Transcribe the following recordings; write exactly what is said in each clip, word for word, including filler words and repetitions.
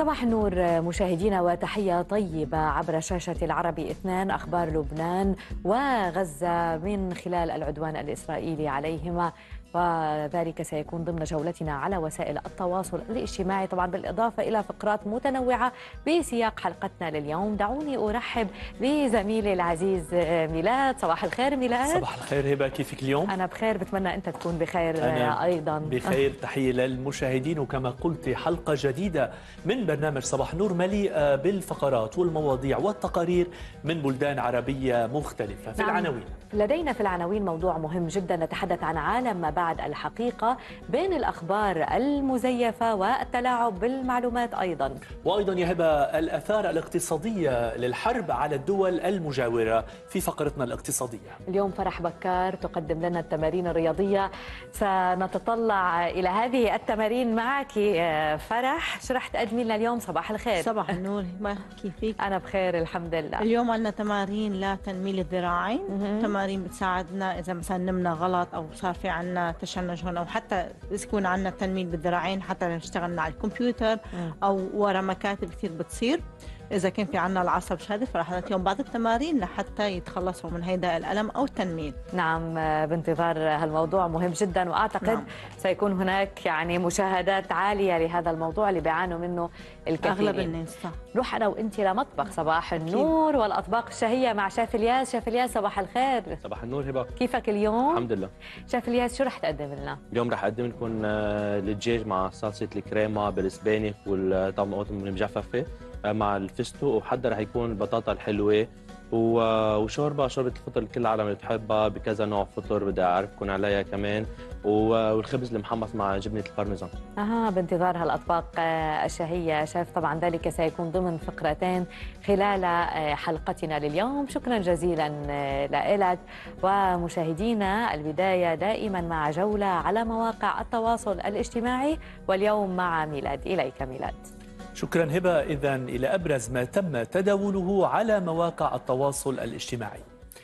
صباح النور مشاهدينا وتحية طيبة عبر شاشة العربي اثنان. أخبار لبنان وغزة من خلال العدوان الإسرائيلي عليهما، وذلك سيكون ضمن جولتنا على وسائل التواصل الاجتماعي، طبعا بالإضافة إلى فقرات متنوعة بسياق حلقتنا لليوم. دعوني أرحب بزميلي العزيز ميلاد. صباح الخير ميلاد. صباح الخير هبة، كيفك اليوم؟ أنا بخير، بتمنى أنت تكون بخير. أنا أيضا بخير. تحية للمشاهدين، وكما قلت حلقة جديدة من برنامج صباح نور مليئة بالفقرات والمواضيع والتقارير من بلدان عربية مختلفة. في نعم. العناوين لدينا في العناوين موضوع مهم جدا، نتحدث عن عالم ما بعد الحقيقة بين الأخبار المزيفة والتلاعب بالمعلومات أيضا. وأيضا يا هبة الآثار الاقتصادية للحرب على الدول المجاورة في فقرتنا الاقتصادية. اليوم فرح بكار تقدم لنا التمارين الرياضية، سنتطلع إلى هذه التمارين معك فرح. شو رح تقدمي لنا اليوم؟ صباح الخير. صباح النور، ما كيفك؟ أنا بخير الحمد لله. اليوم عندنا تمارين لتنميل الذراعين، تمارين بتساعدنا إذا مثلا نمنا غلط أو صار في عندنا تشنج هون، أو حتى يكون عندنا تنميل بالذراعين حتى نشتغلنا على الكمبيوتر أو ورا مكاتب كثير بتصير. إذا كان في عندنا العصب شادد فرح نعطيهم بعض التمارين لحتى يتخلصوا من هيدا الألم أو التنميل. نعم، بانتظار هالموضوع مهم جدا، وأعتقد نعم. سيكون هناك يعني مشاهدات عالية لهذا الموضوع اللي بيعانوا منه الكثيرين. أغلب الناس. صح. نروح أنا وأنت لمطبخ صباح النور والأطباق الشهية مع شيف الياس. شيف الياس صباح الخير. صباح النور هبة، كيفك اليوم؟ الحمد لله. شيف الياس شو رح تقدم لنا؟ اليوم رح أقدم لكم الدجاج مع صلصة الكريمة بالسبانخ والطماطم المجففة مع الفستق، وحدا رح يكون البطاطا الحلوة وشوربة شوربة الفطر اللي كل العالم بتحبها بكذا نوع فطر بدي أعرفكم عليها كمان، والخبز المحمص مع جبنة البارميزان. اها، بانتظار هالأطباق الشهية شيف. طبعا ذلك سيكون ضمن فقرتين خلال حلقتنا لليوم. شكرا جزيلا لك. ومشاهدينا البداية دائما مع جولة على مواقع التواصل الاجتماعي، واليوم مع ميلاد. إليك ميلاد. شكرا هبة. إذن إلى أبرز ما تم تداوله على مواقع التواصل الاجتماعي.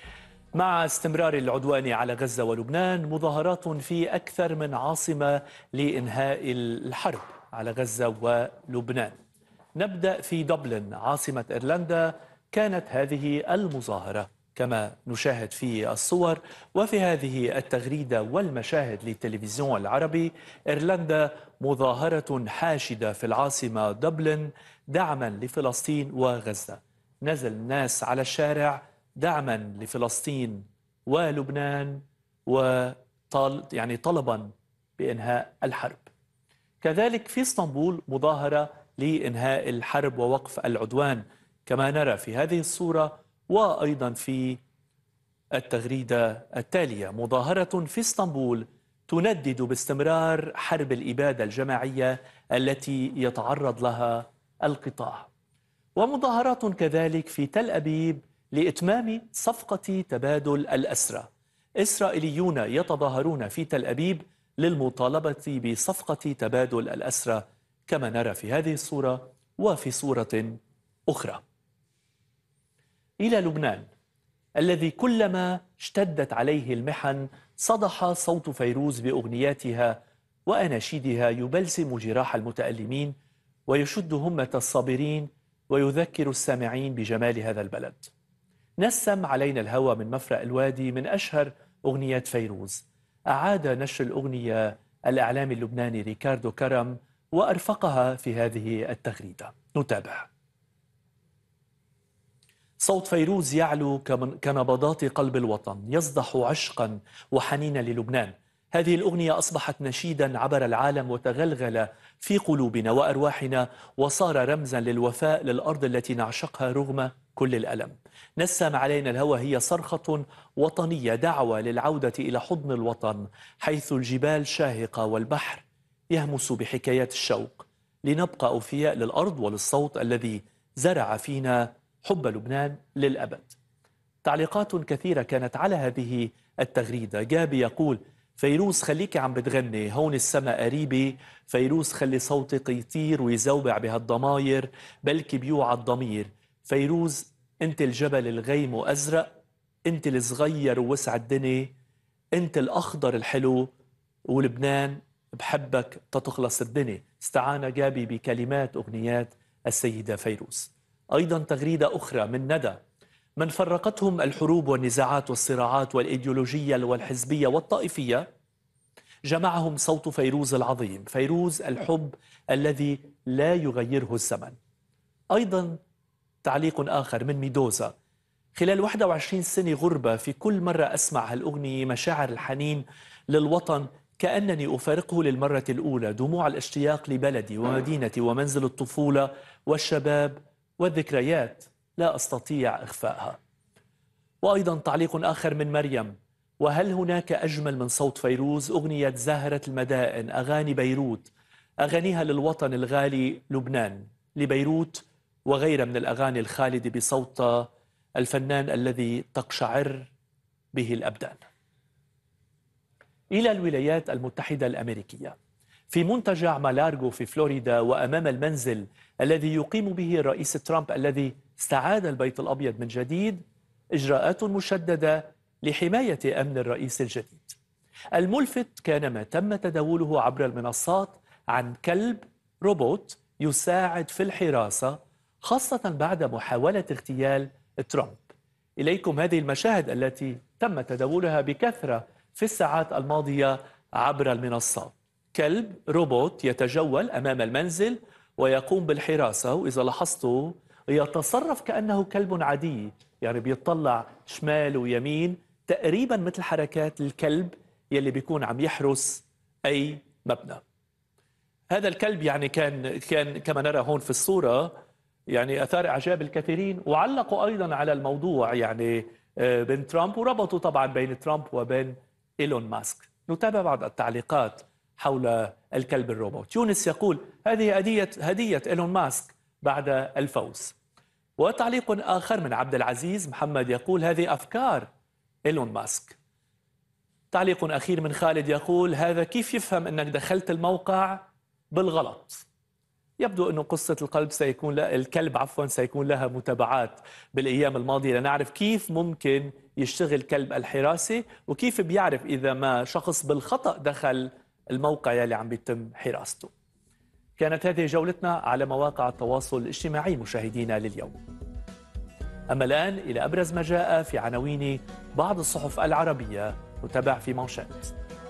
مع استمرار العدوان على غزة ولبنان، مظاهرات في أكثر من عاصمة لإنهاء الحرب على غزة ولبنان. نبدأ في دبلن عاصمة إيرلندا. كانت هذه المظاهرة كما نشاهد في الصور وفي هذه التغريدة والمشاهد للتلفزيون العربي. إيرلندا مظاهرة حاشدة في العاصمة دبلن دعما لفلسطين وغزة. نزل الناس على الشارع دعما لفلسطين ولبنان وطال يعني طلبا بإنهاء الحرب. كذلك في اسطنبول مظاهرة لإنهاء الحرب ووقف العدوان كما نرى في هذه الصورة، وأيضا في التغريدة التالية مظاهرة في اسطنبول تندد باستمرار حرب الإبادة الجماعية التي يتعرض لها القطاع. ومظاهرات كذلك في تل أبيب لإتمام صفقة تبادل الأسرى. إسرائيليون يتظاهرون في تل أبيب للمطالبة بصفقة تبادل الأسرى كما نرى في هذه الصورة وفي صورة أخرى. إلى لبنان الذي كلما اشتدت عليه المحن صدح صوت فيروز بأغنياتها وأناشيدها يبلسم جراح المتألمين ويشد همة الصابرين ويذكر السامعين بجمال هذا البلد. نسم علينا الهوى من مفرق الوادي من أشهر أغنيات فيروز. أعاد نشر الأغنية الإعلامي اللبناني ريكاردو كرم وأرفقها في هذه التغريدة. نتابع. صوت فيروز يعلو كنبضات قلب الوطن، يصدح عشقا وحنينا للبنان. هذه الأغنية أصبحت نشيدا عبر العالم وتغلغل في قلوبنا وأرواحنا، وصار رمزا للوفاء للأرض التي نعشقها رغم كل الألم. نسم علينا الهوى هي صرخة وطنية، دعوة للعودة إلى حضن الوطن حيث الجبال شاهقة والبحر يهمس بحكايات الشوق، لنبقى أوفياء للأرض وللصوت الذي زرع فينا حب لبنان للأبد. تعليقات كثيرة كانت على هذه التغريدة. جابي يقول: فيروز خليكي عم بتغني، هون السما قريبة. فيروز خلي صوتك يطير ويزوبع بهالضماير، بلكي بيوعى الضمير. فيروز انت الجبل الغيم وأزرق، انت الصغير ووسع الدنيا، انت الأخضر الحلو، ولبنان بحبك تتخلص الدنيا. استعان جابي بكلمات أغنيات السيدة فيروز. أيضا تغريدة أخرى من ندى: من فرقتهم الحروب والنزاعات والصراعات والإيديولوجية والحزبية والطائفية جمعهم صوت فيروز العظيم، فيروز الحب الذي لا يغيره الزمن. أيضا تعليق آخر من ميدوزا: خلال واحد وعشرين سنة غربة في كل مرة أسمع هالأغنية مشاعر الحنين للوطن كأنني أفارقه للمرة الأولى، دموع الاشتياق لبلدي ومدينتي ومنزل الطفولة والشباب والذكريات لا أستطيع إخفائها. وأيضا تعليق آخر من مريم: وهل هناك أجمل من صوت فيروز؟ أغنية زاهرة المدائن، أغاني بيروت، أغانيها للوطن الغالي لبنان، لبيروت وغيرها من الأغاني الخالدة بصوت الفنان الذي تقشعر به الأبدان. إلى الولايات المتحدة الأمريكية، في منتجع مالارغو في فلوريدا وأمام المنزل الذي يقيم به الرئيس ترامب الذي استعاد البيت الأبيض من جديد، إجراءات مشددة لحماية أمن الرئيس الجديد. الملفت كان ما تم تداوله عبر المنصات عن كلب روبوت يساعد في الحراسة، خاصة بعد محاولة اغتيال ترامب. إليكم هذه المشاهد التي تم تداولها بكثرة في الساعات الماضية عبر المنصات. كلب روبوت يتجول أمام المنزل ويقوم بالحراسة، وإذا لاحظتوا يتصرف كأنه كلب عادي، يعني بيطلع شمال ويمين تقريبا مثل حركات الكلب يلي بيكون عم يحرس أي مبنى. هذا الكلب يعني كان كان كما نرى هون في الصورة يعني أثار إعجاب الكثيرين، وعلقوا أيضا على الموضوع يعني بين ترامب، وربطوا طبعا بين ترامب وبين إيلون ماسك. نتابع بعض التعليقات حول الكلب الروبوت. يونس يقول: هذه هدية هدية إيلون ماسك بعد الفوز. وتعليق آخر من عبد العزيز محمد يقول: هذه أفكار إيلون ماسك. تعليق أخير من خالد يقول: هذا كيف يفهم أنك دخلت الموقع بالغلط. يبدو أن قصة القلب سيكون لا الكلب عفوا سيكون لها متابعات بالأيام الماضية لنعرف كيف ممكن يشتغل كلب الحراسة، وكيف بيعرف إذا ما شخص بالخطأ دخل الموقع يلي عم بيتم حراسته. كانت هذه جولتنا على مواقع التواصل الاجتماعي مشاهدينا لليوم. أما الآن إلى أبرز ما جاء في عناوين بعض الصحف العربية، نتابع في مانشات.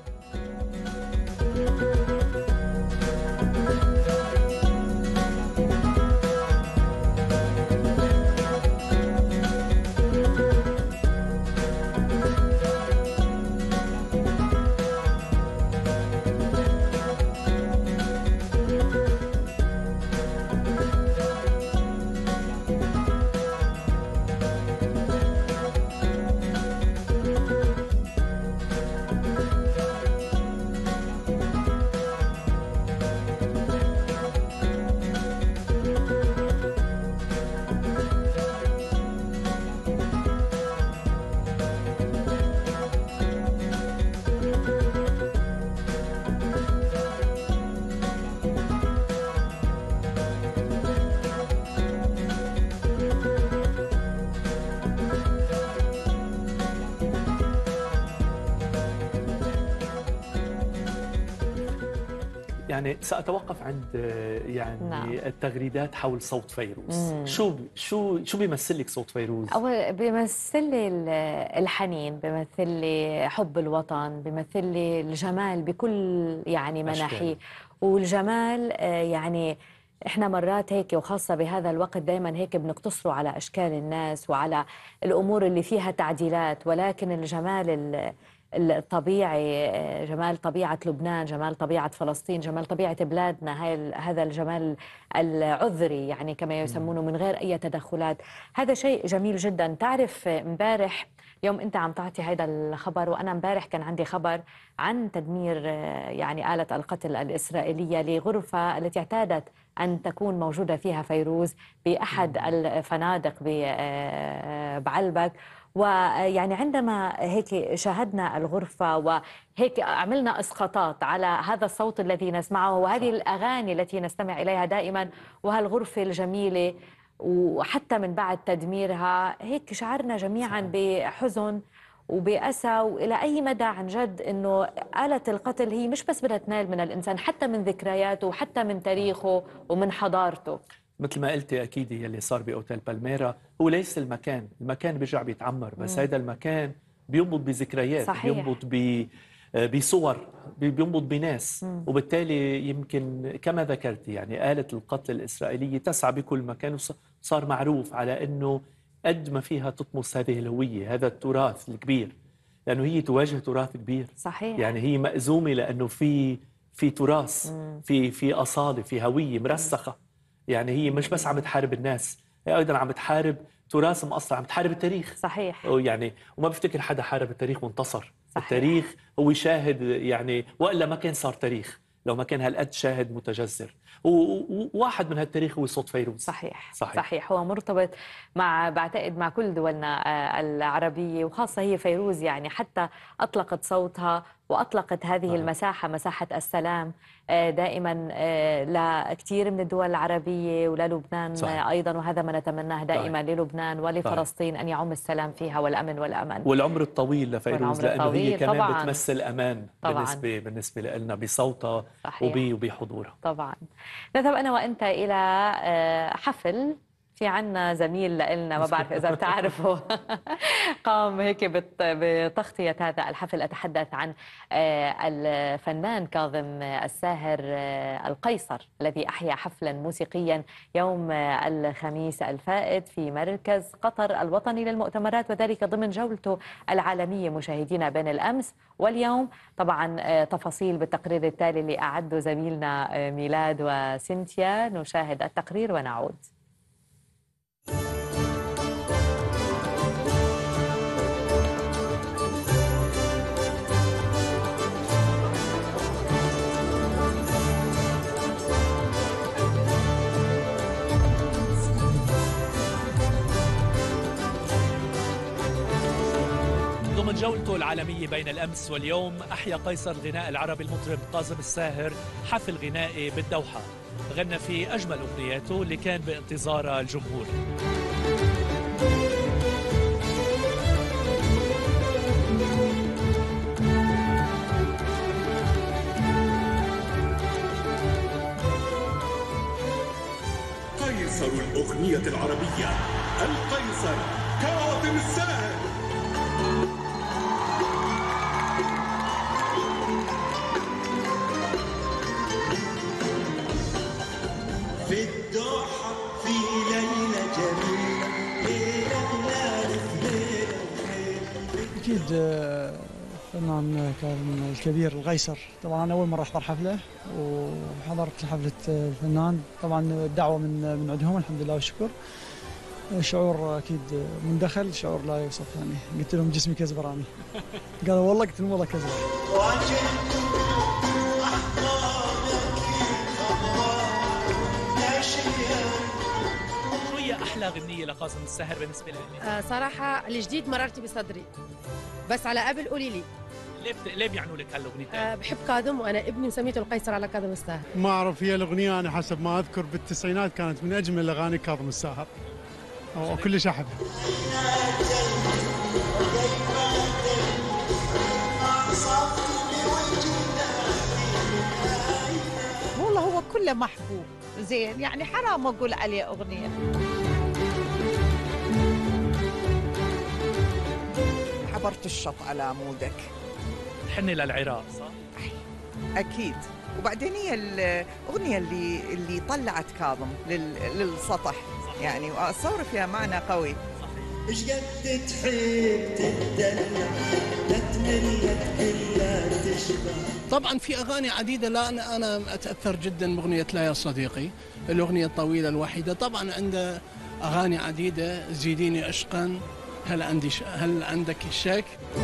يعني سأتوقف عند يعني نعم. التغريدات حول صوت فيروز. مم. شو شو شو بيمثل لك صوت فيروز؟ أول بيمثل لي الحنين، بيمثل لي حب الوطن، بيمثل لي الجمال بكل يعني مناحيه. والجمال يعني احنا مرات هيك وخاصة بهذا الوقت دائما هيك بنقتصروا على أشكال الناس وعلى الأمور اللي فيها تعديلات، ولكن الجمال الطبيعي، جمال طبيعة لبنان، جمال طبيعة فلسطين، جمال طبيعة بلادنا، هاي هذا الجمال العذري يعني كما يسمونه من غير أي تدخلات، هذا شيء جميل جدا. تعرف امبارح يوم أنت عم تعطي هذا الخبر وأنا امبارح كان عندي خبر عن تدمير يعني آلة القتل الإسرائيلية لغرفة التي اعتادت أن تكون موجودة فيها فيروز بأحد الفنادق بعلبك. ويعني عندما هيك شاهدنا الغرفة وهيك عملنا إسقاطات على هذا الصوت الذي نسمعه وهذه الأغاني التي نستمع إليها دائما وهالغرفة الجميلة، وحتى من بعد تدميرها هيك شعرنا جميعا بحزن وبأسى، وإلى أي مدى عن جد أنه آلة القتل هي مش بس بدها تنال من الإنسان، حتى من ذكرياته وحتى من تاريخه ومن حضارته. مثل ما قلتي أكيد يلي صار بأوتيل بالميرا هو ليس المكان، المكان بيرجع بيتعمر، بس هذا المكان بينبض بذكريات، صحيح. بينبض ب بصور، بينبض بناس. مم. وبالتالي يمكن كما ذكرتي يعني آلة القتل الإسرائيلية تسعى بكل مكان، وصار معروف على أنه قد ما فيها تطمس هذه الهوية، هذا التراث الكبير، لأنه هي تواجه تراث كبير. صحيح. يعني هي مأزومة لأنه في في تراث، في في أصالة، في هوية مرسخة. يعني هي مش بس عم تحارب الناس، هي أيضا عم تحارب تراث مؤصل، عم تحارب التاريخ. صحيح. يعني وما بفتكر حدا حارب التاريخ وانتصر. صحيح. التاريخ هو شاهد، يعني وإلا ما كان صار تاريخ لو ما كان هالقد شاهد متجذر. وواحد من هالتاريخ هو صوت فيروز. صحيح. صحيح. صحيح. هو مرتبط مع بعتقد مع كل دولنا العربية، وخاصة هي فيروز يعني حتى أطلقت صوتها وأطلقت هذه المساحة، مساحة السلام دائما لكثير من الدول العربية وللبنان. صحيح. أيضا، وهذا ما نتمناه دائما. صحيح. للبنان ولفلسطين. صحيح. أن يعم السلام فيها والأمن والأمان. والعمر الطويل لفيروز، لأنه هي كمان طبعاً. بتمثل أمان طبعاً. بالنسبة بالنسبة لنا بصوتها وبحضورها. طبعا. نذهب أنا وأنت إلى حفل. في عنا زميل لنا، ما بعرف إذا بتعرفوا، قام هيك بتغطية هذا الحفل. أتحدث عن الفنان كاظم الساهر القيصر، الذي أحيا حفلا موسيقيا يوم الخميس الفائت في مركز قطر الوطني للمؤتمرات، وذلك ضمن جولته العالمية مشاهدينا بين الأمس واليوم. طبعا تفاصيل بالتقرير التالي اللي أعده زميلنا ميلاد وسينتيا. نشاهد التقرير ونعود. ضمن جولته العالمية بين الأمس واليوم، أحيا قيصر الغناء العربي المطرب كاظم الساهر حفل غنائي بالدوحة، غنى فيه أجمل أغنياته اللي كان بانتظارها الجمهور. قيصر الأغنية العربية، القيصر كاظم الساهر. في الدوحة في ليلة جميلة، ليلة ليلة أكيد فنان كاظم الكبير القيصر. طبعا أنا أول مرة أحضر حفلة، وحضرت حفلة الفنان. طبعا الدعوة من من عندهم الحمد لله والشكر. شعور أكيد مندخل، شعور لا يوصف. يعني قلت لهم جسمي كزبراني. قالوا والله، قلت لهم والله كزبر. شو هي أحلى غنية لكاظم الساهر بالنسبة لك؟ آه صراحة الجديد مررتي بصدري، بس على قبل قولي لي. ليه بت... ليه بيعنوا لك هالأغنيتين؟ آه بحب كاظم، وأنا ابني سميته القيصر على كاظم الساهر. ما أعرف، هي الأغنية أنا حسب ما أذكر بالتسعينات كانت من أجمل أغاني كاظم الساهر، وكلش أحبها. والله هو كله محبوب زين، يعني حرام أقول عليه أغنية. عبرت الشط على مودك. تحني للعراق صح؟ أكيد. وبعدين هي الأغنية اللي اللي طلعت كاظم للسطح، يعني وأصور فيها معنى قوي. ايش قد تحب تدلع، لا تمل كلها تشبع. طبعا في اغاني عديده. لا انا انا اتاثر جدا باغنيه لا يا صديقي، الاغنيه الطويله الوحيده. طبعا عنده اغاني عديده، زيديني عشقا، هل عندي ش... هل عندك شك؟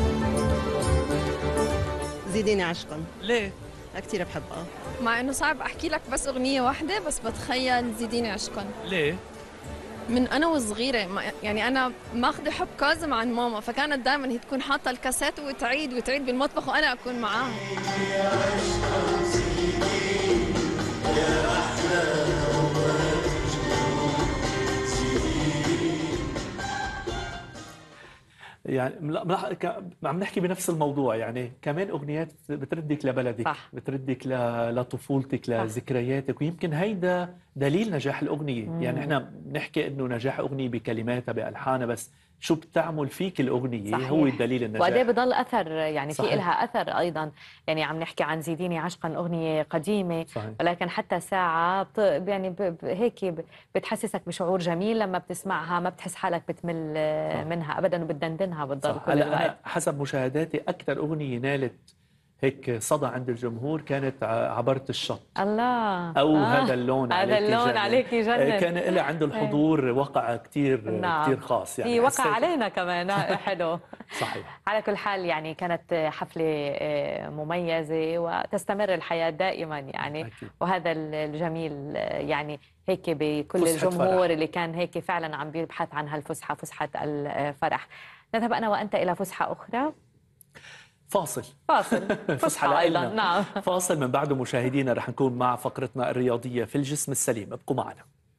زيديني عشقا. ليه؟ كثير بحبها، مع انه صعب احكي لك بس اغنيه واحده، بس بتخيل زيديني عشقا. ليه؟ من انا وصغيره، يعني انا ماخذه حب كاظم عن ماما، فكانت دائما هي تكون حاطه الكاسات وتعيد وتعيد بالمطبخ وانا اكون معاها. يعني ملاح- ك- عم نحكي بنفس الموضوع، يعني كمان اغنيات بتردك لبلدك، صح. بتردك ل- لطفولتك، لذكرياتك، ويمكن هيدا دليل نجاح الاغنيه. مم. يعني احنا بنحكي انه نجاح اغنيه بكلماتها بالحانها، بس شو بتعمل فيك الاغنيه صحيح. هو دليل النجاح. وقد ايه بضل اثر، يعني في صحيح. إلها اثر ايضا. يعني عم نحكي عن زيديني عشقا، اغنيه قديمه صحيح. ولكن حتى ساعه بت... يعني ب... ب... هيك ب... بتحسسك بشعور جميل لما بتسمعها، ما بتحس حالك بتمل صح. منها ابدا وبتدندنها بتضل صح. كل هلا الوقت. انا حسب مشاهداتي اكثر اغنيه نالت هيك صدى عند الجمهور كانت ع- عبرت الشط، الله، او آه. هذا اللون هذا عليك اللون جنن. عليك جنن. كان لها عنده الحضور وقع كثير نعم. كثير خاص، يعني في وقع حسيت- علينا كمان حلو. صحيح. على كل حال يعني كانت حفلة مميزة وتستمر الحياة دائما يعني أكيد. وهذا الجميل يعني هيك بكل فسحة الجمهور فرح. اللي كان هيك فعلا عم بيبحث عن هالفسحة، فسحة الفرح. نذهب أنا وأنت إلى فسحة أخرى. فاصل فاصل فسحة أيضا. لنا. نعم. فاصل من بعده مشاهدينا رح نكون مع فقرتنا الرياضية في الجسم السليم، ابقوا معنا.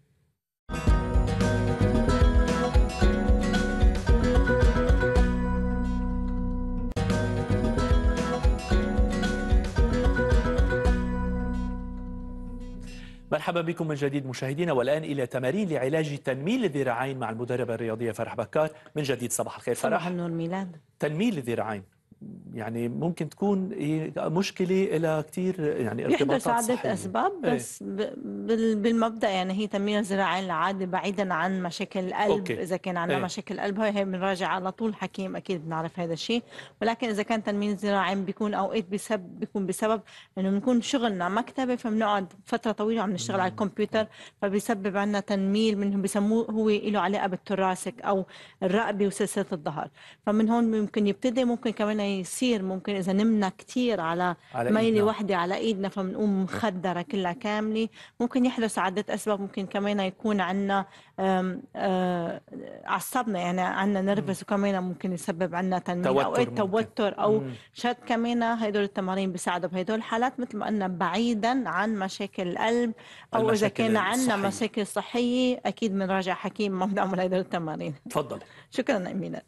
مرحبا بكم من جديد مشاهدينا، والآن إلى تمارين لعلاج تنميل الذراعين مع المدربة الرياضية فرح بكار. من جديد صباح الخير فرح. صباح النور ميلاد. تنميل الذراعين يعني ممكن تكون مشكلة إلى كثير يعني ارتباطات يحدث صحية. عدة أسباب بس ب- بال- بالمبدأ يعني هي تنميل الذراعين العادي بعيدا عن مشاكل القلب. أوكي. إذا كان عندنا إيه. مشاكل قلب هاي هي بنراجع على طول حكيم، أكيد بنعرف هذا الشيء. ولكن إذا كان تنميل الذراعين بيكون أوقات بسبب بيكون بسبب إنه بنكون شغلنا مكتبة، فبنقعد فترة طويلة عم نشتغل على الكمبيوتر، فبيسبب عندنا تنميل منهم بيسموه هو له علاقة بالتراسك أو الرقبة وسلسلة الظهر. فمن هون ممكن يبتدي، ممكن كمان يصير ممكن إذا نمنا كتير على, على ميلة إيدنا. واحدة على إيدنا فبنقوم مخدرة كلها كاملة. ممكن يحدث عدة أسباب، ممكن كمان يكون عنا آم، آه، عصبنا، يعني عنا نرفز وكمان ممكن يسبب عنا تنميل توتر أو إيه ممكن. توتر أو مم. شد. كمان هدول التمارين بيساعدوا بهدول الحالات مثل ما قلنا بعيدا عن مشاكل القلب، أو إذا المشاكل كان عنا الصحية. مشاكل صحية أكيد بنراجع حكيم ما بنعمل هدول التمارين. تفضل. شكرا أمينة.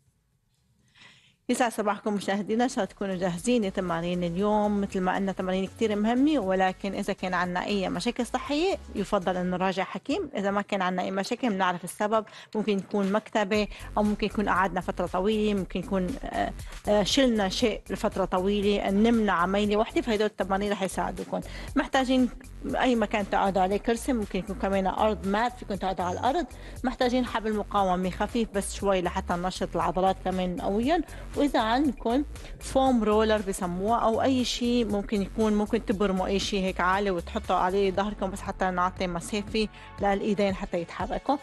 يسعد صباحكم مشاهدينا، ان شاء الله تكونوا جاهزين لتمارين اليوم. مثل ما قلنا تمارين كثير مهمه، ولكن اذا كان عندنا اي مشاكل صحيه يفضل ان نراجع حكيم. اذا ما كان عندنا اي مشاكل بنعرف السبب، ممكن يكون مكتبه او ممكن يكون قعدنا فتره طويله، ممكن يكون آه، آه، شلنا شيء لفتره طويله، نمنا عميله وحده. فهدول التمارين رح يساعدوكم. محتاجين اي مكان تقعدوا عليه، كرسي، ممكن يكون كمان ارض مات فيكم تقعدوا على الارض. محتاجين حبل مقاومه خفيف بس شوي لحتى ننشط العضلات كمان قويا. واذا عندكم فوم رولر بسموه او اي شيء ممكن يكون، ممكن تبرموا اي شيء هيك عالي وتحطوا عليه ظهركم بس حتى نعطي مسافه للايدين حتى يتحركوا.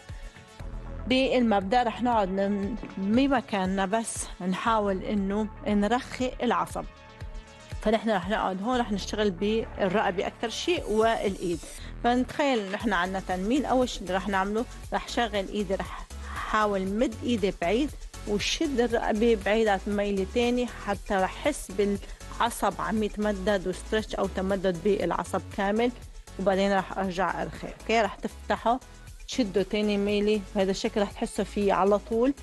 بالمبدا رح نقعد ن- بمكاننا بس نحاول انه نرخي العصب. فنحن رح نقعد هون رح نشتغل بالرقبه اكثر شيء والايد. فنتخيل نحن عندنا تنميل، اول شيء اللي رح نعمله رح شغل ايدي، رح حاول مد ايدي بعيد وشد الرقبه بعيد عن ميلة تاني حتى رح احس بالعصب عم يتمدد وستريتش او تمدد بالعصب كامل. وبعدين رح ارجع ارخي. اوكي، رح تفتحه تشدوا تاني ميلة بهذا الشكل، رح تحسوا فيه على طول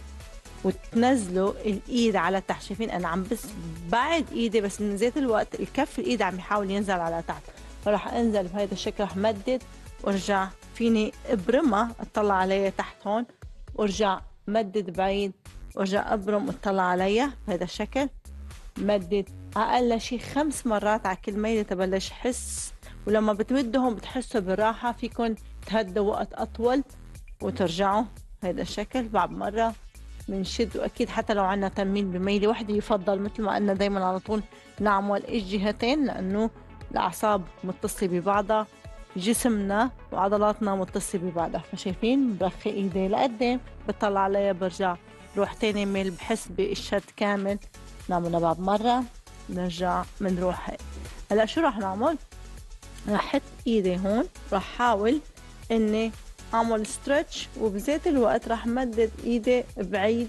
وتنزلوا الايد على تحت. شايفين انا عم بس بعد ايدي بس من ذات الوقت الكف الايد عم يحاول ينزل على تحت. فراح انزل بهذا الشكل، رح مدد وارجع فيني ابرمها اطلع عليها تحت هون، وارجع مدد بعيد وارجع ابرم واطلع عليها بهذا الشكل. مدد اقل شيء خمس مرات على كل ميله تبلش حس. ولما بتمدهم بتحسوا بالراحه، فيكم تهدوا وقت اطول وترجعوا بهذا الشكل. بعد مره بنشد، واكيد حتى لو عندنا تنميل بميله وحده يفضل مثل ما قلنا دائما على طول نعمل الجهتين، لانه الاعصاب متصله ببعضها، جسمنا وعضلاتنا متصله ببعضها. فشايفين برخي ايدي لقدام، بطلع عليها برجع روح تاني ميل، بحس بالشد كامل. نعملها بعد مره نرجع بنروح هيك. هلا شو راح نعمل؟ راح احط ايدي هون، راح احاول اني اعمل ستريتش وبذات الوقت راح مدد ايدي بعيد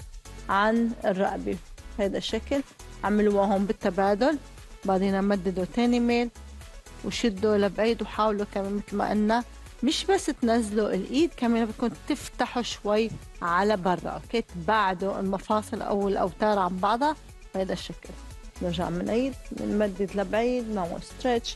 عن الرقبه بهذا الشكل. عملوها هون بالتبادل، بعدين مددوا تاني ميل وشدوا لبعيد، وحاولوا كمان مثل ما قلنا مش بس تنزلوا الايد، كمان بدكم تفتحوا شوي على برا، اوكي، تبعدوا المفاصل او الاوتار عن بعضها بهذا الشكل. نرجع من ايد بنمدد لبعيد، نعمل ستريتش،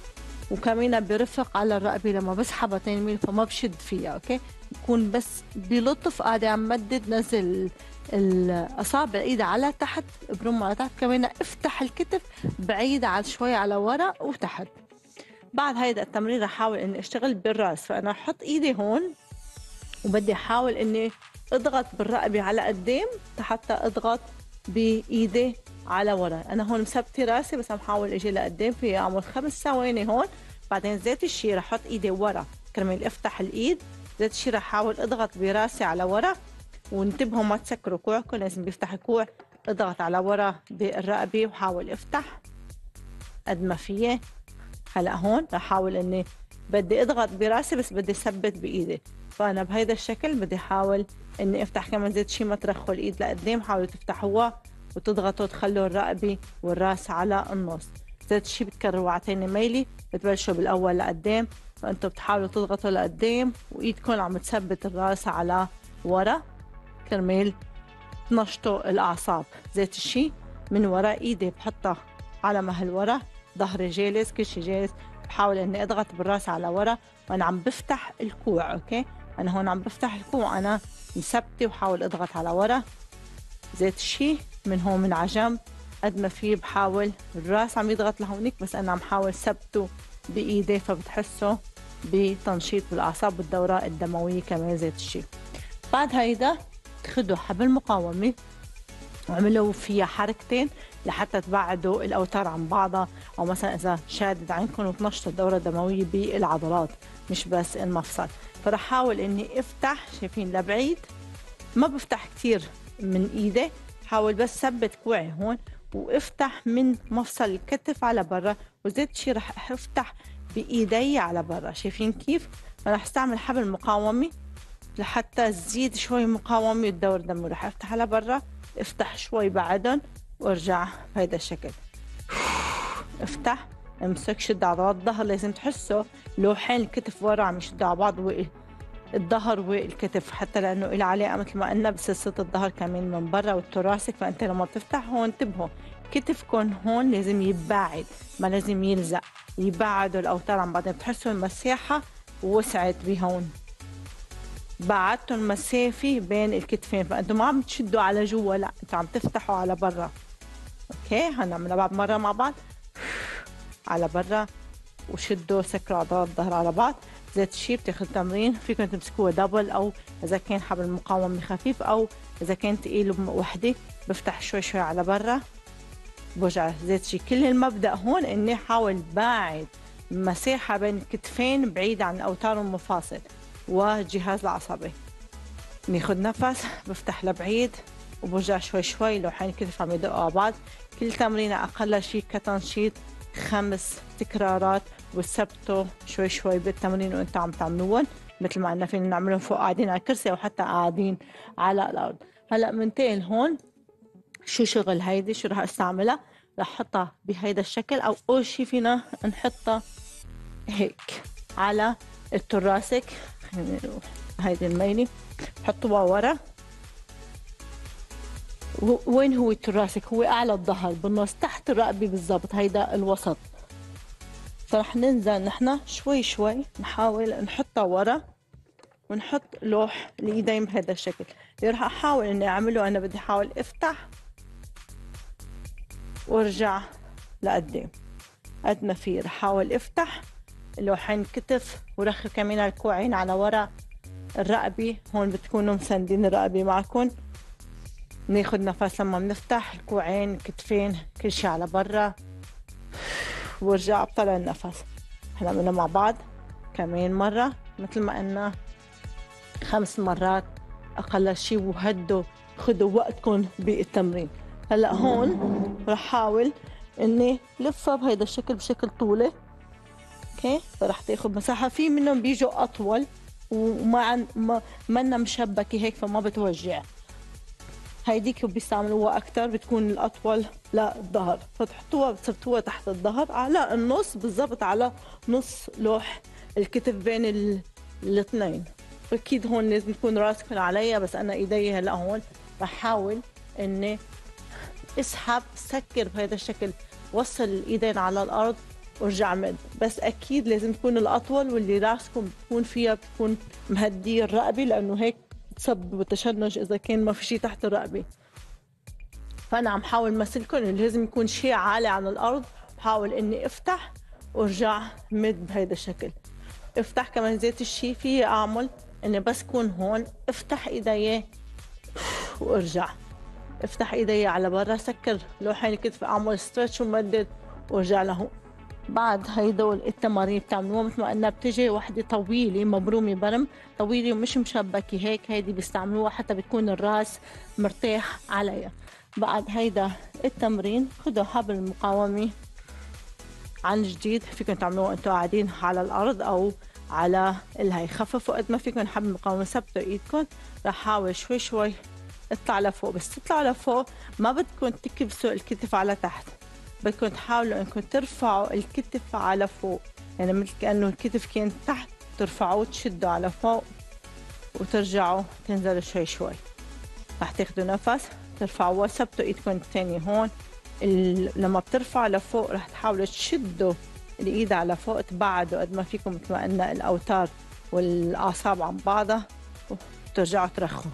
وكمان برفق على الرقبه لما بسحبها تنميل فما بشد فيها، اوكي، بكون بس بلطف قاعده عم مدد، نزل الاصابع الايد على تحت، برم على تحت، كمان افتح الكتف بعيد على شوي على ورا وتحت. بعد هيدا التمرين رح احاول اني اشتغل بالراس، فانا احط ايدي هون وبدي احاول اني اضغط بالرقبه على قدام حتى اضغط بايدي على ورا. انا هون مثبته راسي بس عم حاول اجي لقدام، في اعمل خمس ثواني هون، بعدين ذات الشيء رح احط ايدي ورا كرمال افتح الايد، ذات الشيء رح احاول اضغط براسي على ورا. وانتبهوا ما تسكروا كوعكم، لازم بيفتح الكوع، اضغط على ورا بالرقبه وحاول افتح قد ما فيي. هلا هون رح احاول اني بدي اضغط براسي بس بدي ثبت بايدي، فانا بهيدا الشكل بدي احاول اني افتح كمان زيت شي ما ترخوا الايد لقدام، حاولوا تفتحوها وتضغطوا تخلوا الرقبه والراس على النص. زيت شي بتكرروا على تاني ميلي، بتبلشوا بالاول لقدام، فانتوا بتحاولوا تضغطوا لقدام وايدكم عم تثبت الراس على ورا كرمال تنشطوا الاعصاب. زيت الشي من ورا ايدي بحطها على مهل ورا، ظهري جالس، كل شيء جالس، بحاول اني اضغط بالراس على ورا وانا عم بفتح الكوع، اوكي، انا هون عم بفتح الكوع، انا مثبته وحاول اضغط على ورا. زيت الشي من هون من على جنب قد ما في، بحاول الراس عم يضغط لهونيك بس انا عم حاول ثبته بايدي، فبتحسوا بتنشيط بالاعصاب والدوره الدمويه كمان. زيت الشي بعد هيدا خدوا حبل مقاومه وعملوا فيها حركتين لحتى تبعدوا الاوتار عن بعضها، او مثلا اذا شادد عينكم وتنشطوا الدوره الدمويه بالعضلات مش بس المفصل. فرح احاول اني افتح، شايفين لبعيد، ما بفتح كثير من ايدي، حاول بس ثبت كوعي هون وافتح من مفصل الكتف على برا، وزيت شي رح افتح بايدي على برا. شايفين كيف؟ رح استعمل حبل مقاومه لحتى تزيد شوي مقاومه الدورة الدمويه. رح افتح على برا، افتح شوي بعدهم وارجع بهيدا الشكل. افتح، امسك، شد عضلات الظهر، لازم تحسوا لوحين الكتف ورا عم يشدوا على بعض، والظهر والكتف، حتى لانه له علاقه مثل ما قلنا بسلسله الظهر كمان من برا والتوراسيك. فانت لما بتفتح هون انتبهوا كتفكم هون لازم يبعد، ما لازم يلزق، يبعدوا الاوتار عن بعض. بتحسوا المساحه وسعت بهون، بعدتوا المسافه بين الكتفين، فانتم ما عم تشدوا على جوا، لا انتم عم تفتحوا على برا. اوكي، هنعملها بعد مره مع بعض. على برا وشدوا، سكروا عضلات الظهر على بعض. زيت الشي بتاخذ تمرين فيكم تمسكوها دبل، او اذا كان حبل مقاومه خفيف، او اذا كان ثقيل وحده بفتح شوي شوي على برا برجع. زيت الشي كل المبدا هون اني حاول باعد مساحه بين الكتفين بعيد عن الاوتار والمفاصل والجهاز العصبي. ناخذ نفس، بفتح لبعيد وبرجع شوي شوي، لو حين الكتف عم يدقوا على بعض. كل تمرينه اقل شيء كتنشيط خمس تكرارات، وتثبتوا شوي شوي بالتمرين وانتم عم تعملوهم، مثل ما قلنا فينا نعملهم فوق قاعدين على الكرسي او حتى قاعدين على الارض. هلا بننتقل هون، شو شغل هيدي، شو رح استعملها؟ رح احطها بهيدا الشكل، او اول شيء فينا نحطها هيك على التراسك. خلينا نروح هيدي الميلة، حطوها ورا. وين هو التراسك؟ هو اعلى الظهر بالنص تحت الرقبه بالضبط، هيدا الوسط. فرح ننزل نحن شوي شوي، نحاول نحطها ورا ونحط لوح الايدين بهذا الشكل. اللي رح احاول اني اعمله، انا بدي احاول افتح وارجع لقدام قد ما في. رح احاول افتح لوحين كتف ورخي كمان الكوعين على ورا الرقبه، هون بتكونوا مسندين الرقبه معكم. ناخد نفس لما بنفتح الكوعين، الكتفين، كل شيء على برا، وارجع بطلع النفس. هلا بدنا مع بعض كمان مرة مثل ما قلنا خمس مرات أقل شيء، وهدوا خدوا وقتكم بالتمرين. هلا هون رح حاول إني لفها بهيدا الشكل بشكل طولي، اوكي، فرح تاخد مساحة. في منهم بيجوا أطول وما عن ما منا مشبكة هيك فما بتوجع، هيديك بيستعملوها أكتر، بتكون الأطول للظهر، فتحطوها بتثبتوها تحت الظهر على النص بالضبط، على نص لوح الكتف بين الاثنين. اكيد هون لازم يكون راسكم عليا، بس انا ايدي هلا هون رح احاول اني اسحب سكر بهذا الشكل، وصل الايدين على الارض وارجع مد. بس اكيد لازم تكون الاطول، واللي راسكم بتكون فيها بتكون مهديه الرقبه، لانه هيك بتسبب التشنج اذا كان ما في شيء تحت الرقبه. فانا عم حاول مسلكم انه لازم يكون شيء عالي عن الارض، بحاول اني افتح وارجع مد بهذا الشكل. افتح كمان ذات الشيء فيي اعمل اني بس كون هون افتح ايدي وارجع، افتح ايدي على برا، سكر لوحين الكتف، اعمل ستريتش ومدد وارجع لهون. بعد هيدول التمارين بتعملوها مثل ما قلنا، بتجي وحده طويله مبرومه برم طويله ومش مشبكه هيك، هيدي بيستعملوها حتى بتكون الراس مرتاح عليها. بعد هيدا التمرين خدوا حبل المقاومه عن جديد، فيكم تعملوها انتوا قاعدين على الارض او على الهي، خففوا قد ما فيكم حبل المقاومه، ثبتوا ايدكم. رح حاول شوي شوي اطلع لفوق، بس تطلع لفوق ما بدكم تكبسوا الكتف على تحت، بدكم تحاولوا انكم ترفعوا الكتف على فوق، يعني مثل كانه الكتف كان تحت، ترفعوه وتشدوا على فوق وترجعوا تنزلوا شوي شوي. رح تاخذوا نفس، ترفعوا، ثبتوا ايدكم الثانيه هون. لما بترفعوا لفوق رح تحاولوا تشدوا الايد على فوق، تبعدوا قد ما فيكم مثل ما قلنا الاوتار والاعصاب عن بعضها، وترجعوا ترخوا.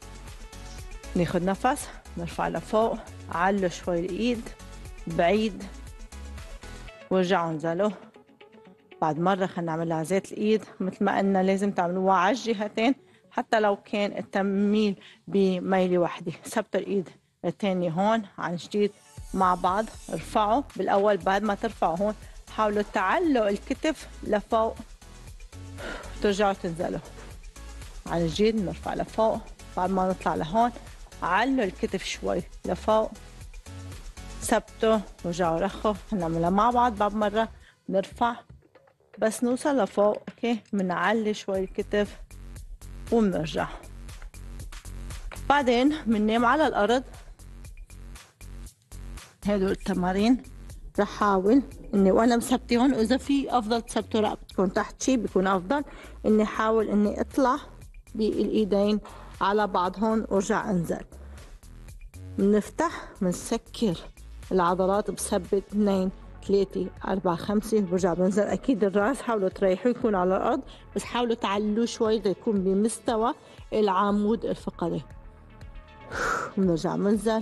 ناخذ نفس، نرفع لفوق، علوا شوي الايد بعيد وارجعوا انزلوا. بعد مرة خلينا نعملها زيت الايد مثل ما قلنا، لازم تعملوها على الجهتين حتى لو كان التميل بميلة واحدة. ثبتوا الايد الثانية هون عن جديد مع بعض، ارفعوا بالاول. بعد ما ترفعوا هون حاولوا تعلوا الكتف لفوق وترجعوا تنزلوا عن جديد، نرفع لفوق. بعد ما نطلع لهون علوا الكتف شوي لفوق، ثبتوا ورجعوا رخوا. هنعملها مع بعض بعد مرة، نرفع بس نوصل لفوق، اوكي، بنعلي شوي الكتف وبنرجع. بعدين بننام على الارض. هدول التمارين رح حاول اني وانا مثبتهم، واذا في افضل تثبتوا رقبتكم تحت شي بيكون افضل، اني حاول اني اطلع بالايدين على بعض هون وارجع انزل. بنفتح بنسكر العضلات، بثبت اثنين ثلاثة أربعة خمسة، برجع بنزل. أكيد الرأس حاولوا تريحوا يكون على الأرض، بس حاولوا تعلوا شوي ليكون بمستوى العمود الفقري. بنرجع بنزل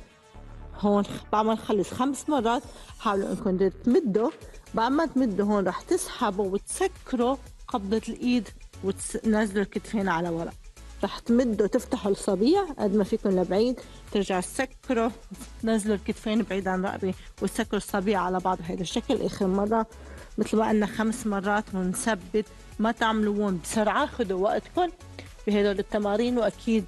هون. بعد ما نخلص خمس مرات حاولوا انكم تمدوا. بعد ما تمدوا هون رح تسحبوا وتسكروا قبضة الإيد وتنزلوا الكتفين على ورا. رح تمدوا تفتحوا الصبيع قد ما فيكم لبعيد، ترجعوا تسكروا، تنزلوا الكتفين بعيد عن رقبة وتسكروا الصبيع على بعض بهذا الشكل. آخر مرة مثل ما قلنا خمس مرات، ونثبت. ما تعملوهم بسرعة، خذوا وقتكم بهدول التمارين. وأكيد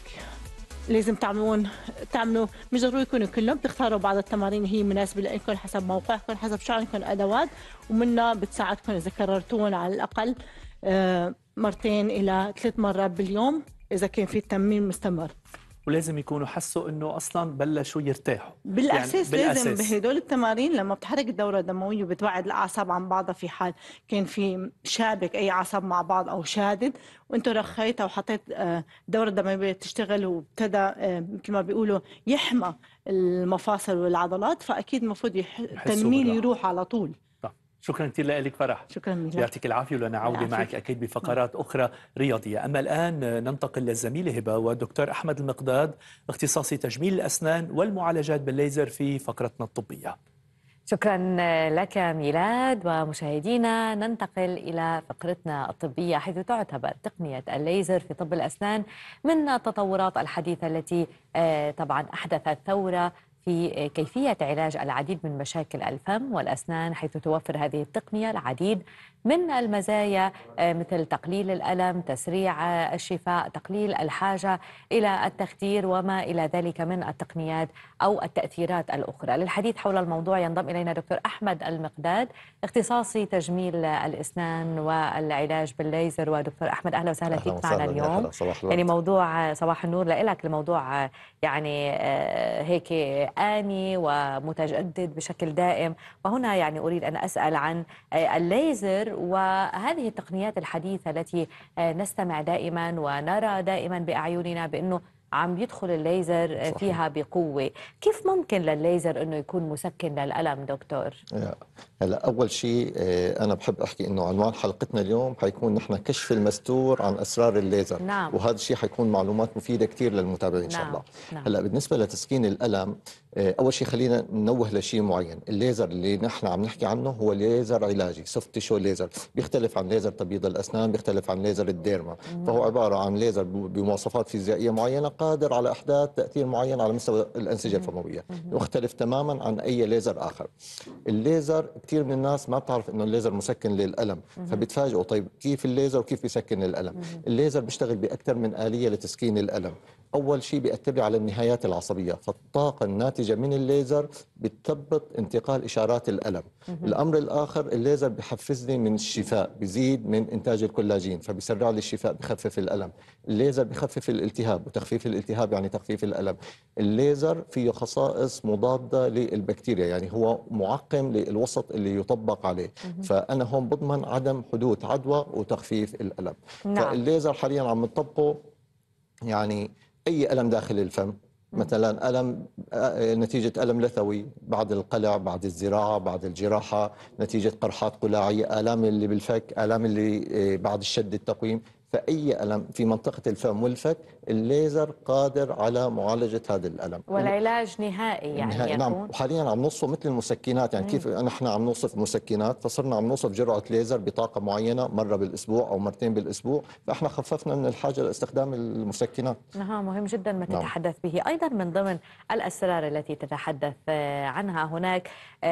لازم تعملون تعملوا مش ضروري يكونوا كلهم، بتختاروا بعض التمارين هي مناسبة لكم حسب موقعكم، حسب شو عندكم أدوات، ومنها بتساعدكم إذا كررتوهم على الأقل آه مرتين إلى ثلاث مرات باليوم إذا كان في تمرين مستمر. ولازم يكونوا حسوا انه اصلا بلشوا يرتاحوا بالاساس. يعني لازم بهدول التمارين لما بتحرك الدوره الدمويه وبتوعد الاعصاب عن بعضها، في حال كان في شابك اي اعصاب مع بعض او شادد وانت رخيتها وحطيت الدوره الدمويه تشتغل وابتدى مثل ما بيقولوا يحمى المفاصل والعضلات، فاكيد المفروض يح... التنميل يروح على طول. شكرا كثير لك فرح. شكرا لك. يعطيك العافيه، ولنا عوده معك اكيد بفقرات اخرى رياضيه. اما الان ننتقل للزميله هبه والدكتور احمد المقداد، اختصاصي تجميل الاسنان والمعالجات بالليزر في فقرتنا الطبيه. شكرا لك ميلاد. ومشاهدينا ننتقل إلى فقرتنا الطبية، حيث تعتبر تقنية الليزر في طب الأسنان من التطورات الحديثة التي طبعا أحدثت ثورة في كيفية علاج العديد من مشاكل الفم والأسنان، حيث توفر هذه التقنية العديد من المزايا مثل تقليل الألم، تسريع الشفاء، تقليل الحاجة إلى التخدير وما إلى ذلك من التقنيات أو التأثيرات الأخرى. للحديث حول الموضوع ينضم إلينا دكتور أحمد المقداد، اختصاصي تجميل الأسنان والعلاج بالليزر. ودكتور أحمد أهلا وسهلا فيك معنا اليوم. يعني موضوع صباح النور لك، الموضوع يعني هيك آني ومتجدد بشكل دائم. وهنا يعني أريد أن أسأل عن الليزر وهذه التقنيات الحديثة التي نستمع دائما ونرى دائما بأعيننا بأنه عم يدخل الليزر صحيح. فيها بقوة. كيف ممكن للليزر أنه يكون مسكن للألم دكتور؟ هلا أول شيء أنا بحب أحكي أنه عنوان حلقتنا اليوم حيكون نحن كشف المستور عن أسرار الليزر. نعم. وهذا الشيء حيكون معلومات مفيدة كثير للمتابعين إن شاء نعم. الله. نعم. هلا بالنسبة لتسكين الألم، أول شيء خلينا ننوه لشيء معين. الليزر اللي نحن عم نحكي عنه هو ليزر علاجي، سوفت تيشو ليزر، بيختلف عن ليزر تبييض الأسنان، بيختلف عن ليزر الديرما. مم. فهو عبارة عن ليزر بمواصفات فيزيائية معينة قادر على إحداث تأثير معين على مستوى الأنسجة الفموية، مختلف تماما عن أي ليزر آخر. الليزر كثير من الناس ما بتعرف إنه الليزر مسكن للألم، فبتفاجئوا طيب كيف الليزر وكيف بيسكن الألم؟ الليزر بيشتغل بأكثر من آلية لتسكين الألم. أول شيء بيأثر لي على النهايات العصبية، فالطاقة الناتجة من الليزر بتثبط انتقال إشارات الألم. الأمر الآخر الليزر بحفزني من الشفاء، بزيد من إنتاج الكولاجين فبيسرع لي الشفاء، بخفف الألم. الليزر بخفف الالتهاب، وتخفيف الالتهاب يعني تخفيف الألم. الليزر فيه خصائص مضادة للبكتيريا، يعني هو معقم للوسط اللي يطبق عليه. فأنا هون بضمن عدم حدوث عدوى وتخفيف الألم. نعم. فالليزر حاليا عم نطبقه يعني أي ألم داخل الفم، مثلا ألم نتيجة ألم لثوي بعد القلع، بعد الزراعة، بعد الجراحة، نتيجة قرحات قلاعية، آلام اللي بالفك، آلام اللي بعد الشد التقويم. فأي ألم في منطقة الفم والفك الليزر قادر على معالجة هذا الألم والعلاج نهائي يعني نهائي. يكون. نعم. وحاليا عم نوصف مثل المسكنات، يعني مم. كيف نحن عم نوصف مسكنات فصرنا عم نوصف جرعة ليزر بطاقة معينة مرة بالأسبوع أو مرتين بالأسبوع، فإحنا خففنا من الحاجة لاستخدام المسكنات. نعم مهم جدا ما نعم. تتحدث به. أيضا من ضمن الأسرار التي تتحدث عنها هناك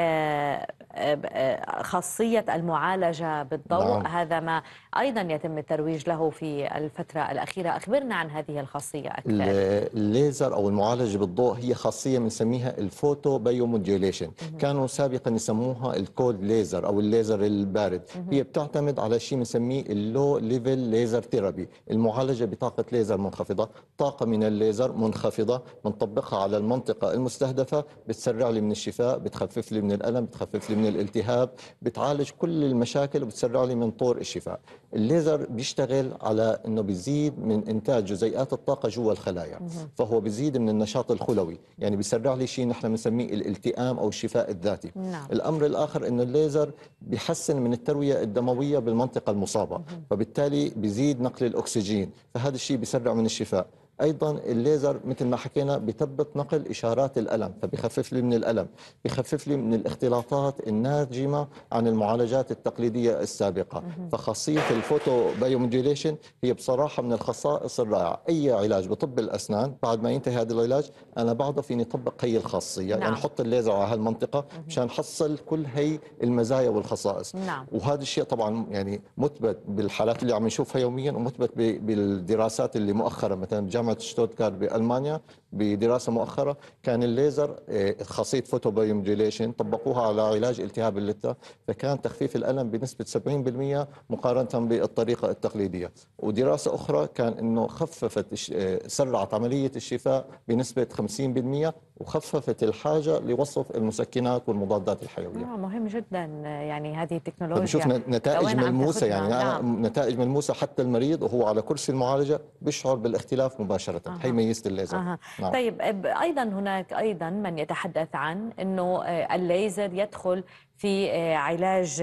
خاصية المعالجة بالضوء. نعم. هذا ما أيضا يتم الترويج له في الفترة الأخيرة. أخبرنا عن هذه الخاصية أكثر. الليزر أو المعالجة بالضوء هي خاصية بنسميها الفوتو بايوموديوليشن. كانوا سابقا يسموها الكولد ليزر أو الليزر البارد. هي بتعتمد على شيء بنسميه اللو ليفل ليزر ثيرابي، المعالجة بطاقة ليزر منخفضة. طاقة من الليزر منخفضة بنطبقها على المنطقة المستهدفة، بتسرع لي من الشفاء، بتخفف لي من الألم، بتخفف لي من الالتهاب، بتعالج كل المشاكل وبتسرع لي من طور الشفاء. الليزر بيشتغل على انه بيزيد من انتاج جزيئات الطاقه جوا الخلايا، فهو بيزيد من النشاط الخلوي، يعني بيسرع لي شيء نحن بنسميه الالتئام او الشفاء الذاتي. نعم. الامر الاخر انه الليزر بيحسن من الترويه الدمويه بالمنطقه المصابه، فبالتالي بيزيد نقل الاكسجين، فهذا الشيء بيسرع من الشفاء. ايضا الليزر مثل ما حكينا بثبت نقل اشارات الالم، فبيخفف لي من الالم، بيخفف لي من الاختلاطات الناجمه عن المعالجات التقليديه السابقه. فخاصيه الفوتو بايوموديوليشن هي بصراحه من الخصائص الرائعه. اي علاج بطب الاسنان بعد ما ينتهي هذا العلاج انا بعده فيني اطبق هي الخاصيه. نعم. يعني نحط الليزر على هالمنطقه مشان نحصل كل هي المزايا والخصائص. نعم. وهذا الشيء طبعا يعني مثبت بالحالات اللي عم نشوفها يوميا، ومثبت بالدراسات اللي مؤخرا مثلا بجامعه شتوتغارت بألمانيا بدراسة مؤخرة كان الليزر خاصية فوتو بايوموديوليشن طبقوها على علاج التهاب اللثة، فكان تخفيف الألم بنسبة سبعين بالمئة مقارنة بالطريقة التقليدية. ودراسة أخرى كان أنه خففت سرعت عملية الشفاء بنسبة خمسين بالمئة وخففت الحاجة لوصف المسكنات والمضادات الحيوية. آه مهم جدا يعني هذه التكنولوجيا. بنشوف نتائج ملموسة، يعني نعم. نتائج ملموسة حتى المريض وهو على كرسي المعالجة بيشعر بالاختلاف مباشرة. آه. هي ميزة الليزر. آه. نعم. طيب أيضا هناك أيضا من يتحدث عن أنه الليزر يدخل في علاج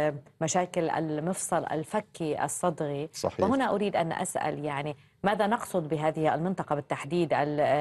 مشاكل المفصل الفكي الصدغي. صحيح. وهنا أريد أن أسأل يعني ماذا نقصد بهذه المنطقة بالتحديد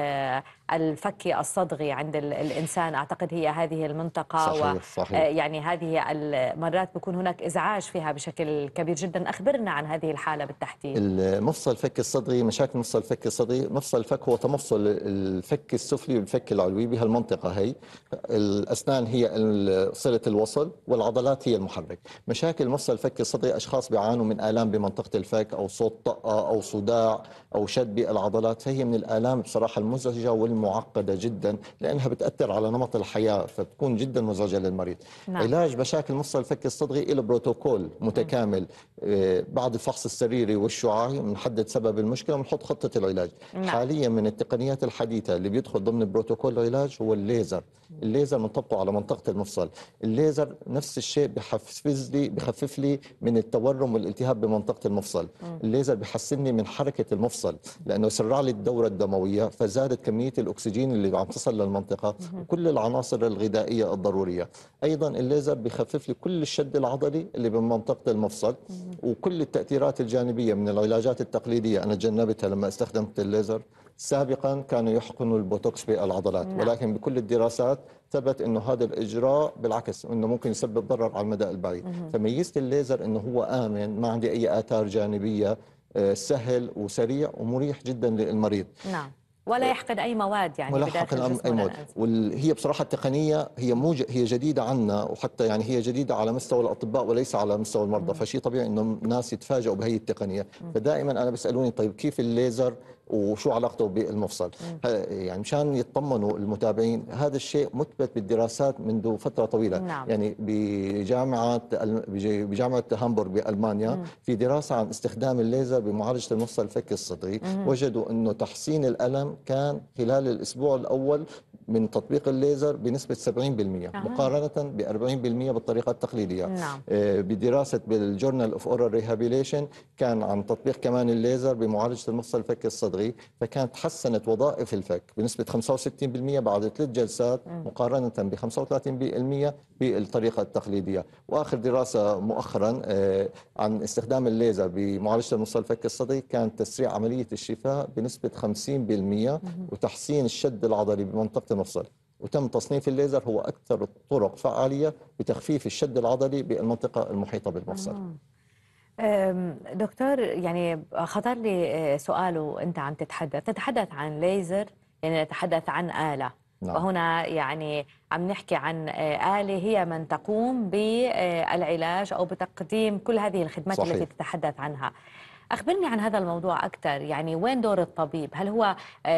الفكي الصدغي عند الإنسان؟ أعتقد هي هذه المنطقة. صحيح. صحيح. يعني هذه المرات بيكون هناك إزعاج فيها بشكل كبير جدا. أخبرنا عن هذه الحالة بالتحديد. المفصل الفكي الصدغي، مشاكل مفصل الفكي الصدغي، مفصل الفك هو تمفصل الفك السفلي والفك العلوي بهالمنطقة هي. الأسنان هي صلة الوصل والعضلات هي المحرك. مشاكل مفصل الفك الصدغي أشخاص بيعانوا من آلام بمنطقة الفك أو صوت طقة أو صداع او شد بالعضلات، فهي من الالام بصراحه المزعجه والمعقده جدا لانها بتاثر على نمط الحياه، فبتكون جدا مزعجه للمريض. نعم. علاج مشاكل مفصل الفك الصدغي له بروتوكول متكامل. آه، بعد الفحص السريري والشعاعي بنحدد سبب المشكله ونحط خطه العلاج. نعم. حاليا من التقنيات الحديثه اللي بيدخل ضمن بروتوكول العلاج هو الليزر. الليزر بنطبقه على منطقه المفصل. الليزر نفس الشيء بحفز لي بخفف لي من التورم والالتهاب بمنطقه المفصل. الليزر بحسن من حركه المفصل لانه سرع لي الدوره الدمويه، فزادت كميه الاكسجين اللي عم تصل للمنطقه وكل العناصر الغذائيه الضروريه. ايضا الليزر بخفف لي كل الشد العضلي اللي بمنطقه المفصل، وكل التاثيرات الجانبيه من العلاجات التقليديه انا تجنبتها لما استخدمت الليزر. سابقا كانوا يحقنوا البوتوكس بالعضلات، نعم. ولكن بكل الدراسات ثبت انه هذا الاجراء بالعكس انه ممكن يسبب ضرر على المدى البعيد. فميزه الليزر انه هو امن، ما عندي اي اثار جانبيه، آه، سهل وسريع ومريح جدا للمريض. نعم. ولا يحقن اي مواد يعني بداخل ملحق جسمه اي مواد. للأنسجة. وهي بصراحه التقنيه هي موج... هي جديده عنا، وحتى يعني هي جديده على مستوى الاطباء وليس على مستوى المرضى، فشيء طبيعي انه الناس يتفاجئوا بهي التقنيه. فدائما انا بيسالوني طيب كيف الليزر وشو علاقته بالمفصل؟ يعني مشان يطمنوا المتابعين، هذا الشيء مثبت بالدراسات منذ فتره طويله. نعم. يعني بجامعه بجامعه هامبورغ بالمانيا مم. في دراسه عن استخدام الليزر بمعالجه المفصل الفكي الصدغي، مم. وجدوا انه تحسين الالم كان خلال الاسبوع الاول من تطبيق الليزر بنسبة سبعين بالمئة أه. مقارنة ب أربعين بالمئة بالطريقة التقليدية. نعم. آه، بدراسة بالجورنال اوف اورال ريهابيليشن كان عن تطبيق كمان الليزر بمعالجة المفصل الفكي الصدغي، فكانت تحسنت وظائف الفك بنسبة خمسة وستين بالمئة بعد ثلاث جلسات مقارنة ب خمسة وثلاثين بالمئة بالطريقة التقليدية. واخر دراسة مؤخرا آه، عن استخدام الليزر بمعالجة المفصل الفكي الصدغي كان تسريع عملية الشفاء بنسبة خمسين بالمئة وتحسين الشد العضلي بمنطقة المفصل. وتم تصنيف الليزر هو أكثر الطرق فعالية بتخفيف الشد العضلي بالمنطقة المحيطة بالمفصل. أم، دكتور، يعني خطر لي سؤال وأنت عم تتحدث تتحدث عن ليزر، يعني نتحدث عن آلة. نعم. وهنا يعني عم نحكي عن آلة هي من تقوم بالعلاج أو بتقديم كل هذه الخدمات صحيح. التي تتحدث عنها. أخبرني عن هذا الموضوع أكثر، يعني وين دور الطبيب؟ هل هو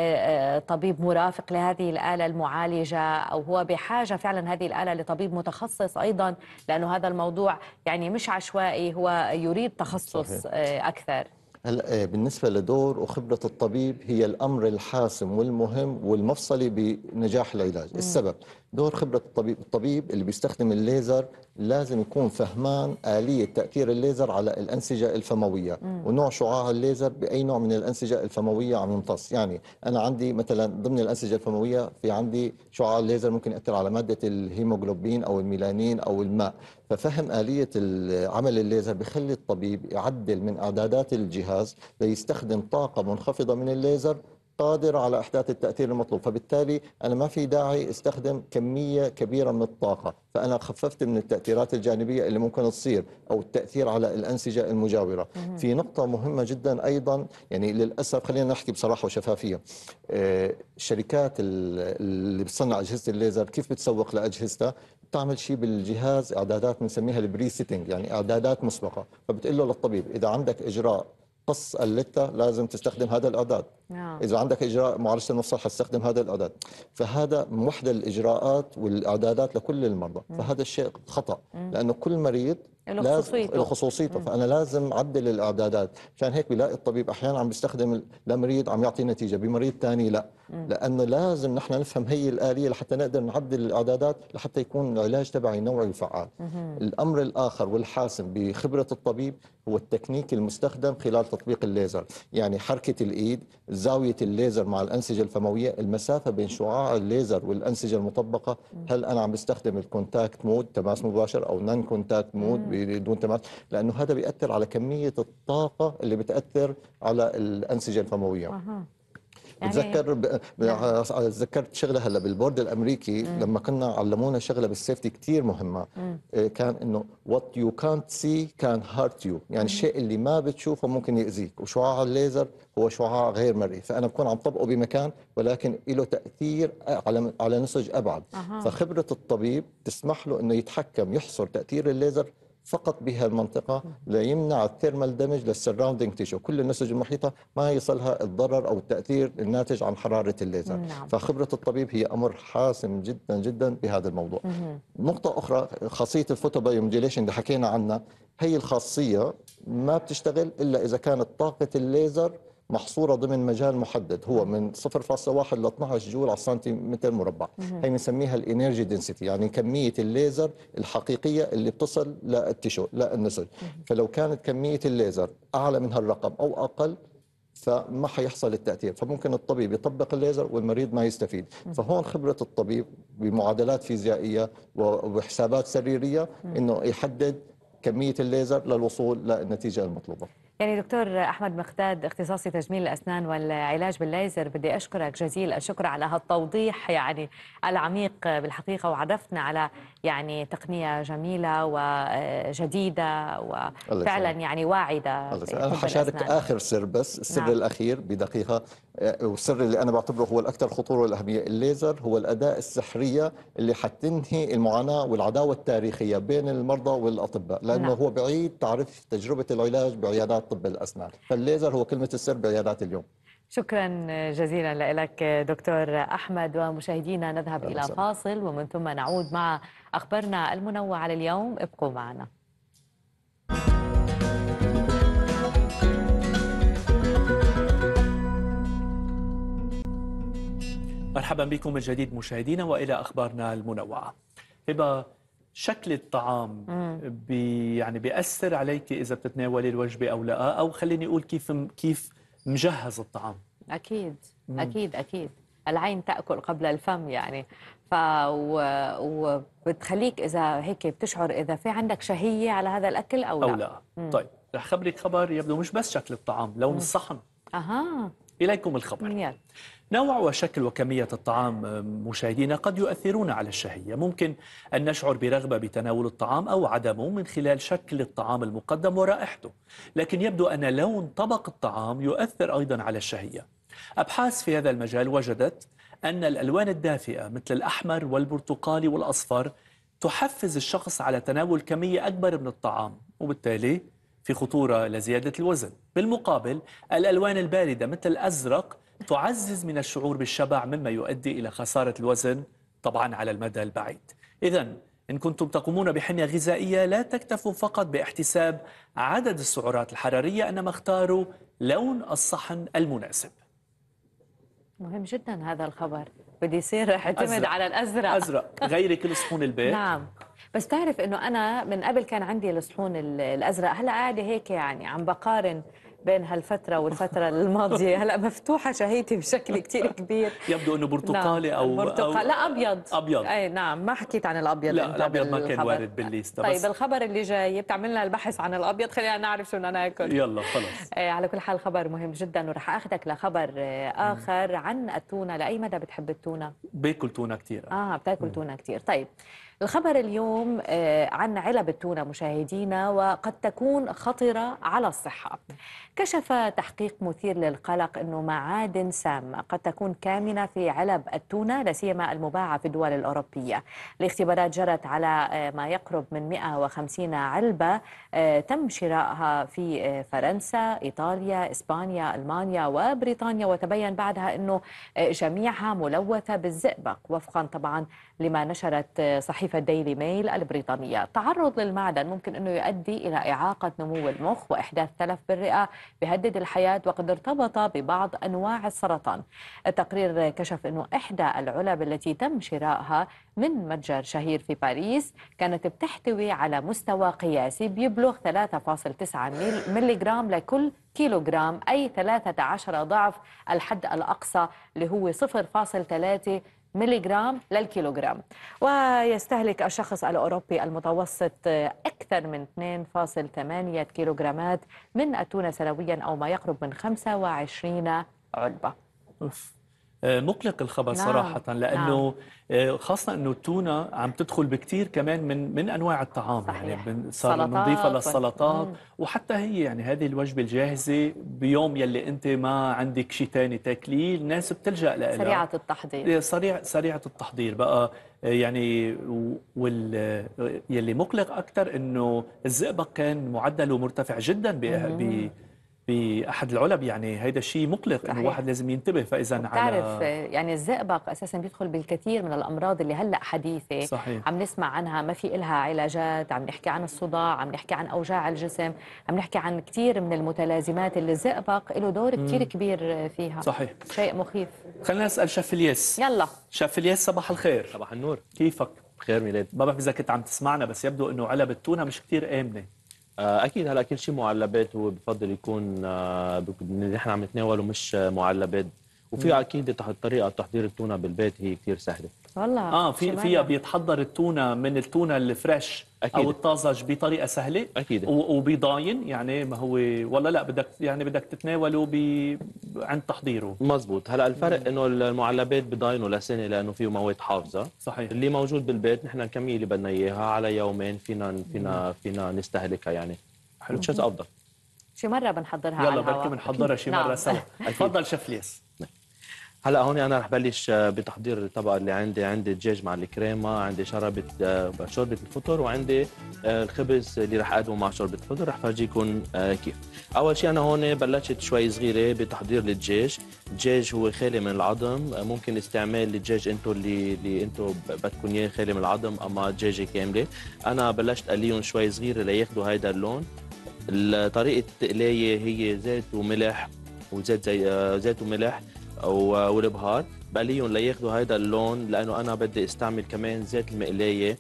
طبيب مرافق لهذه الآلة المعالجة، أو هو بحاجة فعلا هذه الآلة لطبيب متخصص أيضا، لأنه هذا الموضوع يعني مش عشوائي، هو يريد تخصص صحيح. أكثر. هلا بالنسبة لدور وخبرة الطبيب هي الأمر الحاسم والمهم والمفصلي بنجاح العلاج. مم. السبب دور خبرة الطبيب. الطبيب اللي بيستخدم الليزر لازم يكون فهمان آلية تأثير الليزر على الأنسجة الفموية. مم. ونوع شعاع الليزر بأي نوع من الأنسجة الفموية عم يمتص. يعني أنا عندي مثلا ضمن الأنسجة الفموية في عندي شعاع الليزر ممكن يأثر على مادة الهيموغلوبين أو الميلانين أو الماء. ففهم آلية عمل الليزر بخلي الطبيب يعدل من إعدادات الجهاز ليستخدم طاقة منخفضة من الليزر قادر على إحداث التأثير المطلوب. فبالتالي أنا ما في داعي استخدم كمية كبيرة من الطاقة، فأنا خففت من التأثيرات الجانبية اللي ممكن تصير أو التأثير على الأنسجة المجاورة. مم. في نقطة مهمة جدا أيضا، يعني للأسف خلينا نحكي بصراحة وشفافية، آه الشركات اللي بتصنع أجهزة الليزر كيف بتسوق لأجهزتها؟ بتعمل شيء بالجهاز إعدادات بنسميها البري سيتنج، يعني إعدادات مسبقة. فبتقول له للطبيب إذا عندك إجراء قص اللتة لازم تستخدم هذا الإعداد. نعم. إذا عندك إجراء معالجة المفصل حتستخدم هذا الإعداد. فهذا موحدة الإجراءات والإعدادات لكل المرضى. مم. فهذا الشيء خطأ. مم. لأنه كل مريض له خصوصيته, خصوصيته. فأنا لازم أعدل الإعدادات. عشان هيك بلاقي الطبيب أحيانا عم بيستخدم لمريض عم يعطي نتيجة، بمريض ثاني لا. مم. لأنه لازم نحن نفهم هي الآلية لحتى نقدر نعدل الإعدادات لحتى يكون العلاج تبعي نوعي وفعال. مم. الأمر الآخر والحاسم بخبرة الطبيب هو التكنيك المستخدم خلال تطبيق الليزر. يعني حركة الإيد، زاوية الليزر مع الأنسجة الفموية، المسافة بين شعاع الليزر والأنسجة المطبقة. هل أنا عم بستخدم الكونتاكت مود تماس مباشر أو نون كونتاكت مود بدون تماس؟ لأنه هذا بيأثر على كمية الطاقة اللي بتأثر على الأنسجة الفموية. أه. بتذكر ب... تذكرت شغله هلا بالبورد الامريكي. مم. لما كنا علمونا شغله بالسيفتي كثير مهمه. مم. كان انه وات يو كانت سي كان هارت يو، يعني مم. الشيء اللي ما بتشوفه ممكن يأذيك، وشعاع الليزر هو شعاع غير مرئي، فانا بكون عم طبقه بمكان ولكن له تاثير على على نسج ابعد. أه. فخبره الطبيب تسمح له انه يتحكم يحصر تاثير الليزر فقط بها المنطقة ليمنع الثيرمال دامج للسراوندينج تيشو، كل النسج المحيطة ما يصلها الضرر أو التأثير الناتج عن حرارة الليزر. نعم. فخبرة الطبيب هي أمر حاسم جدا جدا بهذا الموضوع. مم. نقطة أخرى، خاصية الفوتوبايوموديليشن اللي حكينا عنها، هي الخاصية ما بتشتغل إلا إذا كانت طاقة الليزر محصورة ضمن مجال محدد، هو من صفر فاصلة واحد ل اثني عشر جول على السنتيمتر مربع. هي بنسميها الانرجي دنسيتي، يعني كمية الليزر الحقيقية اللي بتصل للتشو للنسج. فلو كانت كمية الليزر أعلى من هالرقم أو أقل فما حيحصل التأثير، فممكن الطبيب يطبق الليزر والمريض ما يستفيد. فهون خبرة الطبيب بمعادلات فيزيائية وحسابات سريرية إنه يحدد كمية الليزر للوصول للنتيجة المطلوبة. يعني دكتور أحمد مقداد، اختصاصي تجميل الأسنان والعلاج بالليزر، بدي أشكرك جزيل الشكر على هالتوضيح يعني العميق بالحقيقة، وعرفتنا على يعني تقنية جميلة وجديدة وفعلا يعني واعدة. أنا حشارك آخر سر، بس السر نعم. الأخير بدقيقة، والسر اللي أنا بعتبره هو الأكثر خطورة والأهمية، الليزر هو الأداة السحرية اللي حتنهي المعاناة والعداوة التاريخية بين المرضى والأطباء، لأنه نعم. هو بعيد تعرف تجربة العلاج بعيادات طب الأسنان، فالليزر هو كلمة السر بعيادات اليوم. شكرا جزيلا لك دكتور أحمد. ومشاهدينا نذهب إلى فاصل ومن ثم نعود مع أخبارنا المنوعة لليوم، ابقوا معنا. مرحبا بكم من جديد مشاهدينا وإلى أخبارنا المنوعة. هبة، شكل الطعام بي يعني بيأثر عليك إذا بتتناولي الوجبة أو لا، أو خليني أقول كيف كيف مجهز الطعام؟ أكيد مم. أكيد أكيد العين تأكل قبل الفم يعني، ف وبتخليك إذا هيك بتشعر إذا في عندك شهية على هذا الأكل أو لا. أو لا. مم. طيب رح خبرك خبر يبدو مش بس شكل الطعام، لون مم. الصحن. أها. إليكم الخبر. يلا. نوع وشكل وكمية الطعام مشاهدينا قد يؤثرون على الشهية. ممكن أن نشعر برغبة بتناول الطعام أو عدمه من خلال شكل الطعام المقدم ورائحته، لكن يبدو أن لون طبق الطعام يؤثر أيضا على الشهية. أبحاث في هذا المجال وجدت أن الألوان الدافئة مثل الأحمر والبرتقالي والأصفر تحفز الشخص على تناول كمية أكبر من الطعام، وبالتالي في خطورة لزيادة الوزن. بالمقابل الألوان الباردة مثل الأزرق تعزز من الشعور بالشبع، مما يؤدي إلى خسارة الوزن طبعا على المدى البعيد. إذن إن كنتم تقومون بحمية غذائية لا تكتفوا فقط باحتساب عدد السعرات الحرارية، إنما اختاروا لون الصحن المناسب. مهم جدا هذا الخبر، بدي يصير اعتمد على الأزرق. أزرق غيري كل صحون البيت. نعم، بس تعرف إنه أنا من قبل كان عندي الصحون الأزرق، هلا قاعدة هيك يعني عم بقارن بين هالفترة والفترة الماضية، هلا مفتوحة شهيتي بشكل كتير كبير. يبدو انه برتقالي او برتقال أو لا ابيض. ابيض. اي نعم، ما حكيت عن الابيض. لا الابيض ما كان وارد بالليسته. طيب الخبر اللي جاي بتعمل لنا البحث عن الابيض، خلينا نعرف شو بدنا ناكل. يلا خلص. اي على كل حال خبر مهم جدا، ورح اخذك لخبر اخر عن التونة. لاي مدى بتحب التونة؟ باكل تونة كثير. اه بتاكل تونة كثير. طيب الخبر اليوم عن علب التونة مشاهدينا، وقد تكون خطرة على الصحة. كشف تحقيق مثير للقلق أنه معادن سامة قد تكون كامنة في علب التونة، لا سيما المباعة في الدول الأوروبية. الاختبارات جرت على ما يقرب من مئة وخمسين علبة تم شرائها في فرنسا، إيطاليا، إسبانيا، ألمانيا وبريطانيا، وتبين بعدها أنه جميعها ملوثة بالزئبق، وفقا طبعا لما نشرت صحيفة ديلي ميل البريطانية. التعرض للمعدن ممكن أنه يؤدي إلى إعاقة نمو المخ وإحداث تلف بالرئة بيهدد الحياة، وقد ارتبط ببعض أنواع السرطان. التقرير كشف أنه إحدى العلب التي تم شرائها من متجر شهير في باريس كانت بتحتوي على مستوى قياسي بيبلغ ثلاثة فاصلة تسعة ملغرام لكل كيلوغرام، أي ثلاثة عشر ضعف الحد الأقصى اللي هو صفر فاصلة ثلاثة ملغرام للكيلوغرام. ويستهلك الشخص الأوروبي المتوسط أكثر من اثنين فاصلة ثمانية كيلوغرامات من التونة سنويا، أو ما يقرب من خمسة وعشرين علبة. أوف. مقلق الخبر نعم. صراحة، لأنه نعم. خاصة أنه التونة عم تدخل بكثير كمان من من أنواع الطعام. صحيح. يعني صار بنضيفها للسلطات و... وحتى هي يعني هذه الوجبة الجاهزة بيوم يلي أنت ما عندك شيء ثاني تاكليه، الناس بتلجأ لها سريعة التحضير. سريع سريعة التحضير بقى يعني. وال يلي مقلق أكثر أنه الزئبق كان معدله مرتفع جدا ب بأحد العلب، يعني هيدا الشيء مقلق انه الواحد لازم ينتبه. فاذا على بتعرف يعني الزئبق اساسا بيدخل بالكثير من الامراض اللي هلا حديثه. صحيح. عم نسمع عنها، ما في إلها علاجات، عم نحكي عن الصداع، عم نحكي عن اوجاع الجسم، عم نحكي عن كثير من المتلازمات اللي الزئبق له دور كثير كبير فيها. صحيح. شيء مخيف. خلينا نسال شيف الياس. يلا شيف الياس، صباح الخير. صباح النور. كيفك؟ بخير ميلاد. ما بعرف اذا كنت عم تسمعنا، بس يبدو انه علب التونه مش كثير امنه. اكيد هلا كل شيء معلبات، هو بفضل يكون نحن عم نتناوله مش معلبات. وفي اكيد طريقه تحضير التونه بالبيت هي كثير سهله والله. اه في فيها بيتحضر التونه من التونه الفريش أكيد. او الطازج بطريقه سهله اكيد وبيضاين، يعني ما هو والله لا بدك يعني بدك تتناوله ب... عند تحضيره. مزبوط. هلا الفرق انه المعلبات بضاينوا لسنه لانه فيه مواد حافظه. صحيح. اللي موجود بالبيت نحن الكميه اللي بدنا اياها على يومين فينا فينا فينا نستهلكها يعني. حلو. شو افضل شي مره بنحضرها على يلا بركي بنحضرها شي مره سوا. تفضل شيف الياس. هلا هون انا رح بلش بتحضير الطبق اللي عندي. عندي الدجاج مع الكريمه، عندي شربة شوربه الفطر، وعندي الخبز اللي رح اقدمه مع شوربه الفطر. رح فرجيكم كيف. اول شيء انا هون بلشت شوي صغيره بتحضير الدجاج. الدجاج هو خالي من العظم، ممكن استعمال الدجاج انتم اللي اللي انتم بدكم اياه خالي من العظم، اما دجاجه كامله. انا بلشت قليهم شوي صغيره لياخذوا هيدا اللون. طريقه التقليه هي زيت وملح وزيت زي زيت وملح والبهار. بقليهم لياخذوا هيدا اللون، لانه انا بدي استعمل كمان زيت المقلايه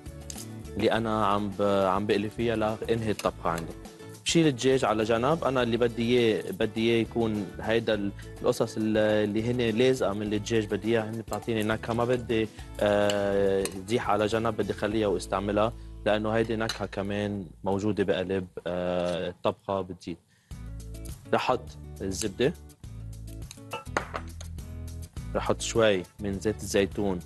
اللي انا عم عم بقلي فيها لانهي الطبخه عندي. بشيل الدجاج على جنب. انا اللي بدي اياه بدي اياه يكون هيدا القصص اللي هن لازقه من الدجاج، بدي اياها هن بتعطيني نكهه. ما بدي آه تزيح على جنب، بدي خليها واستعملها، لانه هيدي نكهه كمان موجوده بقلب آه الطبخه بتزيد. رح احط الزبده، رح احط شوي من زيت الزيتون،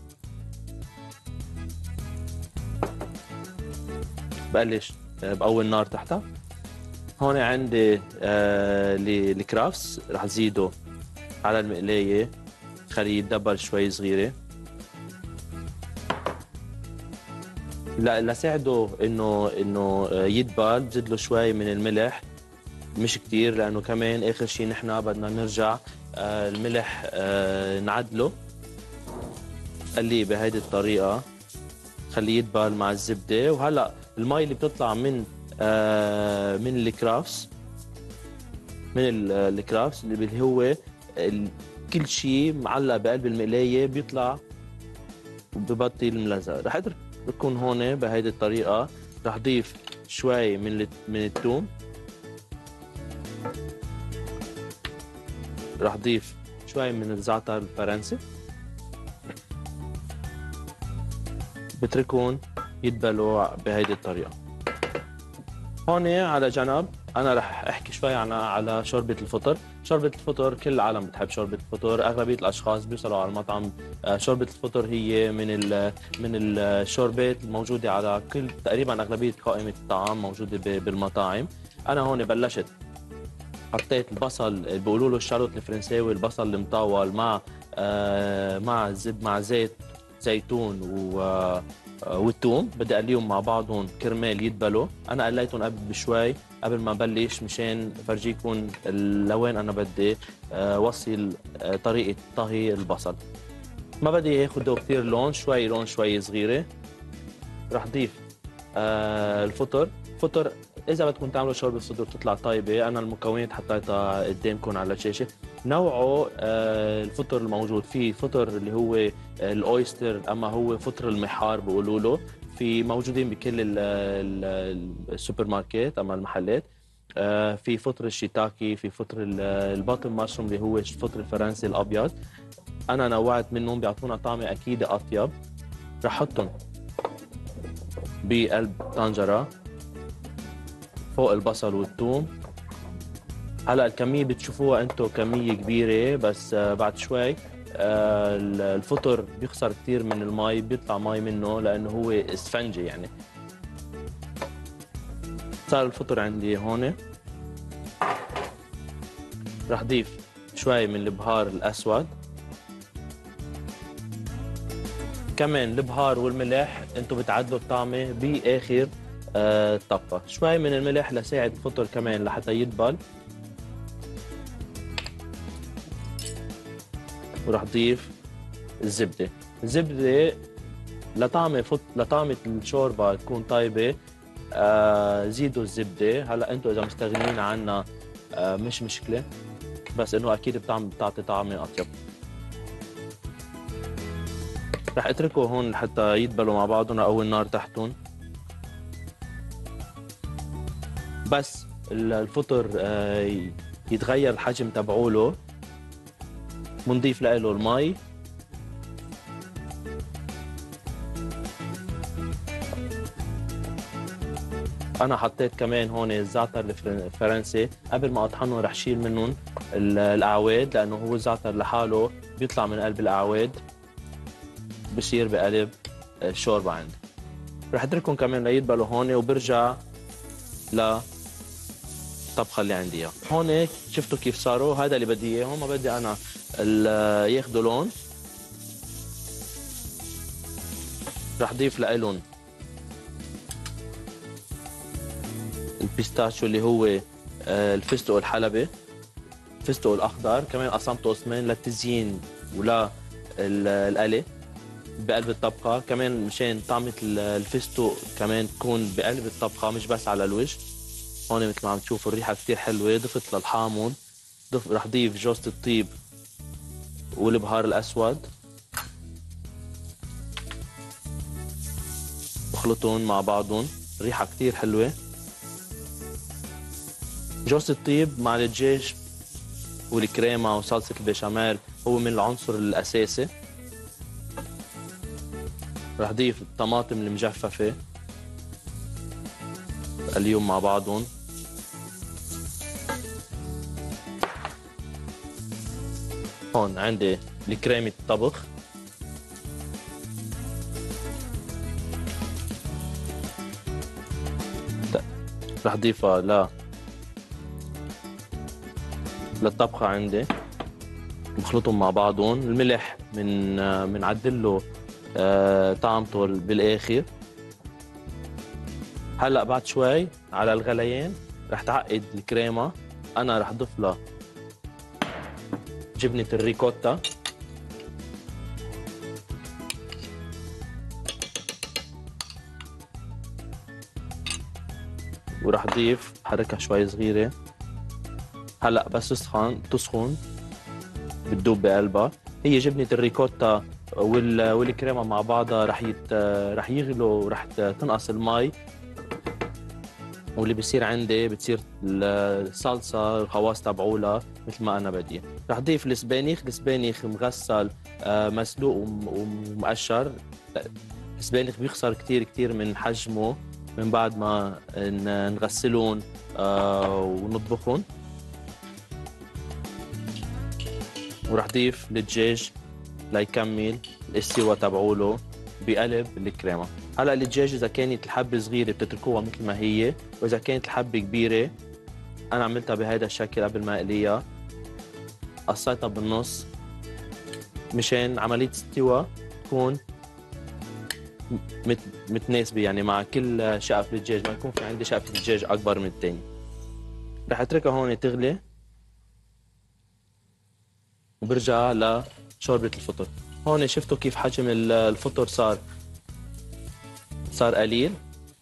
بقلش بقوي النار تحتها. هون عندي آه الكرافس، رح زيده على المقلايه، خليه يتدبر شوي صغيره. لا لساعده انه انه يدبل بزيد له شوي من الملح، مش كتير، لانه كمان اخر شيء نحن بدنا نرجع آه الملح آه نعدله. قليه بهيدي الطريقه، خليه يدبل مع الزبده. وهلا المي اللي بتطلع من آه من الكرافس من الكرافس اللي هو كل شيء معلق بقلب المقلايه بيطلع وببطل الملزق. رح اترككم هون بهيدي الطريقه. رح ضيف شوي من من الثوم، رح ضيف شوي من الزعتر الفرنسي، بتركون يدبلوا بهيدي الطريقه. هون على جنب انا رح احكي شوي عن على شوربه الفطر. شوربه الفطر كل العالم بتحب شوربه الفطر، اغلبيه الاشخاص بيوصلوا على المطعم. شوربه الفطر هي من ال من الشوربات الموجوده على كل تقريبا اغلبيه قائمه الطعام موجوده بالمطاعم. انا هون بلشت حطيت البصل، بيقولوا له الشالوت الفرنساوي، البصل المطول مع آه مع زب مع زيت زيتون و آه والثوم. بدي اقليهم مع بعضهم كرمال يدبلوا. انا قليتهم قبل بشوي قبل ما بلش، مشان فرجيكم لوين انا بدي آه وصل آه طريقه طهي البصل. ما بدي ياخذوا كثير لون، شوي لون شوي صغيره. رح ضيف آه الفطر. فطر اذا بدكم تعملوا شوربه صدور تطلع طيبه. انا المكونات حطيتها قدامكم على الشاشه. نوعه آه الفطر الموجود فيه فطر اللي هو الاويستر، اما هو فطر المحار بيقولوا له. في موجودين بكل ال ال السوبر ماركت اما المحلات. آه في فطر الشيتاكي، في فطر الباطن ماشروم اللي هو الفطر الفرنسي الابيض. انا نوعت منهم بيعطونا طعمه اكيد اطيب. رح احطهم بقلب طنجره فوق البصل والثوم. هلا الكميه بتشوفوها انتم كميه كبيره، بس بعد شوي آه، الفطر بيخسر كثير من المي، بيطلع مي منه لانه هو اسفنجي يعني. صار الفطر عندي هون. رح ضيف شوي من البهار الاسود، كمان البهار والملح انتم بتعدلوا الطعمه باخر آه الطبخه. شوي من الملح لساعد الفطر كمان لحتى يدبل. ورح ضيف الزبده. الزبده لطعمه فط... لطعمه الشوربه تكون طيبه آه زيدوا الزبده. هلا انتم اذا مستغنيين عنها آه مش مشكله، بس انه اكيد بتعمل بتعطي طعمه اطيب. رح اتركه هون لحتى يدبلوا مع بعضهم او النار تحتهم. بس الفطر آه يتغير الحجم تبعوله، بنضيف له المي. انا حطيت كمان هون الزعتر الفرنسي، قبل ما اطحنه رح شيل منهم الاعواد لانه هو الزعتر لحاله بيطلع من قلب الاعواد بصير بقلب الشوربه عندي. رح اتركهم كمان ليدبلوا هون وبرجع للطبخه اللي عندي اياها. هون شفتوا كيف صاروا، هذا اللي بدي اياه. ما بدي انا ياخذوا لون. رح اضيف لهم البيستاشيو اللي هو الفستق الحلبي، الفستق الاخضر، كمان قسمته قسمين للتزيين ولا القلي بقلب الطبخه، كمان مشان طعمه الفستق كمان تكون بقلب الطبخه مش بس على الوجه. هون مثل ما عم تشوفوا الريحه كثير حلوه. ضفت للحامض، ضف رح ضيف جوزة الطيب والبهار الاسود، بخلطهم مع بعضهم، ريحه كثير حلوه. جوزة الطيب مع الدجاج والكريمه وصلصه البشاميل هو من العنصر الاساسي. رح ضيف الطماطم المجففه، بقليهم مع بعضهم. هون عندي الكريمه الطبخ، رح ضيفها ل للطبخه عندي، بخلطهم مع بعضهم. الملح من بنعدل له آه طعمته بالاخر. هلا بعد شوي على الغليان رح تعقد الكريمه. انا رح اضيف لها جبنه الريكوتا، ورح اضيف حركها شوي صغيره. هلا بس تسخن تسخن بتدوب بقلبها. هي جبنه الريكوتا وال... والكريمه مع بعضها رح يت... رح يغلوا ورح تنقص المي، واللي بصير عندي بتصير الصلصه الخواص تبعولها مثل ما انا بدي. رح اضيف السبانخ، السبانخ مغسل مسلوق ومقشر. السبانخ بيخسر كثير كثير من حجمه من بعد ما نغسلهم ونطبخهم. ورح اضيف الدجاج ليكمل الاستوى تبعوله بقلب الكريمه. هلا الدجاج اذا كانت الحبه صغيره بتتركوها مثل ما هي، واذا كانت الحبه كبيره انا عملتها بهذا الشكل قبل ما اقليها، قصيتها بالنص مشان عمليه استوى تكون متناسبه يعني مع كل شقف الدجاج، ما يكون في عندي شقفه دجاج اكبر من الثاني. رح اتركها هون تغلي وبرجع لشوربه الفطر. هون شفتوا كيف حجم الفطر صار صار قليل.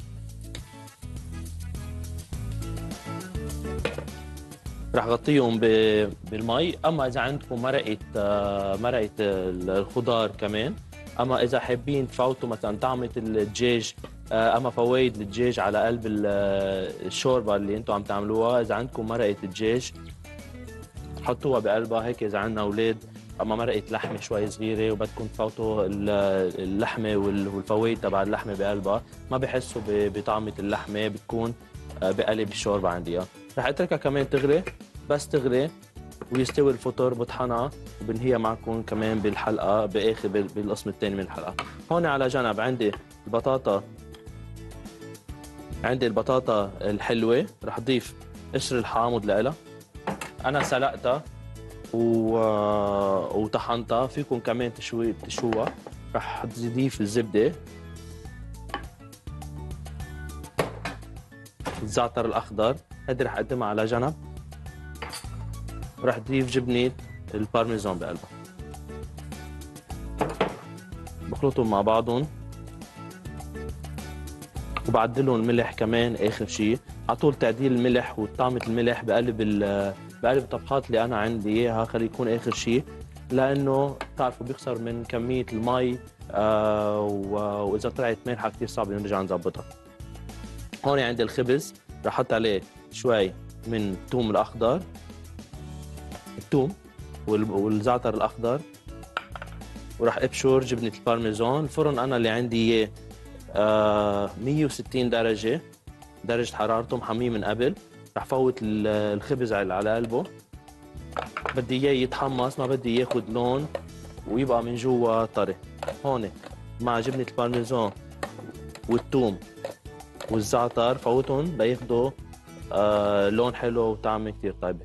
رح غطيهم بالمي. اما اذا عندكم مرقه مرقه الخضار كمان، اما اذا حابين تفوتوا مثلا طعمه الدجاج اما فوايد الدجاج على قلب الشوربه اللي انتم عم تعملوها، اذا عندكم مرقه الدجاج حطوها بقلبها هيك. اذا عندنا اولاد اما مرقه لحمه شوي صغيره وبدكم تفوتوا اللحمه والفوايد تبع اللحمه بقلبها، ما بحسوا بطعمه اللحمه، بتكون بقلب الشوربه عندي. رح اتركها كمان تغلي. بس تغلي ويستوي الفطر بطحنها وبنهيها معكم كمان بالحلقه باخر بالقسم الثاني من الحلقه. هون على جنب عندي البطاطا، عندي البطاطا الحلوه رح اضيف قشر الحامض لها. انا سلقتها و... وطحنتها، فيكم كمان تشوي تشوها. رح اضيف الزبده، الزعتر الاخضر، هذه رح اقدمها على جنب. رح اضيف جبنه البارميزان بقلبها، بخلطهم مع بعضهم وبعدلهم الملح كمان اخر شيء. على طول تعديل الملح وطعمه الملح بقلب بقلب الطبخات اللي انا عندي اياها خلي يكون اخر شيء، لانه بتعرفوا بيخسر من كميه المي. آه واذا طلعت مالحه كثير صعب نرجع نظبطها. هون عندي الخبز رح احط عليه شوي من الثوم الاخضر، الثوم والزعتر الاخضر، وراح ابشر جبنه البارميزان. الفرن انا اللي عندي اياه آه مية وستين درجه درجه حرارته، محميه من قبل. رح فوت الخبز على قلبه، بدي اياه يتحمص، ما بدي ياخذ لون ويبقى من جوا طري. هون مع جبنه البارميزان والثوم والزعتر فوتهم لياخذوا آه لون حلو وطعمه كثير طيبه.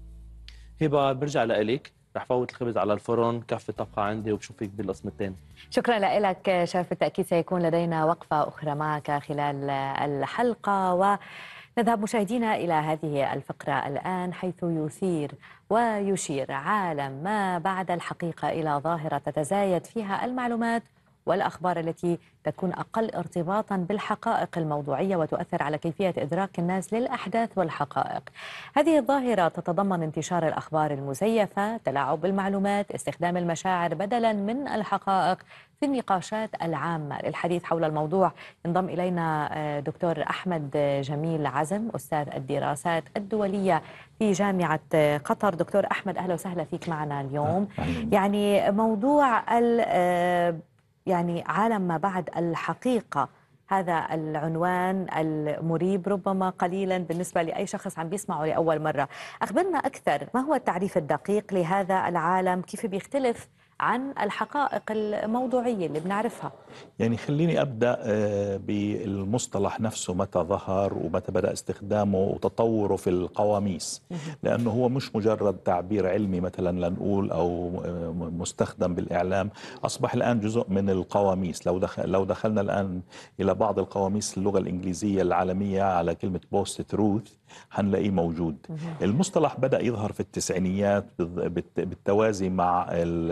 هبه برجع لإلك، رح فوت الخبز على الفرن، كفي طبخه عندي وبشوفك بالقسم الثاني. شكرا لك شيف، بالتأكيد سيكون لدينا وقفة أخرى معك خلال الحلقة. ونذهب مشاهدينا إلى هذه الفقرة الآن، حيث يثير ويشير عالم ما بعد الحقيقة إلى ظاهرة تتزايد فيها المعلومات والأخبار التي تكون أقل ارتباطاً بالحقائق الموضوعية وتؤثر على كيفية إدراك الناس للأحداث والحقائق. هذه الظاهرة تتضمن انتشار الأخبار المزيفة، تلاعب بالمعلومات، استخدام المشاعر بدلاً من الحقائق في النقاشات العامة. للحديث حول الموضوع ينضم إلينا دكتور أحمد جميل عزم، أستاذ الدراسات الدولية في جامعة قطر. دكتور أحمد، أهلا وسهلا فيك معنا اليوم. يعني موضوع ال يعني عالم ما بعد الحقيقة، هذا العنوان المريب ربما قليلا بالنسبة لأي شخص عم بيسمعه لأول مرة. أخبرنا أكثر، ما هو التعريف الدقيق لهذا العالم؟ كيف بيختلف عن الحقائق الموضوعية اللي بنعرفها؟ يعني خليني أبدأ بالمصطلح نفسه، متى ظهر ومتى بدأ استخدامه وتطوره في القواميس، لأنه هو مش مجرد تعبير علمي مثلا لنقول أو مستخدم بالإعلام، أصبح الآن جزء من القواميس. لو دخل لو دخلنا الآن إلى بعض القواميس اللغة الإنجليزية العالمية على كلمة بوست تروث هنلاقيه موجود. المصطلح بدأ يظهر في التسعينيات بالتوازي مع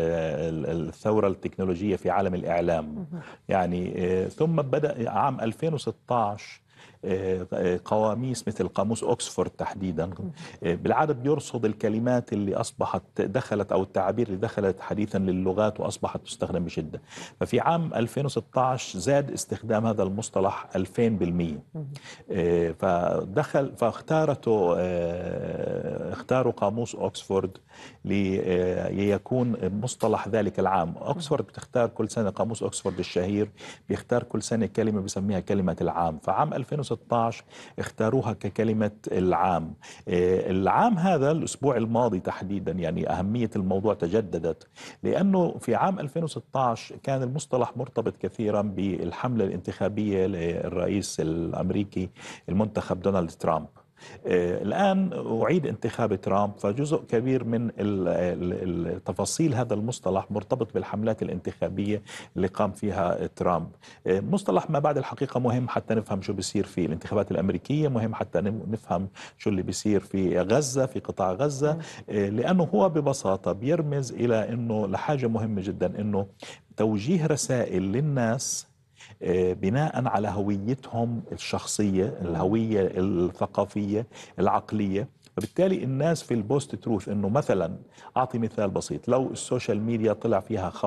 الثورة التكنولوجية في عالم الإعلام، يعني ثم بدأ عام ألفين وستة عشر قواميس مثل قاموس أكسفورد تحديدا بالعادة بيرصد الكلمات اللي أصبحت دخلت أو التعابير اللي دخلت حديثا للغات وأصبحت تستخدم بشدة. ففي عام ألفين وستة عشر زاد استخدام هذا المصطلح ألفين بالمئة، فدخل فاختارته اختاروا قاموس أكسفورد ليكون مصطلح ذلك العام. أكسفورد بتختار كل سنة، قاموس أكسفورد الشهير بيختار كل سنة كلمة بسميها كلمة العام، فعام ألفين وستة عشر اختاروها ككلمة العام. العام هذا الأسبوع الماضي تحديدا يعني أهمية الموضوع تجددت، لأنه في عام ألفين وستة عشر كان المصطلح مرتبط كثيرا بالحملة الانتخابية للرئيس الأمريكي المنتخب دونالد ترامب. الآن أعيد انتخاب ترامب، فجزء كبير من التفاصيل هذا المصطلح مرتبط بالحملات الانتخابية اللي قام فيها ترامب. مصطلح ما بعد الحقيقة مهم حتى نفهم شو بيصير في الانتخابات الأمريكية، مهم حتى نفهم شو اللي بيصير في غزة، في قطاع غزة، لأنه هو ببساطة بيرمز إلى أنه لحاجة مهمة جدا، أنه توجيه رسائل للناس بناء على هويتهم الشخصية، الهوية الثقافية العقلية. فبالتالي الناس في البوست تروث، انه مثلا اعطي مثال بسيط، لو السوشيال ميديا طلع فيها خبر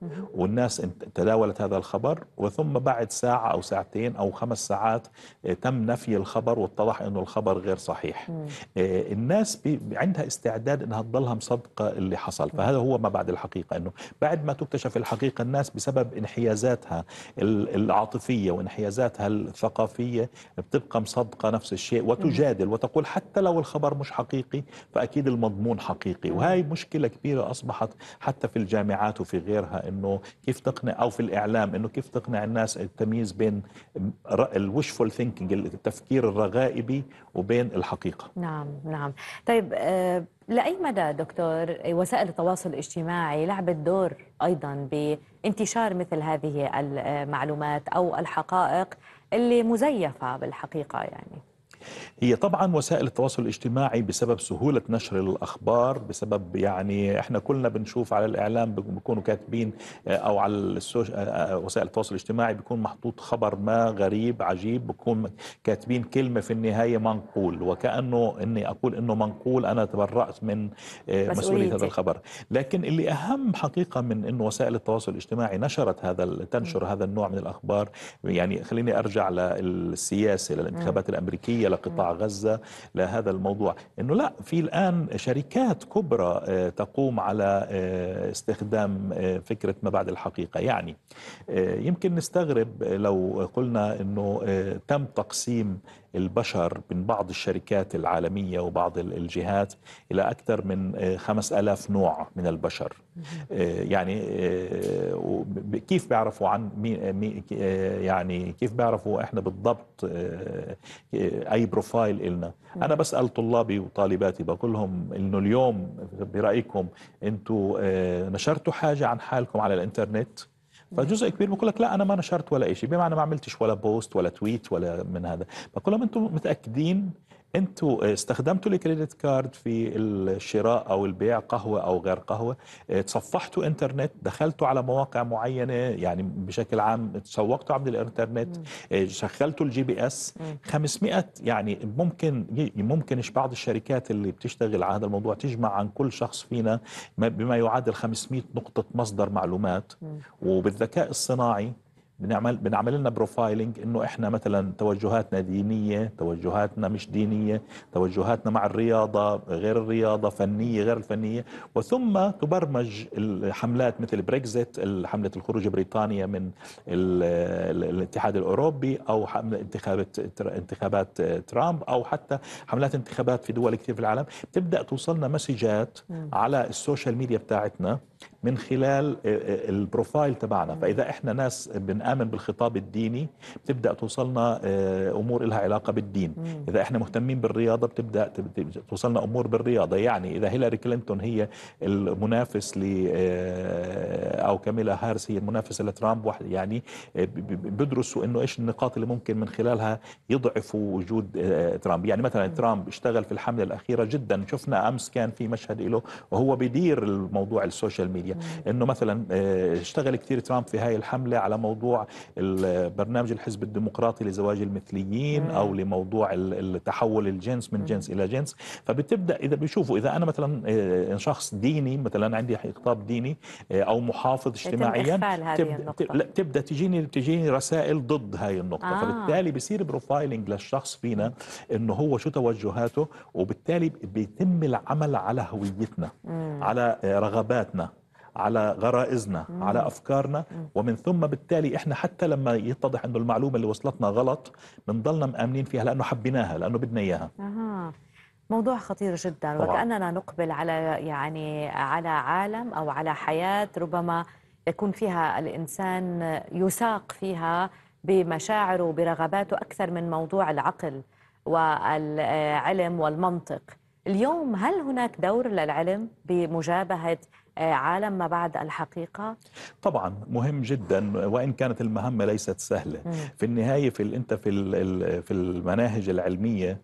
والناس تداولت هذا الخبر، وثم بعد ساعة أو ساعتين أو خمس ساعات تم نفي الخبر واتضح أنه الخبر غير صحيح. مم. الناس بي عندها استعداد أنها تضلها مصدقة اللي حصل، فهذا هو ما بعد الحقيقة، أنه بعد ما تكتشف الحقيقة الناس بسبب انحيازاتها العاطفية وانحيازاتها الثقافية بتبقى مصدقة نفس الشيء وتجادل وتقول حتى لو الخبر مش حقيقي فأكيد المضمون حقيقي. وهي مشكلة كبيرة أصبحت حتى في الجامعات وفي غيرها، أنه كيف تقنع، أو في الإعلام، أنه كيف تقنع الناس التمييز بين الوشفول ثينكينج، التفكير الرغائبي، وبين الحقيقة. نعم نعم. طيب أه لأي مدى دكتور وسائل التواصل الاجتماعي لعبت دور أيضا بانتشار مثل هذه المعلومات أو الحقائق اللي مزيفة بالحقيقة؟ يعني هي طبعا وسائل التواصل الاجتماعي بسبب سهولة نشر الأخبار، بسبب يعني احنا كلنا بنشوف على الإعلام بيكونوا كاتبين أو على وسائل التواصل الاجتماعي بيكون محطوط خبر ما غريب عجيب، بيكون كاتبين كلمة في النهاية منقول، وكأنه إني أقول إنه منقول أنا تبرأت من مسؤولية هذا الخبر. لكن اللي أهم حقيقة من إنه وسائل التواصل الاجتماعي نشرت هذا تنشر هذا النوع من الأخبار، يعني خليني أرجع للسياسة، للانتخابات الأمريكية، لقطاع غزة، لهذا الموضوع، انه لا، في الان شركات كبرى تقوم على استخدام فكرة ما بعد الحقيقة. يعني يمكن نستغرب لو قلنا انه تم تقسيم البشر من بعض الشركات العالمية وبعض الجهات إلى أكثر من خمس ألاف نوع من البشر. يعني كيف بيعرفوا عن مين، يعني كيف بيعرفوا إحنا بالضبط أي بروفايل إلنا؟ أنا بسأل طلابي وطالباتي بقول لهم إنه اليوم برأيكم أنتوا نشرتوا حاجة عن حالكم على الإنترنت؟ فجزء كبير بقول لك لا، انا ما نشرت ولا شيء، بمعنى ما عملتش ولا بوست ولا تويت ولا من هذا. بقول لهم انتم متاكدين انتوا استخدمتوا الكريدت كارد في الشراء او البيع، قهوه او غير قهوه، تصفحتوا انترنت، دخلتوا على مواقع معينه، يعني بشكل عام تسوقتوا عبر الانترنت، شغلتوا الجي بي اس خمسمئة، يعني ممكن ممكن بعض الشركات اللي بتشتغل على هذا الموضوع تجمع عن كل شخص فينا بما يعادل خمسمئة نقطه مصدر معلومات. وبالذكاء الصناعي بنعمل بنعمل لنا بروفايلنج، انه احنا مثلا توجهاتنا دينيه، توجهاتنا مش دينيه، توجهاتنا مع الرياضه غير الرياضه، فنيه غير الفنيه، وثم تبرمج الحملات مثل بريكزيت، حمله الخروج بريطانيا من الاتحاد الاوروبي، او انتخابات انتخابات ترامب، او حتى حملات انتخابات في دول كثير في العالم. بتبدا توصلنا مسجات على السوشيال ميديا بتاعتنا من خلال البروفايل تبعنا. فإذا إحنا ناس بنآمن بالخطاب الديني بتبدأ توصلنا أمور لها علاقة بالدين. إذا إحنا مهتمين بالرياضة بتبدأ توصلنا أمور بالرياضة. يعني إذا هيلاري كلينتون هي المنافس ل أو كاميلا هاريس هي المنافسة لترامب، يعني بدرسوا إنه إيش النقاط اللي ممكن من خلالها يضعفوا وجود ترامب. يعني مثلا ترامب اشتغل في الحملة الأخيرة جدا، شفنا أمس كان في مشهد له وهو بيدير الموضوع السوشيال ميديا، انه مثلا اشتغل كثير ترامب في هاي الحمله على موضوع البرنامج الحزب الديمقراطي لزواج المثليين، مم. او لموضوع التحول الجنس من جنس مم. الى جنس. فبتبدا اذا بيشوفوا اذا انا مثلا شخص ديني، مثلا عندي خطاب ديني او محافظ اجتماعيا، تبدا, تبدأ تجيني تجيني رسائل ضد هاي النقطه. آه. فبالتالي بيصير بروفايلنج للشخص فينا، انه هو شو توجهاته، وبالتالي بيتم العمل على هويتنا، مم. على رغباتنا، على غرائزنا، مم. على أفكارنا، مم. ومن ثم بالتالي إحنا حتى لما يتضح أنه المعلومة اللي وصلتنا غلط بنضلنا مآمنين فيها لأنه حبيناها، لأنه بدنا إياها. أها. موضوع خطير جدا، طبعا. وكأننا نقبل على يعني على عالم أو على حياة ربما يكون فيها الإنسان يساق فيها بمشاعره وبرغباته أكثر من موضوع العقل والعلم والمنطق. اليوم هل هناك دور للعلم بمجابهة عالم ما بعد الحقيقة؟ طبعا مهم جدا، وإن كانت المهمة ليست سهلة. مم. في النهاية في أنت في في المناهج العلمية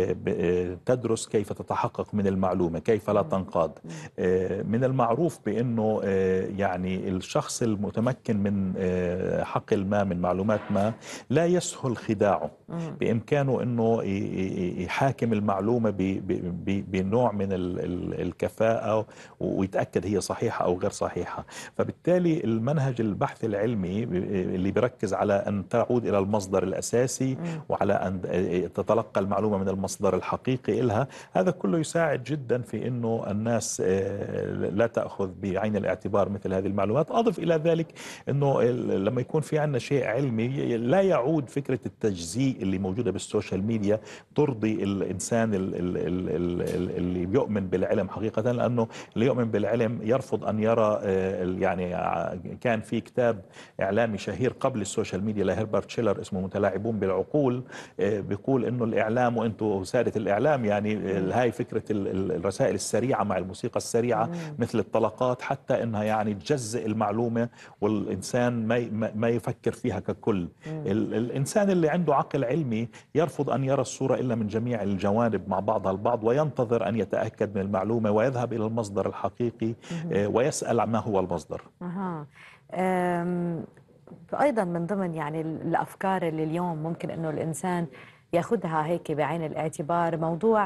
تدرس كيف تتحقق من المعلومة، كيف لا تنقاد. من المعروف بأنه يعني الشخص المتمكن من حقل ما، من معلومات ما، لا يسهل خداعه. مم. بإمكانه أنه يحاكم المعلومة بنوع من الكفاءة ويتأكد هي هي صحيحة أو غير صحيحة. فبالتالي المنهج البحث العلمي اللي بيركز على أن تعود إلى المصدر الأساسي وعلى أن تتلقى المعلومة من المصدر الحقيقي إلها، هذا كله يساعد جدا في أنه الناس لا تأخذ بعين الاعتبار مثل هذه المعلومات. أضف إلى ذلك أنه لما يكون في عندنا شيء علمي لا يعود فكرة التجزيء اللي موجودة بالسوشيال ميديا ترضي الإنسان اللي بيؤمن بالعلم حقيقة، لأنه اللي يؤمن بالعلم يرفض أن يرى. يعني كان في كتاب إعلامي شهير قبل السوشيال ميديا لهربرت شيلر اسمه متلاعبون بالعقول، بيقول إنه الإعلام وأنتم سادة الإعلام يعني هاي فكرة الرسائل السريعة مع الموسيقى السريعة مثل الطلقات، حتى إنها يعني تجزئ المعلومة والإنسان ما ما يفكر فيها ككل. الإنسان اللي عنده عقل علمي يرفض أن يرى الصورة إلا من جميع الجوانب مع بعضها البعض، وينتظر أن يتأكد من المعلومة ويذهب إلى المصدر الحقيقي ويسأل ما هو المصدر. أها. أيضا من ضمن يعني الأفكار اللي اليوم ممكن أنه الإنسان يأخذها هيك بعين الاعتبار موضوع،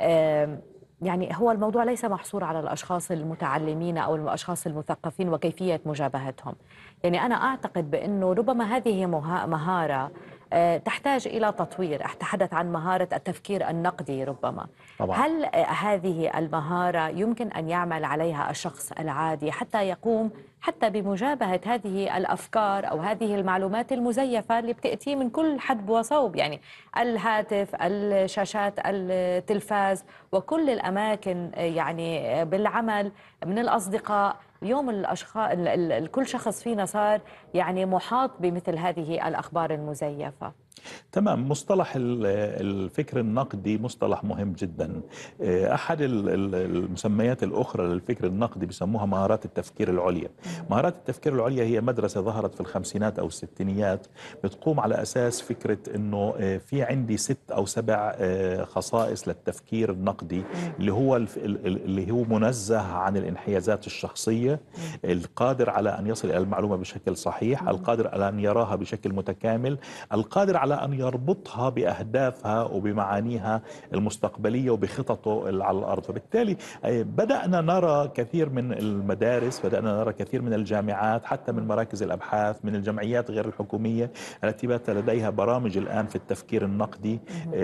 يعني هو الموضوع ليس محصور على الأشخاص المتعلمين أو الأشخاص المثقفين وكيفية مجابهتهم. يعني أنا أعتقد بأنه ربما هذه مهارة تحتاج إلى تطوير. أتحدث عن مهارة التفكير النقدي ربما. طبعا. هل هذه المهارة يمكن أن يعمل عليها الشخص العادي حتى يقوم حتى بمجابهة هذه الأفكار أو هذه المعلومات المزيفة اللي بتأتي من كل حدب وصوب؟ يعني الهاتف، الشاشات، التلفاز، وكل الأماكن يعني بالعمل، من الأصدقاء. اليوم الأشخاص كل شخص فينا صار يعني محاط بمثل هذه الأخبار المزيفة. تمام. مصطلح الفكر النقدي مصطلح مهم جدا. أحد المسميات الأخرى للفكر النقدي بيسموها مهارات التفكير العليا. مهارات التفكير العليا هي مدرسة ظهرت في الخمسينات أو الستينيات، بتقوم على أساس فكرة أنه في عندي ست أو سبع خصائص للتفكير النقدي، اللي هو اللي هو منزه عن الانحيازات الشخصية، القادر على أن يصل إلى المعلومة بشكل صحيح، القادر على أن يراها بشكل متكامل، القادر على أن يربطها بأهدافها وبمعانيها المستقبلية وبخططه على الأرض. فبالتالي بدأنا نرى كثير من المدارس، بدأنا نرى كثير من الجامعات، حتى من مراكز الأبحاث، من الجمعيات غير الحكومية التي بات لديها برامج الآن في التفكير النقدي.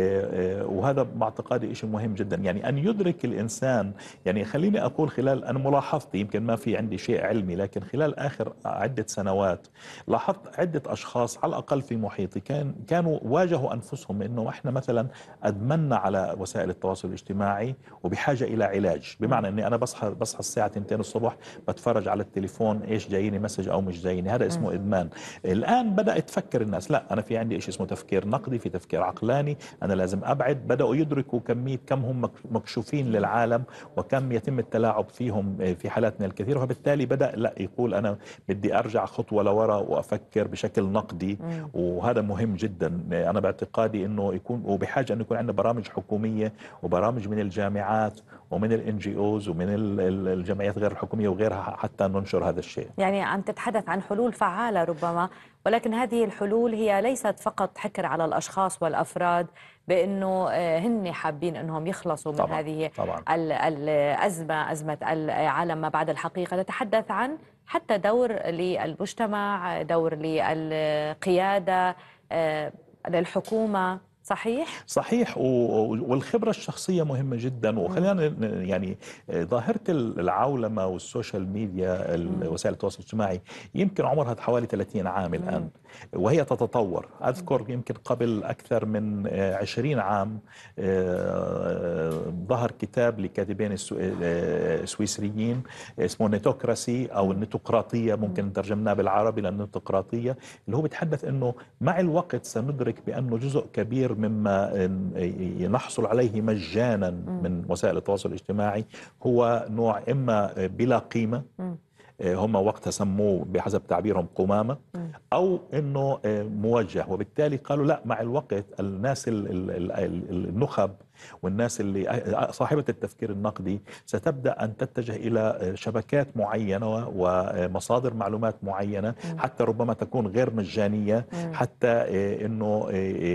وهذا باعتقادي شيء مهم جدا، يعني أن يدرك الإنسان. يعني خليني أقول خلال أنا ملاحظتي، يمكن ما في عندي شيء علمي، لكن خلال آخر عدة سنوات لاحظت عدة أشخاص على الأقل في محيطي كان كانوا واجهوا أنفسهم إنه إحنا مثلا أدمنا على وسائل التواصل الاجتماعي وبحاجة إلى علاج. بمعنى إني أنا بصحى بصحى الساعة اثنتين الصبح بتفرج على التليفون إيش جايني مسج أو مش جايني، هذا اسمه إدمان. الآن بدأت تفكر الناس، لا أنا في عندي إيش اسمه تفكير نقدي، في تفكير عقلاني، أنا لازم أبعد. بدأوا يدركوا كمية كم هم مكشوفين للعالم وكم يتم التلاعب فيهم في حالاتنا الكثيرة. وبالتالي بدأ لا يقول أنا بدي أرجع خطوة لورا وأفكر بشكل نقدي. مم. وهذا مهم جدا. أنا باعتقادي أنه يكون وبحاجة أن يكون عندنا برامج حكومية وبرامج من الجامعات ومن الان جي اوز ومن الجمعيات غير الحكومية وغيرها حتى ننشر هذا الشيء. يعني عم تتحدث عن حلول فعالة ربما، ولكن هذه الحلول هي ليست فقط حكر على الأشخاص والأفراد بأنه هن حابين أنهم يخلصوا من طبعًا هذه طبعًا الأزمة، أزمة العالم ما بعد الحقيقة. تتحدث عن حتى دور للمجتمع، دور للقيادة، للحكومة. صحيح؟ صحيح. والخبرة الشخصية مهمة جدا. وخلينا يعني ظاهرة العولمة والسوشيال ميديا، وسائل التواصل الاجتماعي، يمكن عمرها حوالي ثلاثين عام الآن وهي تتطور. أذكر يمكن قبل أكثر من عشرين عام ظهر كتاب لكاتبين سويسريين اسمه نيتوكراسي أو النيتوقراطية، ممكن ترجمناه بالعربي للنيتوقراطية، اللي هو بيتحدث أنه مع الوقت سندرك بأنه جزء كبير مما نحصل عليه مجانا من وسائل التواصل الاجتماعي هو نوع إما بلا قيمة، هم وقتها سموه بحسب تعبيرهم قمامة، أو أنه موجه. وبالتالي قالوا لا، مع الوقت الناس النخب والناس اللي صاحبة التفكير النقدي ستبدأ أن تتجه إلى شبكات معينة ومصادر معلومات معينة، حتى ربما تكون غير مجانية، حتى أنه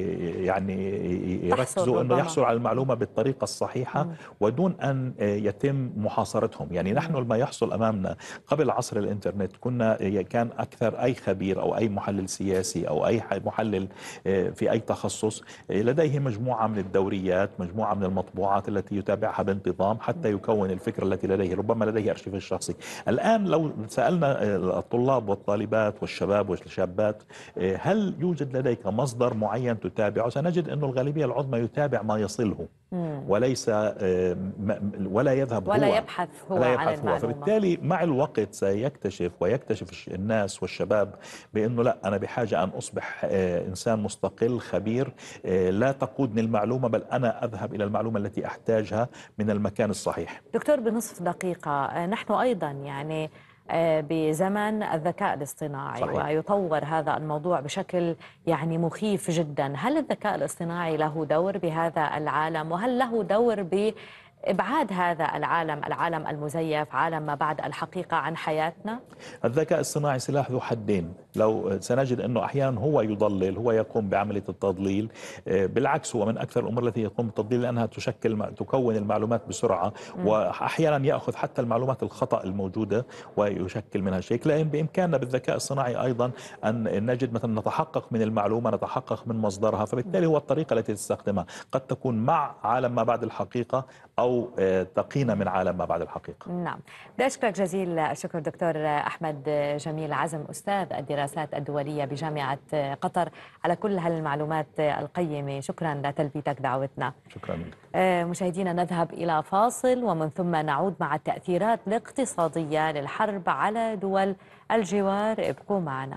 يعني يركزوا انه يحصلوا على المعلومه بالطريقه الصحيحه ودون ان يتم محاصرتهم. يعني نحن لما يحصل امامنا قبل عصر الانترنت كنا كان اكثر اي خبير او اي محلل سياسي او اي محلل في اي تخصص لديه مجموعه من الدوريات، مجموعه من المطبوعات التي يتابعها بانتظام حتى يكون الفكره التي لديه، ربما لديه ارشيف الشخصي. الان لو سالنا الطلاب والطالبات والشباب والشابات هل يوجد لديك مصدر معين تتابعه، سنجد انه الغالبيه العظمى يتابع ما يصله وليس ولا يذهب ولا هو يبحث هو ولا عن يبحث هو. المعلومة. فبالتالي مع الوقت سيكتشف ويكتشف الناس والشباب بأنه لا، أنا بحاجة أن أصبح إنسان مستقل خبير لا تقودني المعلومة بل أنا أذهب إلى المعلومة التي أحتاجها من المكان الصحيح. دكتور بنصف دقيقة، نحن أيضا يعني بزمن الذكاء الاصطناعي صحيح. ويطور هذا الموضوع بشكل يعني مخيف جدا. هل الذكاء الاصطناعي له دور بهذا العالم، وهل له دور بإبعاد هذا العالم العالم المزيف، عالم ما بعد الحقيقة، عن حياتنا؟ الذكاء الصناعي سلاح ذو حدين. لو سنجد أنه أحيانا هو يضلل، هو يقوم بعملية التضليل، بالعكس هو من أكثر الأمور التي يقوم بالتضليل لأنها تشكل تكون المعلومات بسرعة م. وأحيانا يأخذ حتى المعلومات الخطأ الموجودة ويشكل منها شيء. لكن بإمكاننا بالذكاء الصناعي أيضا أن نجد مثلا نتحقق من المعلومة، نتحقق من مصدرها، فبالتالي هو الطريقة التي تستخدمها قد تكون مع عالم ما بعد الحقيقة أو تقينا من عالم ما بعد الحقيقة. نعم، بدي أشكرك جزيل الشكر دكتور أحمد جميل عزم، أستاذ الدراسات الدولية بجامعة قطر، على كل هالمعلومات القيمة. شكرا لتلبيتك دعوتنا. شكرا لك. مشاهدينا نذهب إلى فاصل ومن ثم نعود مع التأثيرات الاقتصادية للحرب على دول الجوار. ابقوا معنا.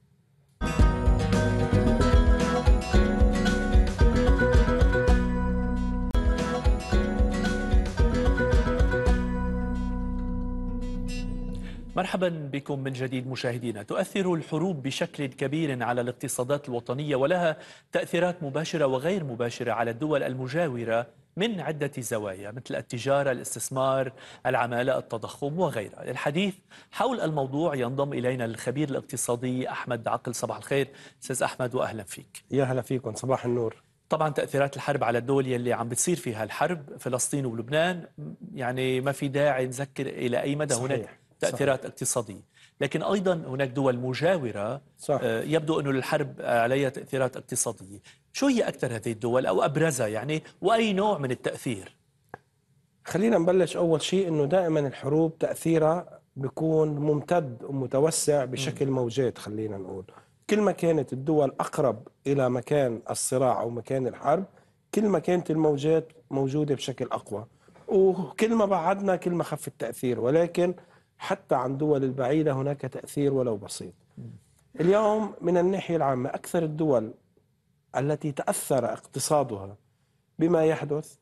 مرحبا بكم من جديد مشاهدينا. تؤثر الحروب بشكل كبير على الاقتصادات الوطنية ولها تأثيرات مباشرة وغير مباشرة على الدول المجاورة من عدة زوايا مثل التجارة، الاستثمار، العمالة، التضخم وغيرها. الحديث حول الموضوع ينضم إلينا الخبير الاقتصادي أحمد عقل. صباح الخير أستاذ أحمد وأهلا فيك. يا هلا فيكم، صباح النور. طبعا تأثيرات الحرب على الدول يلي عم بتصير فيها الحرب، فلسطين ولبنان، يعني ما في داعي نذكر إلى أي مدى صحيح. هناك تأثيرات صحيح. اقتصادية، لكن أيضا هناك دول مجاورة صح. يبدو أنه الحرب عليها تأثيرات اقتصادية. شو هي أكثر هذه الدول أو أبرزها يعني، وأي نوع من التأثير؟ خلينا نبلش أول شيء أنه دائما الحروب تأثيرها بيكون ممتد ومتوسع بشكل م. موجات. خلينا نقول كل ما كانت الدول أقرب إلى مكان الصراع أو مكان الحرب كل ما كانت الموجات موجودة بشكل أقوى، وكل ما بعدنا كل ما خف التأثير، ولكن حتى عن دول البعيدة هناك تأثير ولو بسيط. اليوم من الناحية العامة أكثر الدول التي تأثر اقتصادها بما يحدث،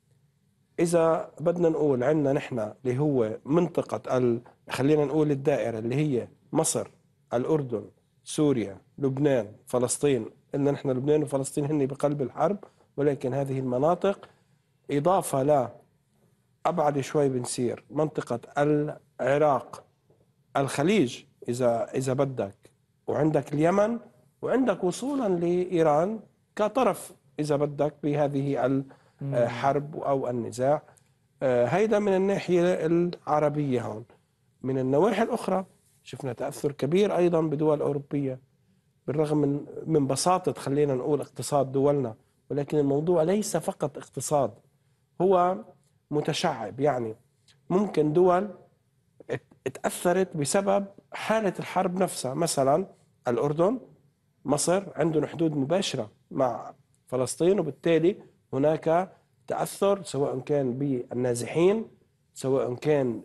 إذا بدنا نقول عندنا نحن اللي هو منطقة ال... خلينا نقول الدائرة اللي هي مصر، الأردن، سوريا، لبنان، فلسطين. إن نحن لبنان وفلسطين هن بقلب الحرب، ولكن هذه المناطق إضافة لا أبعد شوي بنصير منطقة العراق، الخليج إذا إذا بدك، وعندك اليمن، وعندك وصولا لإيران كطرف إذا بدك بهذه الحرب أو النزاع. هيدا من الناحية العربية. هون من النواحي الأخرى شفنا تأثر كبير أيضا بدول أوروبية، بالرغم من من بساطة خلينا نقول اقتصاد دولنا، ولكن الموضوع ليس فقط اقتصاد، هو متشعب. يعني ممكن دول اتأثرت بسبب حالة الحرب نفسها، مثلا الأردن، مصر عندهم حدود مباشرة مع فلسطين، وبالتالي هناك تأثر سواء كان بالنازحين، سواء كان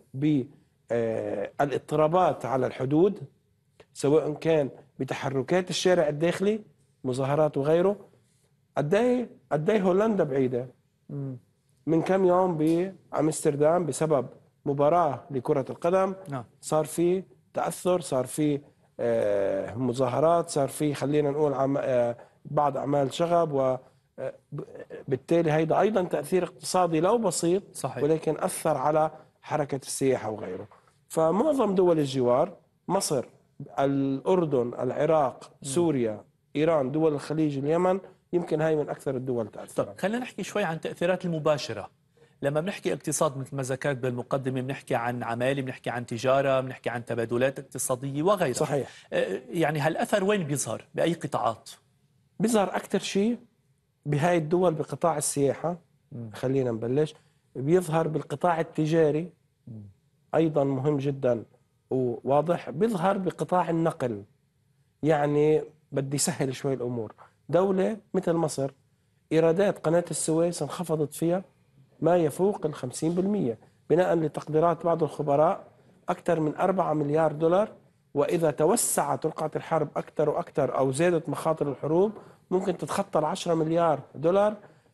بالاضطرابات على الحدود، سواء كان بتحركات الشارع الداخلي، مظاهرات وغيره. قديه قديه هولندا بعيدة. من كم يوم بأمستردام بسبب مباراة لكرة القدم نعم. صار في تأثر، صار في مظاهرات، صار في خلينا نقول بعض أعمال شغب، وبالتالي هيدا أيضا تأثير اقتصادي لو بسيط صحيح. ولكن أثر على حركة السياحة وغيره. فمعظم دول الجوار، مصر، الأردن، العراق، سوريا، إيران، دول الخليج، اليمن، يمكن هاي من اكثر الدول تاثرا. طب خلينا نحكي شوي عن التاثيرات المباشره. لما بنحكي اقتصاد مثل ما ذكرت بالمقدمه، بنحكي عن عماله، بنحكي عن تجاره، بنحكي عن تبادلات اقتصاديه وغيرها. صحيح. يعني هالاثر وين بيظهر؟ باي قطاعات؟ بيظهر اكثر شيء بهاي الدول بقطاع السياحه. م. خلينا نبلش. بيظهر بالقطاع التجاري م. ايضا مهم جدا وواضح. بيظهر بقطاع النقل. يعني بدي سهل شوي الامور. دوله مثل مصر ايرادات قناه السويس انخفضت فيها ما يفوق ال خمسين بالمئة بناء لتقديرات بعض الخبراء، اكثر من أربعة مليار دولار. واذا توسعت رقعه الحرب اكثر واكثر او زادت مخاطر الحروب ممكن تتخطى ال عشرة مليار دولار.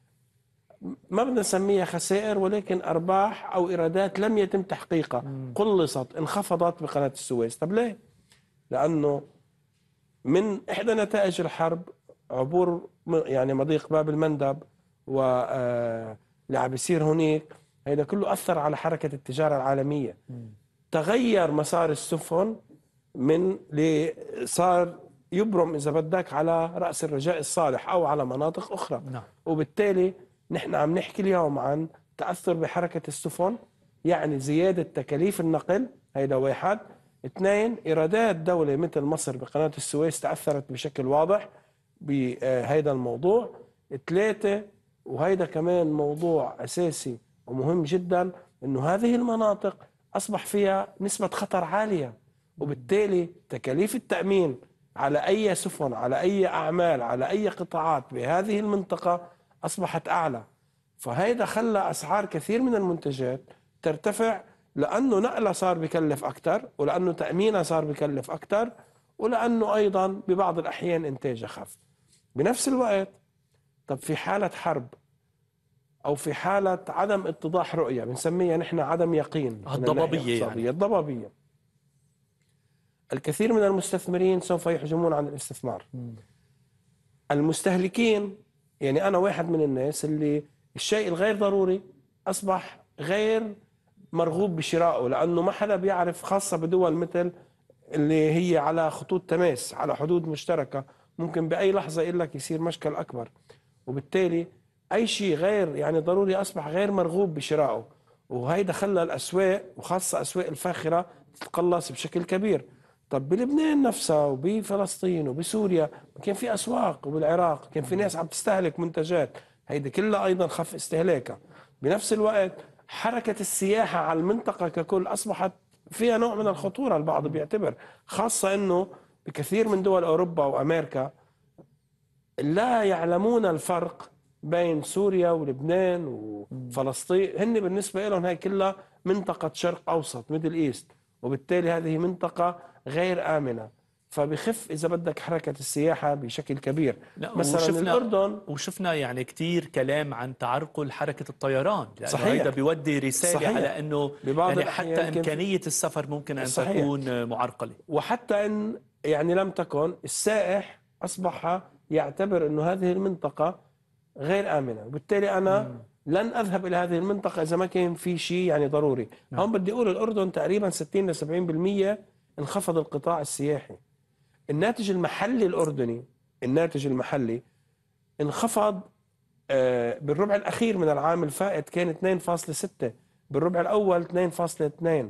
ما بدنا نسميها خسائر ولكن ارباح او ايرادات لم يتم تحقيقها، قلصت، انخفضت بقناه السويس. طب ليه؟ لانه من احدى نتائج الحرب عبور يعني مضيق باب المندب و اللي عم بيصير هناك، هذا كله اثر على حركه التجاره العالميه. م. تغير مسار السفن من اللي صار يبرم اذا بدك على راس الرجاء الصالح او على مناطق اخرى. نعم. وبالتالي نحن عم نحكي اليوم عن تاثر بحركه السفن، يعني زياده تكاليف النقل. هيدا واحد. اثنين، ايرادات دوله مثل مصر بقناه السويس تاثرت بشكل واضح بهيدا الموضوع. ثلاثه، وهيدا كمان موضوع أساسي ومهم جدا، أنه هذه المناطق أصبح فيها نسبة خطر عالية، وبالتالي تكاليف التأمين على أي سفن، على أي أعمال، على أي قطاعات بهذه المنطقة أصبحت أعلى. فهيدا خلى أسعار كثير من المنتجات ترتفع، لأنه نقلها صار بكلف أكثر، ولأنه تأمينها صار بكلف أكثر، ولأنه أيضا ببعض الأحيان إنتاجها خف. بنفس الوقت طب في حالة حرب أو في حالة عدم اتضاح رؤية، بنسميها نحن عدم يقين، الضبابية يعني. الضبابية. الكثير من المستثمرين سوف يحجمون عن الاستثمار. م. المستهلكين، يعني أنا واحد من الناس اللي الشيء الغير ضروري أصبح غير مرغوب بشرائه، لأنه ما حدا بيعرف، خاصة بدول مثل اللي هي على خطوط تماس، على حدود مشتركة، ممكن بأي لحظة يقول لك يصير مشكل أكبر. وبالتالي أي شيء غير يعني ضروري أصبح غير مرغوب بشرائه، وهيدا خلى الأسواق وخاصة أسواق الفاخرة تتقلص بشكل كبير. طب بلبنان نفسها وبفلسطين وبسوريا كان في أسواق، وبالعراق كان في ناس عم تستهلك منتجات، هيدا كلها أيضا خف استهلاكها. بنفس الوقت حركة السياحة على المنطقة ككل أصبحت فيها نوع من الخطورة، البعض بيعتبر، خاصة أنه بكثير من دول أوروبا وأمريكا لا يعلمون الفرق بين سوريا ولبنان وفلسطين. هن بالنسبة لهم هاي كلها منطقة شرق أوسط، ميدل إيست، وبالتالي هذه منطقة غير آمنة، فبخف إذا بدك حركة السياحة بشكل كبير. مثلا وشفنا الأردن، وشفنا يعني كتير كلام عن تعرقل حركة الطيران، لأنه هذا بيودي رسالة صحيح. على أنه يعني حتى إمكانية السفر ممكن أن صحيح. تكون معرقلة، وحتى إن يعني لم تكن، السائح أصبح يعتبر أنه هذه المنطقة غير آمنة، وبالتالي أنا مم. لن أذهب إلى هذه المنطقة إذا ما كان في شيء يعني ضروري. نعم. هون بدي أقول الأردن تقريبا ستين إلى سبعين بالمئة انخفض القطاع السياحي. الناتج المحلي الأردني، الناتج المحلي انخفض بالربع الأخير من العام الفائت كان اثنين فاصلة ستة، بالربع الأول اثنين فاصلة اثنين.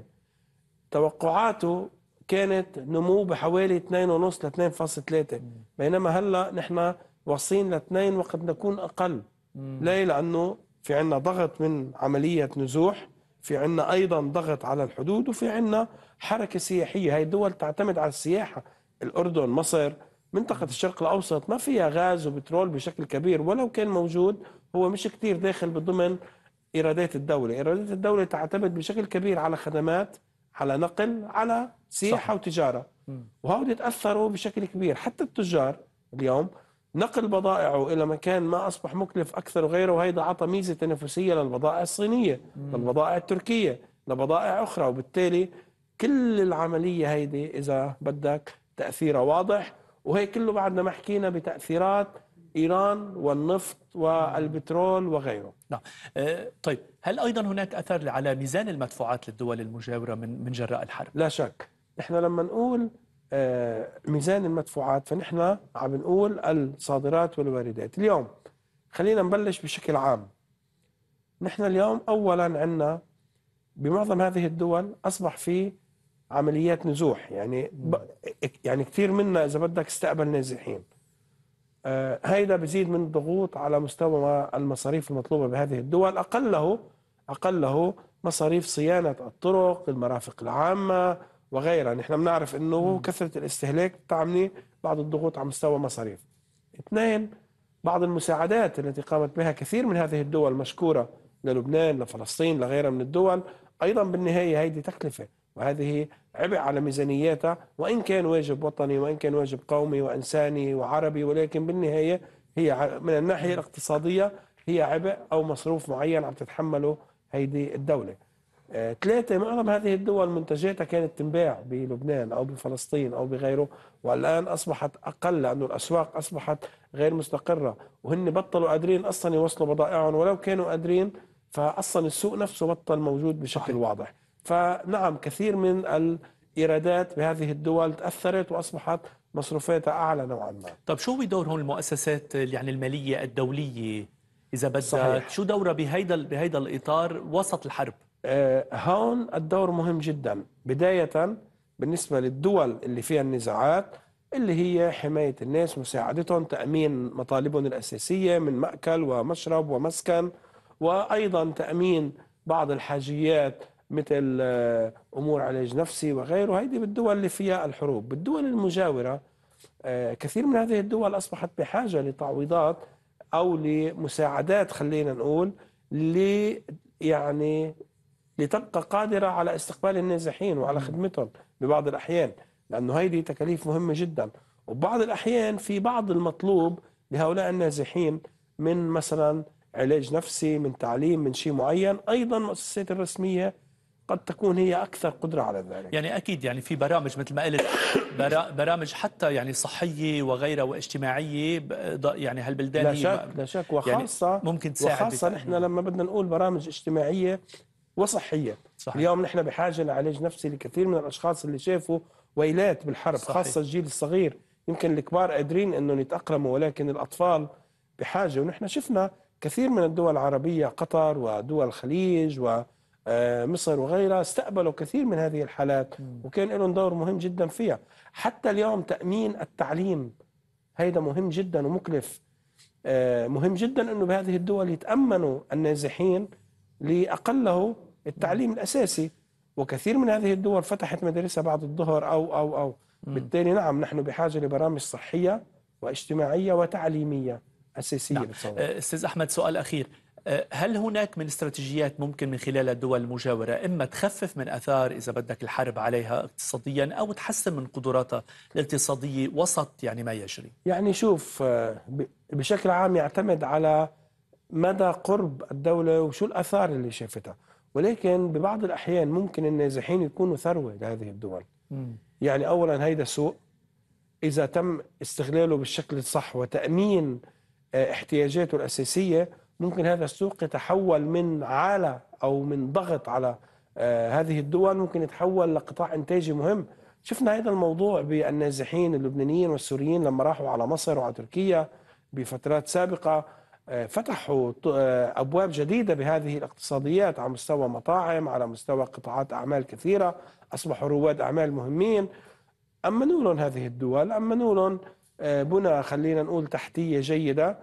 توقعاته كانت نمو بحوالي اثنين ونص ل اثنين فاصلة ثلاثة، بينما هلا نحن واصلين لاثنين وقد نكون أقل. مم. ليه؟ لأنه في عنا ضغط من عملية نزوح، في عنا أيضا ضغط على الحدود، وفي عنا حركة سياحية. هاي الدول تعتمد على السياحة. الأردن، مصر، منطقة الشرق الأوسط ما فيها غاز وبترول بشكل كبير، ولو كان موجود هو مش كتير داخل بضمن إيرادات الدولة. إيرادات الدولة تعتمد بشكل كبير على خدمات، على نقل، على سياحة صح. وتجارة، وهؤلاء تأثروا بشكل كبير. حتى التجار اليوم نقل بضائعه إلى مكان ما أصبح مكلف أكثر وغيره، وهيدا عطى ميزة تنافسية للبضائع الصينية، مم. للبضائع التركية، لبضائع أخرى. وبالتالي كل العملية هيدي إذا بدك تأثيرها واضح، وهي كله بعدنا ما حكينا بتأثيرات إيران والنفط والبترول وغيره. نعم. أه طيب، هل أيضا هناك أثر على ميزان المدفوعات للدول المجاورة من من جراء الحرب؟ لا شك. إحنا لما نقول آه، ميزان المدفوعات، فنحن عم نقول الصادرات والواردات. اليوم خلينا نبلش بشكل عام. نحن اليوم أولا عندنا بمعظم هذه الدول أصبح في عمليات نزوح، يعني ب... يعني كثير منا إذا بدك استقبل نازحين. آه، هيدا بزيد من الضغوط على مستوى المصاريف المطلوبة بهذه الدول، أقله أقله مصاريف صيانة الطرق، المرافق العامة وغيرها. نحن بنعرف أنه كثرة الاستهلاك تعمل بعض الضغوط على مستوى مصاريف. اثنين، بعض المساعدات التي قامت بها كثير من هذه الدول مشكورة للبنان، لفلسطين، لغيرها من الدول، أيضا بالنهاية هذه تكلفة، وهذه عبء على ميزانياتها، وإن كان واجب وطني وإن كان واجب قومي وإنساني وعربي، ولكن بالنهاية هي من الناحية الاقتصادية هي عبء أو مصروف معين عم تتحمله هيدي الدولة. آه، ثلاثة، معظم هذه الدول منتجاتها كانت تنباع بلبنان أو بفلسطين أو بغيره، والآن أصبحت أقل لأنه الأسواق أصبحت غير مستقرة، وهن بطلوا قادرين أصلا يوصلوا بضائعهم، ولو كانوا قادرين فأصلا السوق نفسه بطل موجود بشكل صحيح. واضح. فنعم كثير من الإيرادات بهذه الدول تأثرت وأصبحت مصروفاتها أعلى نوعا ما. طب شو بدور هون المؤسسات يعني المالية الدولية إذا بدك؟ صحيح. شو دورها بهيدا بهيدا الإطار وسط الحرب؟ آه هون الدور مهم جدا، بداية بالنسبة للدول اللي فيها النزاعات، اللي هي حماية الناس، مساعدتهم، تأمين مطالبهم الأساسية من مأكل ومشرب ومسكن، وأيضا تأمين بعض الحاجيات مثل أمور علاج نفسي وغيره. هيدي بالدول اللي فيها الحروب. بالدول المجاورة كثير من هذه الدول أصبحت بحاجة لتعويضات أو لمساعدات، خلينا نقول، ل يعني لتبقى قادرة على استقبال النازحين وعلى خدمتهم ببعض الأحيان، لأنه هيدي تكاليف مهمة جدا. وبعض الأحيان في بعض المطلوب لهؤلاء النازحين من مثلا علاج نفسي، من تعليم، من شيء معين. أيضا المؤسسات الرسمية قد تكون هي أكثر قدرة على ذلك. يعني أكيد يعني في برامج مثل ما قلت، برامج حتى يعني صحية وغيرها واجتماعية، يعني هالبلدان لا شك لا شك وخاصة يعني ممكن تساعد. وخاصة نحن لما بدنا نقول برامج اجتماعية وصحية. صحيح. اليوم نحن بحاجة لعلاج نفسي لكثير من الأشخاص اللي شافوا ويلات بالحرب. صحيح. خاصة الجيل الصغير. يمكن الكبار قادرين أنهم يتأقلموا، ولكن الأطفال بحاجة. ونحن شفنا كثير من الدول العربية، قطر ودول الخليج ومصر وغيرها، استقبلوا كثير من هذه الحالات وكان لهم دور مهم جدا فيها. حتى اليوم تأمين التعليم هيدا مهم جدا ومكلف. مهم جدا أنه بهذه الدول يتأمنوا النازحين لأقله التعليم الأساسي، وكثير من هذه الدول فتحت مدارسها بعد الظهر أو أو أو بالتالي نعم نحن بحاجة لبرامج صحية واجتماعية وتعليمية أساسية. نعم. أستاذ أحمد، سؤال أخير، هل هناك من استراتيجيات ممكن من خلال الدول المجاورة إما تخفف من أثار إذا بدك الحرب عليها اقتصاديا، أو تحسن من قدراتها الاقتصادية وسط يعني ما يجري؟ يعني شوف، بشكل عام يعتمد على مدى قرب الدولة وشو الأثار اللي شافتها، ولكن ببعض الأحيان ممكن النازحين يكونوا ثروة لهذه الدول. مم. يعني أولا هيدا سوق إذا تم استغلاله بالشكل الصح وتأمين احتياجاته الأساسية، ممكن هذا السوق يتحول من عالة أو من ضغط على هذه الدول، ممكن يتحول لقطاع إنتاجي مهم. شفنا هذا الموضوع بالنازحين اللبنانيين والسوريين لما راحوا على مصر وعلى تركيا بفترات سابقة، فتحوا أبواب جديدة بهذه الاقتصاديات على مستوى مطاعم، على مستوى قطاعات أعمال كثيرة، أصبحوا رواد أعمال مهمين. أمنوا لهم هذه الدول، أمنوا لهم بنى خلينا نقول تحتية جيدة،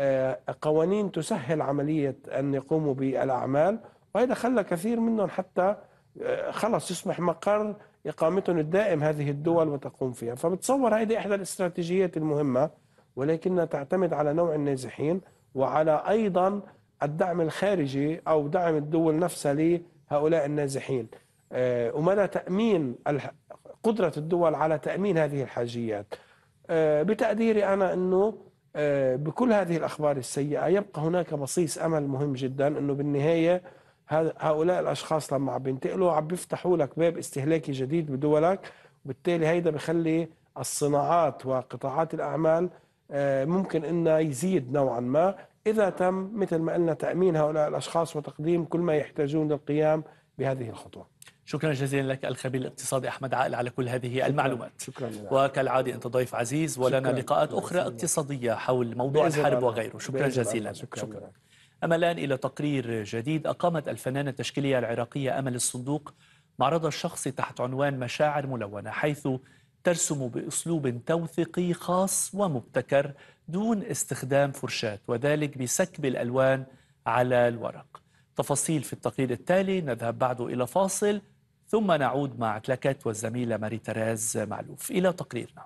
قوانين تسهل عملية أن يقوموا بالأعمال، وهذا خلى كثير منهم حتى خلص يصبح مقر إقامتهم الدائم هذه الدول وتقوم فيها. فبتصور هذه إحدى الاستراتيجيات المهمة، ولكنها تعتمد على نوع النازحين وعلى أيضا الدعم الخارجي أو دعم الدول نفسها لهؤلاء النازحين، ومدى تأمين قدرة الدول على تأمين هذه الحاجيات. بتقديري أنا أنه بكل هذه الأخبار السيئة يبقى هناك بصيص أمل مهم جدا، أنه بالنهاية هؤلاء الأشخاص لما عم بينتقلوا عم بيفتحوا لك باب استهلاكي جديد بدولك، وبالتالي هيدا بخلي الصناعات وقطاعات الأعمال ممكن أنه يزيد نوعا ما إذا تم مثل ما قلنا تأمين هؤلاء الأشخاص وتقديم كل ما يحتاجون للقيام بهذه الخطوة. شكرا جزيلا لك الخبير الاقتصادي أحمد عائل على كل هذه المعلومات. شكرا. وكالعادة أنت ضيف عزيز ولنا شكراً. لقاءات أخرى اقتصادية حول موضوع الحرب وغيره. شكرا جزيلا. شكرا, شكرا. أما الآن إلى تقرير جديد. أقامت الفنانة التشكيلية العراقية أمل الصندوق معرض الشخصي تحت عنوان مشاعر ملونة، حيث ترسم بأسلوب توثيقي خاص ومبتكر دون استخدام فرشاة، وذلك بسكب الألوان على الورق. تفاصيل في التقرير التالي. نذهب بعد إلى فاصل ثم نعود مع كلاكات والزميلة ماري تراز معلوف. إلى تقريرنا.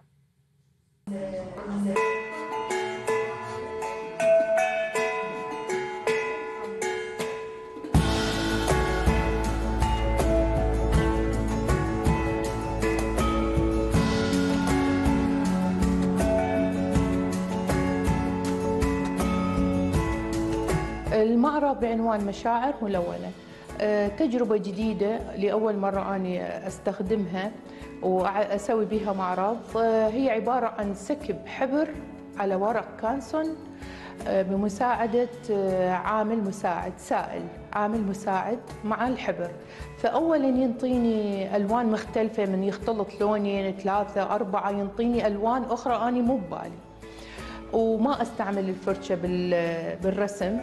المعرض بعنوان مشاعر ملونة، تجربة جديدة لأول مرة أنا أستخدمها وأسوي بها معرض. هي عبارة عن سكب حبر على ورق كانسون بمساعدة عامل مساعد سائل، عامل مساعد مع الحبر. فأولا ينطيني ألوان مختلفة، من يختلط لونين ثلاثة أربعة ينطيني ألوان أخرى أنا مو ببالي، وما أستعمل الفرشة بالرسم.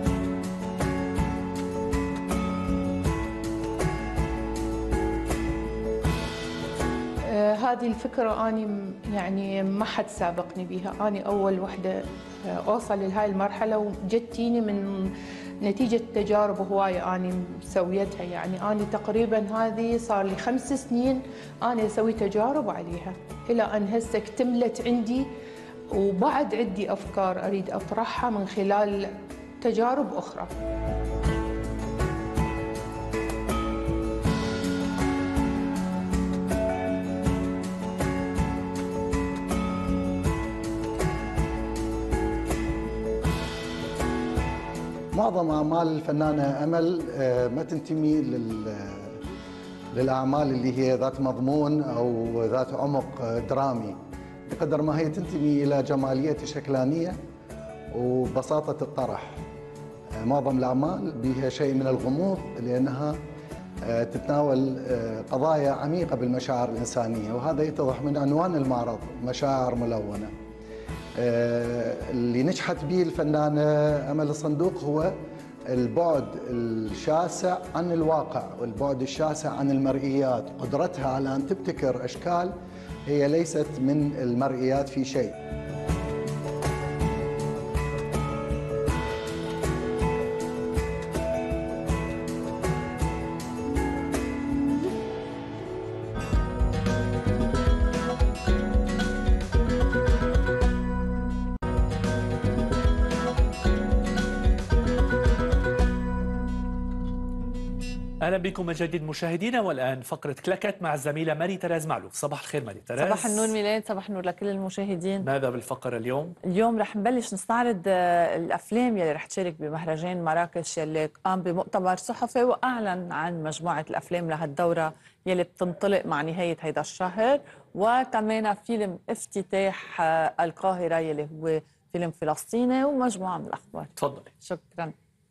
هذه الفكرة أنا يعني ما حد سابقني بها، أنا أول وحدة أوصل لهاي المرحلة، وجتيني من نتيجة تجارب هواية أنا سويتها. يعني أنا تقريبا هذه صار لي خمس سنين أنا أسوي تجارب عليها، إلى أن هسه اكتملت عندي، وبعد عندي أفكار أريد أطرحها من خلال تجارب أخرى. معظم أعمال الفنانة أمل ما تنتمي للأعمال اللي هي ذات مضمون أو ذات عمق درامي، بقدر ما هي تنتمي إلى جمالية الشكلانية وبساطة الطرح. معظم الأعمال بها شيء من الغموض، لأنها تتناول قضايا عميقة بالمشاعر الإنسانية، وهذا يتضح من عنوان المعرض مشاعر ملونة. اللي نجحت به الفنانة أمل الصندوق هو البعد الشاسع عن الواقع والبعد الشاسع عن المرئيات، قدرتها على أن تبتكر أشكال هي ليست من المرئيات في شيء. أهلا بكم من جديد مشاهدينا، والآن فقرة كلاكات مع الزميلة ماري تراز معلوف. صباح الخير ماري تراز. صباح النور ميلاد، صباح النور لكل المشاهدين. ماذا بالفقرة اليوم؟ اليوم رح نبلش نستعرض الأفلام يلي رح تشارك بمهرجان مراكش يلي قام بمؤتمر صحفي وأعلن عن مجموعة الأفلام لهالدورة يلي بتنطلق مع نهاية هيدا الشهر، وكمان فيلم افتتاح القاهرة يلي هو فيلم فلسطيني ومجموعة من الأخبار. تفضلي. شكرا.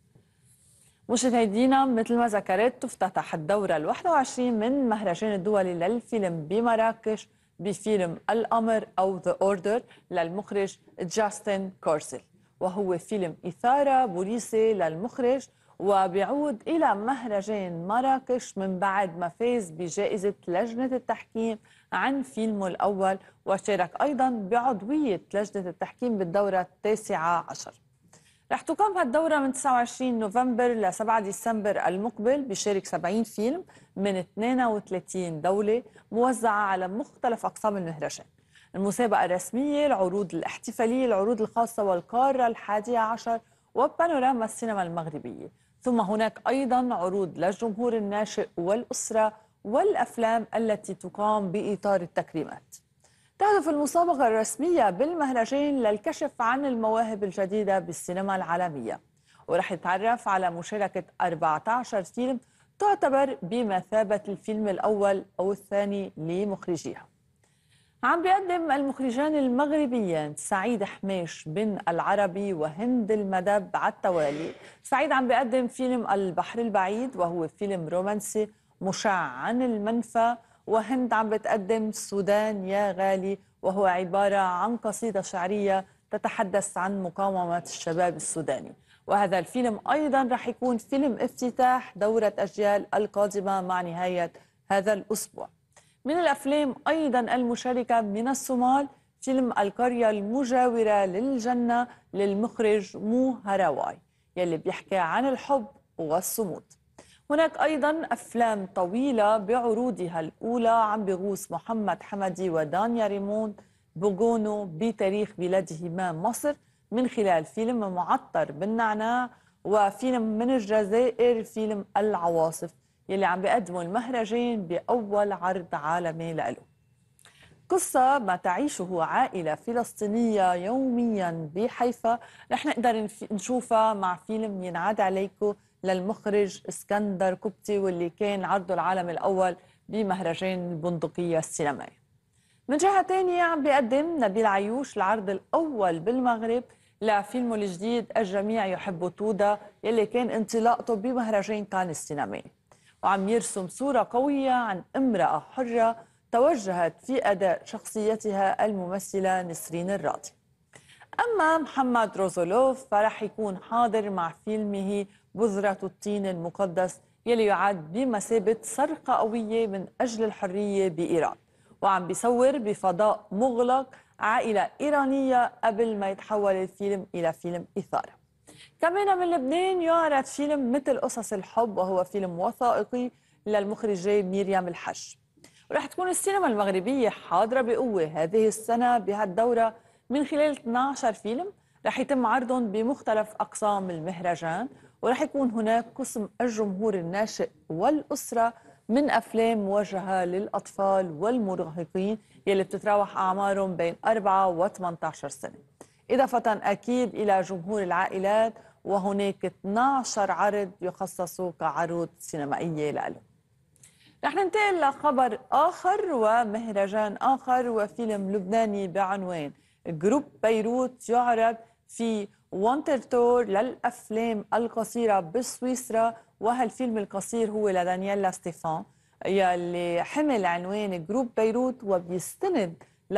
مشاهدينا، مثل ما ذكرت تفتتح الدورة الواحدة وعشرين من مهرجان الدولي للفيلم بمراكش بفيلم الأمر أو The Order للمخرج جاستن كورسل، وهو فيلم إثارة بوليسي للمخرج، وبيعود إلى مهرجان مراكش من بعد ما فاز بجائزة لجنة التحكيم عن فيلمه الأول، وشارك أيضا بعضوية لجنة التحكيم بالدورة التاسعة عشر. رح تقام هالدورة من تسعة وعشرين نوفمبر ل سبعة ديسمبر المقبل، بيشارك سبعين فيلم من اثنين وثلاثين دولة موزعة على مختلف أقسام المهرجان. المسابقة الرسمية، العروض الاحتفالية، العروض الخاصة والقارة الحادية عشر وبانوراما السينما المغربية، ثم هناك أيضا عروض للجمهور الناشئ والأسرة والأفلام التي تقام بإطار التكريمات. تهدف المسابقة الرسمية بالمهرجان للكشف عن المواهب الجديدة بالسينما العالمية، ورح يتعرف على مشاركة أربعة عشر فيلم تعتبر بمثابة الفيلم الأول أو الثاني لمخرجيها. عم بيقدم المخرجان المغربيان سعيد حميش بن العربي وهند المدب على التوالي. سعيد عم بيقدم فيلم البحر البعيد، وهو فيلم رومانسي مشع عن المنفى، وهند عم بتقدم السودان يا غالي، وهو عبارة عن قصيدة شعرية تتحدث عن مقاومة الشباب السوداني. وهذا الفيلم أيضا رح يكون فيلم افتتاح دورة أجيال القادمة مع نهاية هذا الأسبوع. من الأفلام أيضا المشاركة من الصومال فيلم القرية المجاورة للجنة للمخرج مو هراواي يلي بيحكي عن الحب والصمود. هناك أيضا أفلام طويلة بعروضها الأولى عم بغوص محمد حمدي ودانيا ريموند بوغونو بتاريخ بلادهما مصر من خلال فيلم معطر بالنعناع، وفيلم من الجزائر فيلم العواصف يلي عم بيقدموا المهرجان بأول عرض عالمي له. قصة ما تعيشه عائلة فلسطينية يوميا بحيفا رح نقدر نشوفها مع فيلم ينعاد عليكم للمخرج اسكندر كبتي، واللي كان عرضه العالم الأول بمهرجان البندقية السينمائي. من جهة تانية عم بيقدم نبيل عيوش العرض الأول بالمغرب لفيلمه الجديد الجميع يحب تودا يلي كان انطلاقته بمهرجان كان السينمائي، وعم يرسم صورة قوية عن امرأة حرة توجهت في أداء شخصيتها الممثلة نسرين الراضي. أما محمد روزولوف فرح يكون حاضر مع فيلمه بذرة الطين المقدس يلي يعد بمثابة صرخة قوية من أجل الحرية بإيران، وعم بيصور بفضاء مغلق عائلة إيرانية قبل ما يتحول الفيلم إلى فيلم إثارة. كمان من لبنان يعرض فيلم مثل قصص الحب، وهو فيلم وثائقي للمخرجة مريم الحج. ورح تكون السينما المغربية حاضرة بقوة هذه السنة بهالدورة من خلال اثني عشر فيلم رح يتم عرضهم بمختلف أقسام المهرجان، ورح يكون هناك قسم الجمهور الناشئ والأسرة من أفلام موجهة للأطفال والمراهقين يلي بتتراوح أعمارهم بين أربعة وثمانية عشر سنة، إضافة أكيد إلى جمهور العائلات، وهناك اثني عشر عرض يخصصوا كعروض سينمائية لهم. رح ننتقل لخبر آخر ومهرجان آخر، وفيلم لبناني بعنوان جروب بيروت يعرض في وانتر تور للأفلام القصيرة بسويسرا. وهالفيلم القصير هو لدانييلا ستيفان يلي حمل عنوان جروب بيروت، وبيستند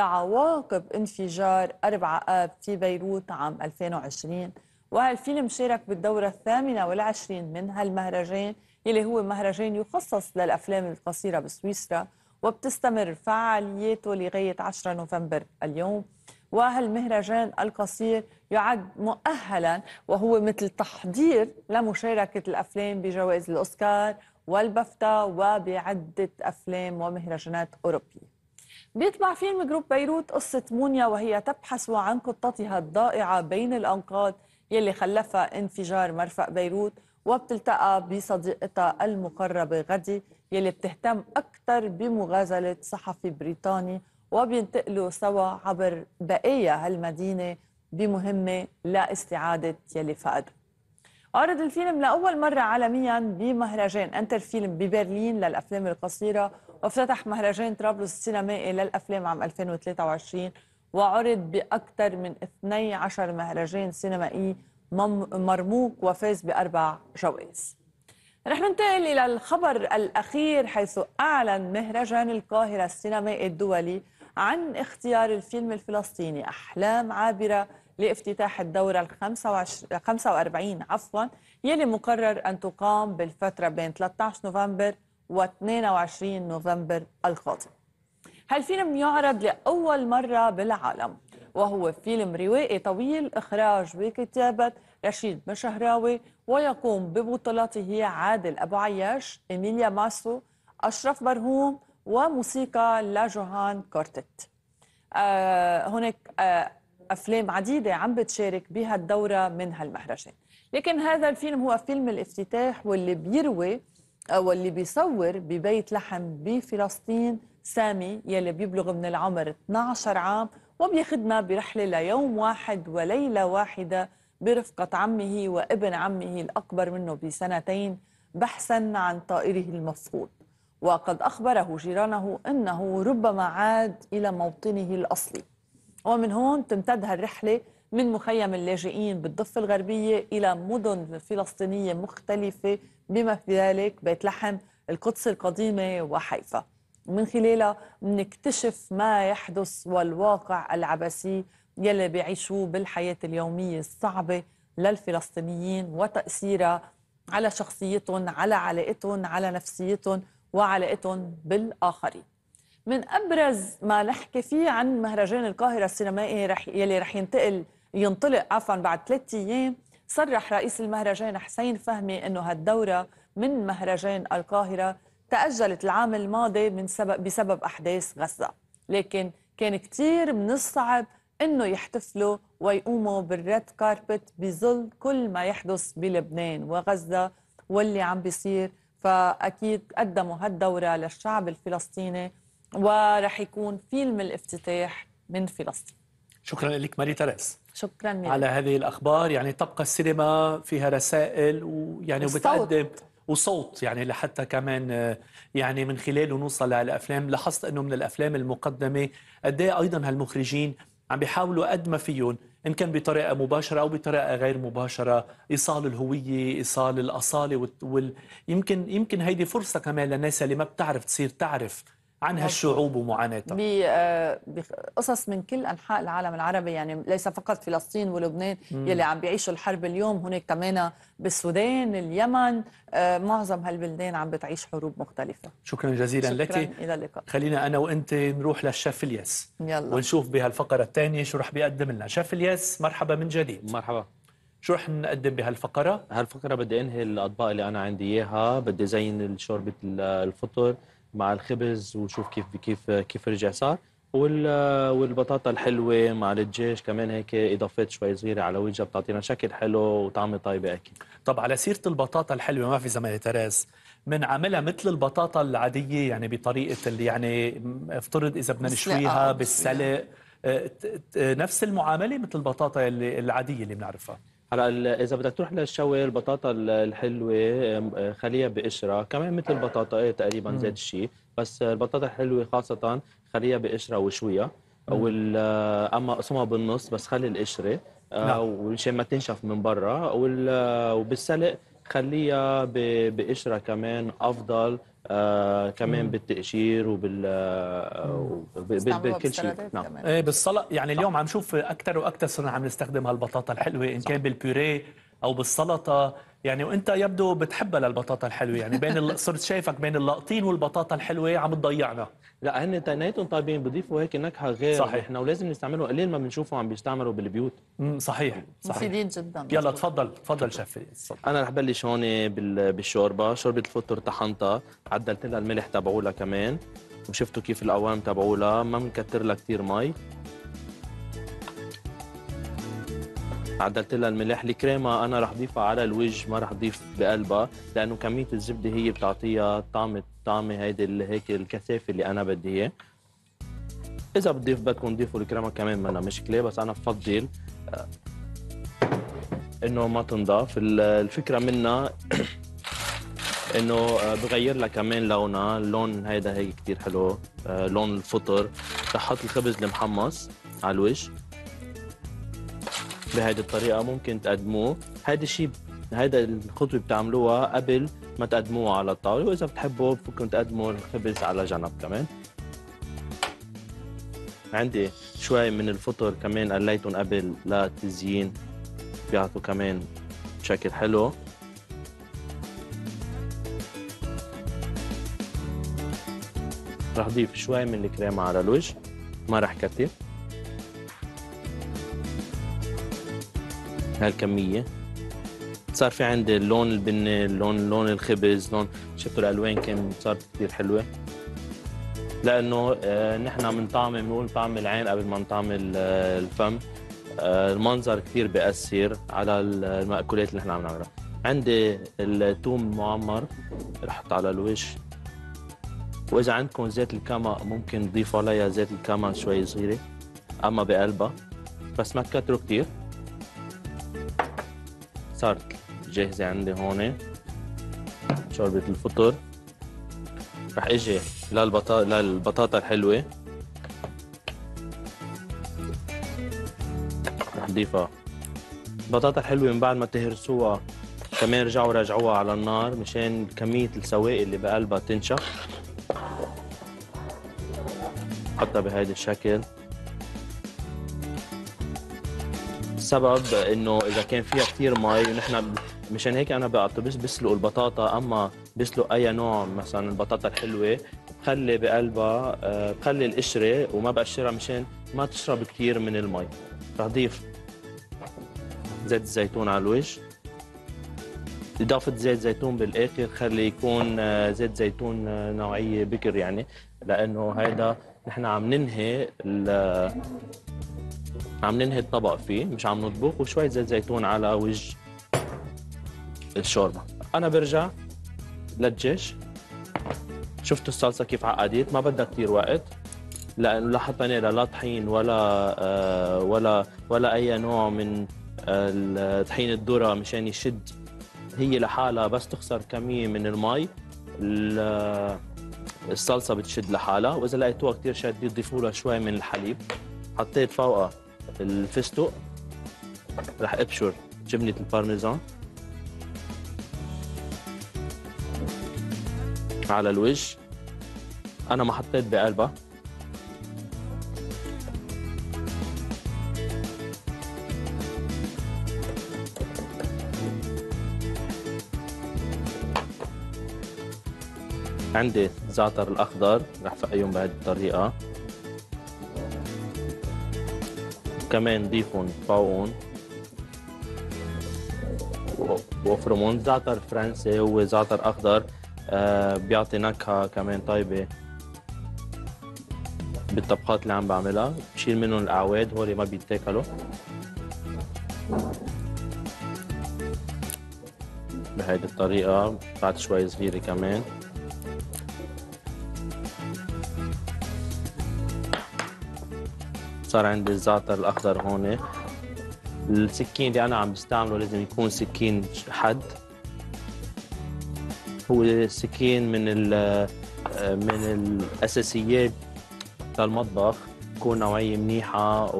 لعواقب انفجار أربعة آب في بيروت عام ألفين وعشرين. وهالفيلم شارك بالدورة الثامنة والعشرين من هالمهرجان يلي هو مهرجان يخصص للأفلام القصيرة بسويسرا، وبتستمر فعالياته لغاية عشرة نوفمبر اليوم. وهالمهرجان القصير يعد مؤهلا وهو مثل تحضير لمشاركة الأفلام بجوائز الأوسكار والبافتا وبعدة أفلام ومهرجانات أوروبية. بيتبع فيلم جروب بيروت قصة مونيا وهي تبحث عن قطتها الضائعة بين الأنقاض يلي خلفها انفجار مرفأ بيروت، وبتلتقى بصديقتها المقربة غدي يلي بتهتم أكثر بمغازلة صحفي بريطاني، وبينتقلوا سوا عبر بقايا هالمدينة بمهمة لاستعادة يلي فقدوا. عرض الفيلم لأول مرة عالميا بمهرجان انتر فيلم ببرلين للأفلام القصيرة، وافتتح مهرجان طرابلس السينمائي للأفلام عام ألفين وثلاثة وعشرين، وعرض بأكثر من اثني عشر مهرجان سينمائي مرموق وفاز بأربع جوائز. رح ننتقل إلى الخبر الأخير، حيث أعلن مهرجان القاهرة السينمائي الدولي عن اختيار الفيلم الفلسطيني أحلام عابرة لافتتاح الدورة الخمسة وأربعين عفوا يلي مقرر أن تقام بالفترة بين ثلاثة عشر نوفمبر و اثنين وعشرين نوفمبر القادم. هالفيلم يعرض لأول مرة بالعالم، وهو فيلم روائي طويل إخراج وكتابة رشيد مشهراوي، ويقوم ببطولته عادل أبو عياش، إيميليا ماسو، أشرف برهوم، وموسيقى لجوهان كورتت. آه هناك آه أفلام عديدة عم بتشارك بها الدورة من هالمهرجان، لكن هذا الفيلم هو فيلم الافتتاح واللي بيروي واللي بيصور ببيت لحم بفلسطين سامي يلي بيبلغ من العمر اثني عشر عام، وبياخدنا برحلة ليوم واحد وليلة واحدة برفقة عمه وابن عمه الأكبر منه بسنتين بحثا عن طائره المفقود. وقد أخبره جيرانه أنه ربما عاد إلى موطنه الأصلي. ومن هون تمتد هالرحلة من مخيم اللاجئين بالضفة الغربية إلى مدن فلسطينية مختلفة بما في ذلك بيت لحم، القدس القديمة وحيفا. ومن خلالها بنكتشف ما يحدث والواقع العبثي يلي بيعيشوه بالحياة اليومية الصعبة للفلسطينيين وتأثيرها على شخصيتهم، على علاقتهم، على نفسيتهم وعلاقتهم بالآخرين. من أبرز ما نحكي فيه عن مهرجان القاهرة السينمائي رح يلي رح ينتقل ينطلق عفوا بعد ثلاثة أيام. صرح رئيس المهرجان حسين فهمي أنه هالدورة من مهرجان القاهرة تأجلت العام الماضي من سبب بسبب أحداث غزة، لكن كان كتير من الصعب أنه يحتفلوا ويقوموا بالريد كاربت بظل كل ما يحدث بلبنان وغزة واللي عم بيصير. فأكيد قدموا هالدورة للشعب الفلسطيني ورح يكون فيلم الافتتاح من فلسطين. شكرا لك ماري تريس. شكرا ميري. على هذه الأخبار. يعني تبقى السينما فيها رسائل ويعني وبتقدم وصوت يعني لحتى كمان يعني من خلاله نوصل للأفلام. لاحظت أنه من الأفلام المقدمة قد ايه أيضا هالمخرجين عم بيحاولوا قد ما فيهم إن كان بطريقة مباشرة أو بطريقة غير مباشرة إيصال الهوية، إيصال الأصالة وال... يمكن يمكن هيدي فرصة كمان للناس اللي ما بتعرف تصير تعرف عن هالشعوب ومعاناتها بقصص من كل أنحاء العالم العربي، يعني ليس فقط فلسطين ولبنان مم. يلي عم بيعيشوا الحرب اليوم، هناك كمان بالسودان، اليمن، معظم هالبلدان عم بتعيش حروب مختلفة. شكرا جزيلا لك. شكرا، إلى اللقاء. خلينا أنا وأنت نروح للشيف الياس يلا ونشوف بهالفقرة الثانية شو رح بيقدم لنا. شيف الياس مرحبا من جديد. مرحبا. شو رح نقدم بهالفقرة؟ هالفقرة بدي انهي الأطباق اللي أنا عندي إياها، بدي زين شوربة الفطر مع الخبز وشوف كيف كيف كيف رجع صار، والبطاطا الحلوه مع الدجاج كمان هيك اضافات شوي صغيره على وجهها بتعطينا شكل حلو وطعمه طيبه اكيد. طب على سيره البطاطا الحلوه ما في زمان تراز بنعملها مثل البطاطا العاديه يعني بطريقه اللي يعني افترض اذا بدنا نشويها بالسلق نفس المعامله مثل البطاطا العاديه اللي بنعرفها. هلا اذا بدك تروح للشوي البطاطا الحلوه خليها بقشره كمان مثل البطاطا ايه تقريبا ذات الشيء، بس البطاطا الحلوه خاصه خليها بقشره وشويه، وال اما اقسمها بالنص بس خلي القشره نعم. ومشان ما تنشف من برا، وبالسلق خليها بقشره كمان افضل. آه كمان مم. بالتقشير وبال بكل شيء. نعم ايه بالسلق يعني اليوم عم نشوف اكثر واكثر صرنا عم نستخدم هالبطاطا الحلوه ان كان بالبيوريه او بالسلطه يعني، وانت يبدو بتحبها للبطاطا الحلوه يعني بين صرت شايفك بين اللقطين والبطاطا الحلوه عم تضيعنا. لا هن تنيتهم طيبين بضيفوا هيك نكهه غير صحيح. احنا ولازم نستعمله قليل ما بنشوفه عم بيستعملوا بالبيوت. امم صحيح صحيح مفيدين جدا. يلا تفضل تفضل شيف. انا رح بلش هون بالشوربه. شوربه الفطر طحنتها، عدلت لها الملح تبعولها كمان، وشفتوا كيف القوام تبعولها، ما بنكتر لها كثير مي. عدلت لها الملح. الكريمه انا رح ضيفها على الوجه ما رح ضيف بقلبها لانه كميه الزبده هي بتعطيها طعم طعمه هيدي هيك الكثافه اللي انا بدي اياه. اذا بتضيف بدكم تضيفوا الكريمه كمان منا مشكله، بس انا بفضل انه ما تنضاف. الفكره منها انه بغير لها كمان لونها، اللون هيدا هيك كثير حلو، لون الفطر. رح احط الخبز المحمص على الوجه بهيدي الطريقه. ممكن تقدموه هيدا الشيء، هيدا الخطوه بتعملوها قبل ما تقدموه على الطاوله، واذا بتحبوا فيكم تقدموا الخبز على جنب كمان. عندي شوي من الفطر كمان قليتهم قبل للتزيين بيعطوا كمان شكل حلو. رح اضيف شوي من الكريمه على الوجه، ما رح كتر هالكميه. صار في عندي اللون البني، اللون لون الخبز، لون شفتوا الالوان كان صارت كثير حلوه، لانه آه نحن بنطعم بنقول طعم العين قبل ما نطعم الفم. آه المنظر كثير بيأثر على المأكولات اللي نحن عم نعملها. عندي الثوم المعمر رح احط على الوجه، واذا عندكم زيت الكما ممكن تضيفوا عليها زيت الكما شوي صغيره اما بقلبها، بس ما تكتروا كثير. صارت جاهزه عندي هون شوربه الفطر. رح اجي للبطاطا للبطاطا الحلوه، رح اضيفها. البطاطا الحلوه من بعد ما تهرسوها كمان رجعوا راجعوها على النار مشان كمية السوائل اللي بقلبها تنشف. حطها بهذا الشكل. السبب انه اذا كان فيها كثير مي ونحن مشان هيك انا بعتبر بسلق البطاطا، اما بسلق اي نوع مثلا البطاطا الحلوه بخلي بقلبها بخلي القشره وما بقشرها مشان ما تشرب كثير من المي. رح اضيف زيت الزيتون على الوجه. اضافه زيت زيتون بالاخر خلي يكون زيت زيتون نوعيه بكر، يعني لانه هيدا نحن عم ننهي عم ننهي الطبق فيه، مش عم نطبخ. وشويه زيت زيتون على وجه الشوربه. انا برجع للدجاج. شفتوا الصلصه كيف عقدت، ما بدها كثير وقت لانه لا حطينا لا طحين ولا آه ولا ولا اي نوع من آه طحين الذره مشان يشد. هي لحالها بس تخسر كميه من المي الصلصه بتشد لحالها، واذا لقيتوها كثير شادة تضيفوا لها شوي من الحليب. حطيت فوقها الفستق، رح ابشر جبنه البارميزان على الوجه. انا ما حطيت بقلبها. عندي الزعتر الاخضر رح فقيهم بهذه الطريقه، كمان ضيفهم فوقهم وافرمهم. زعتر فرنسي هو زعتر اخضر آه بيعطي نكهه كمان طيبه بالطبخات اللي عم بعملها. بشيل منهم الاعواد، هول ما بيتاكلوا. بهيدي الطريقه. بعد شوي صغيره كمان. صار عندي الزعتر الاخضر هون. السكين اللي انا عم بستعمله لازم يكون سكين حد. هو سكين من من الاساسيات للمطبخ، تكون نوعيه منيحه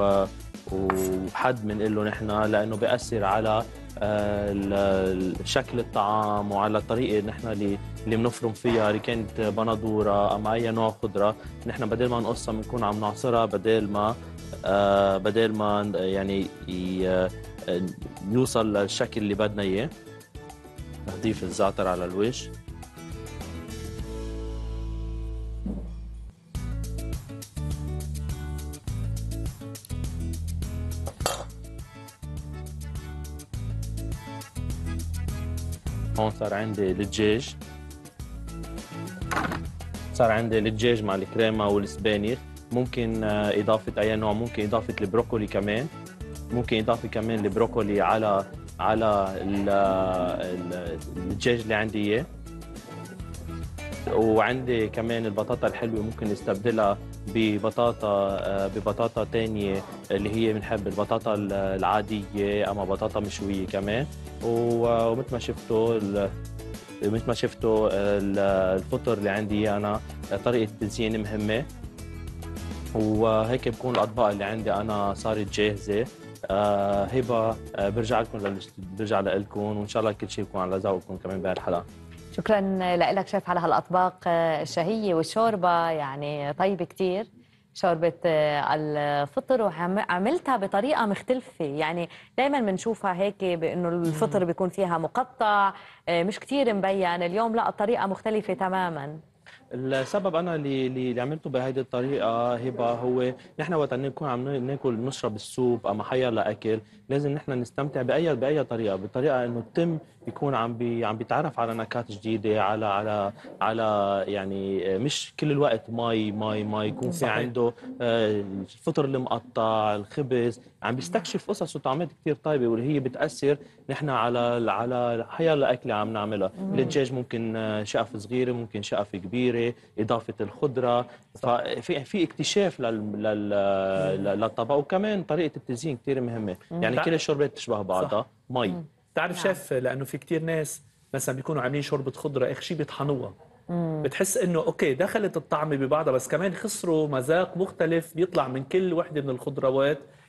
وحد بنقول له نحن، لانه بياثر على شكل الطعام وعلى الطريقه نحن اللي اللي بنفرم فيها، اللي كانت بندوره اما اي نوع خضره. نحن بدل ما نقصها بنكون عم نعصرها، بدل ما آه بدل ما يعني يوصل للشكل اللي بدنا اياه. نضيف الزعتر على الوجه. هون صار عندي الدجاج. صار عندي الدجاج مع الكريمه والسبانخ. ممكن اضافه اي نوع، ممكن اضافه البروكولي كمان، ممكن اضافه كمان البروكولي على على الدجاج اللي عندي اياه. وعندي كمان البطاطا الحلوه ممكن نستبدلها ببطاطا ببطاطا ثانيه اللي هي بنحب البطاطا العاديه اما بطاطا مشويه كمان. ومثل ما شفتوا مثل ما شفتوا الفطر اللي عندي انا طريقه التزيين مهمه. وهيك بكون الاطباق اللي عندي انا صارت جاهزه. آه هبه آه برجع لكم برجع لكم وان شاء الله كل شيء يكون على ذوقكم كمان بهالحلقه. شكرا لك شيف على هالاطباق الشهيه، والشوربه يعني طيبه كثير، شوربه الفطر، وعملتها بطريقه مختلفه. يعني دائما بنشوفها هيك بانه الفطر بيكون فيها مقطع مش كثير مبين، اليوم لا، الطريقه مختلفه تماما. السبب انا اللي اللي عملته بهيدي الطريقه هبه هو نحن وقت نكون عم ناكل نشرب السوب اما حيا لاكل، لازم نحن نستمتع باي باي طريقه، بطريقه انه التم يكون عم بي عم بيتعرف على نكهات جديده، على على على يعني مش كل الوقت مي مي مي يكون في عنده الفطر المقطع، الخبز، عم بيستكشف قصص وطعمات كثير طيبه واللي هي بتاثر نحن على على حيا الاكله عم نعملها. الدجاج ممكن شقف صغيره، ممكن شقف كبيره، اضافه الخضره، ففي في اكتشاف لل للطبق. وكمان طريقه التزيين كثير مهمه، يعني كل الشوربات تشبه بعضها مي. بتعرف شيف، لانه في كثير ناس مثلا بيكونوا عاملين شوربه خضره اخر شيء بيطحنوها، بتحس انه اوكي دخلت الطعمه ببعضها بس كمان خسروا مذاق مختلف بيطلع من كل وحده من الخضروات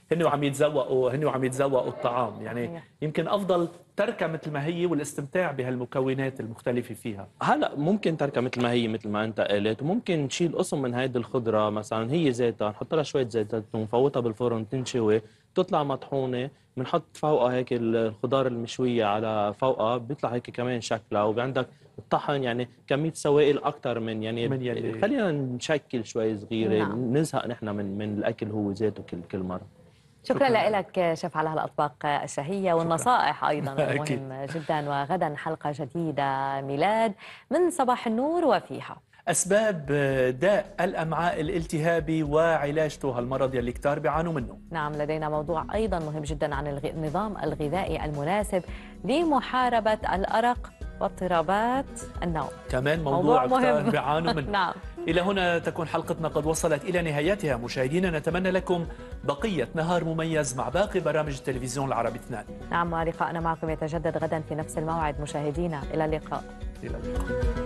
هن وعم يتذوقوا هن وعم يتذوقوا الطعام، يعني يمكن افضل تركها مثل ما هي والاستمتاع بهالمكونات المختلفه فيها. هلا ممكن تركها مثل ما هي مثل ما انت قلت، وممكن نشيل قسم من هيدي الخضره مثلا هي ذاتها نحط لها شويه زيت زيتون نفوتها بالفرن تنشوي تطلع مطحونه، بنحط فوقها هيك الخضار المشويه على فوقها بيطلع هيك كمان شكلها، وعندك الطحن يعني كميه سوائل اكثر من يعني من يلي. خلينا نشكل شوي صغيره. نعم. نزهق نحن من من الاكل هو ذاته كل كل مره. شكرا, شكرا لك شيف على هالاطباق الشهيه والنصائح ايضا أكيد. مهم جدا. وغدا حلقه جديده ميلاد من صباح النور وفيها اسباب داء الامعاء الالتهابي وعلاجته هالمرض يلي كتار بيعانوا منه. نعم لدينا موضوع ايضا مهم جدا عن الغ... النظام الغذائي المناسب لمحاربه الارق واضطرابات النوم. كمان موضوع, موضوع كتار مهم بيعانوا منه. نعم. إلى هنا تكون حلقتنا قد وصلت إلى نهايتها. مشاهدينا نتمنى لكم بقية نهار مميز مع باقي برامج التلفزيون العربي اثنين. نعم ولقاءنا معكم يتجدد غدا في نفس الموعد. مشاهدينا إلى اللقاء. إلى اللقاء.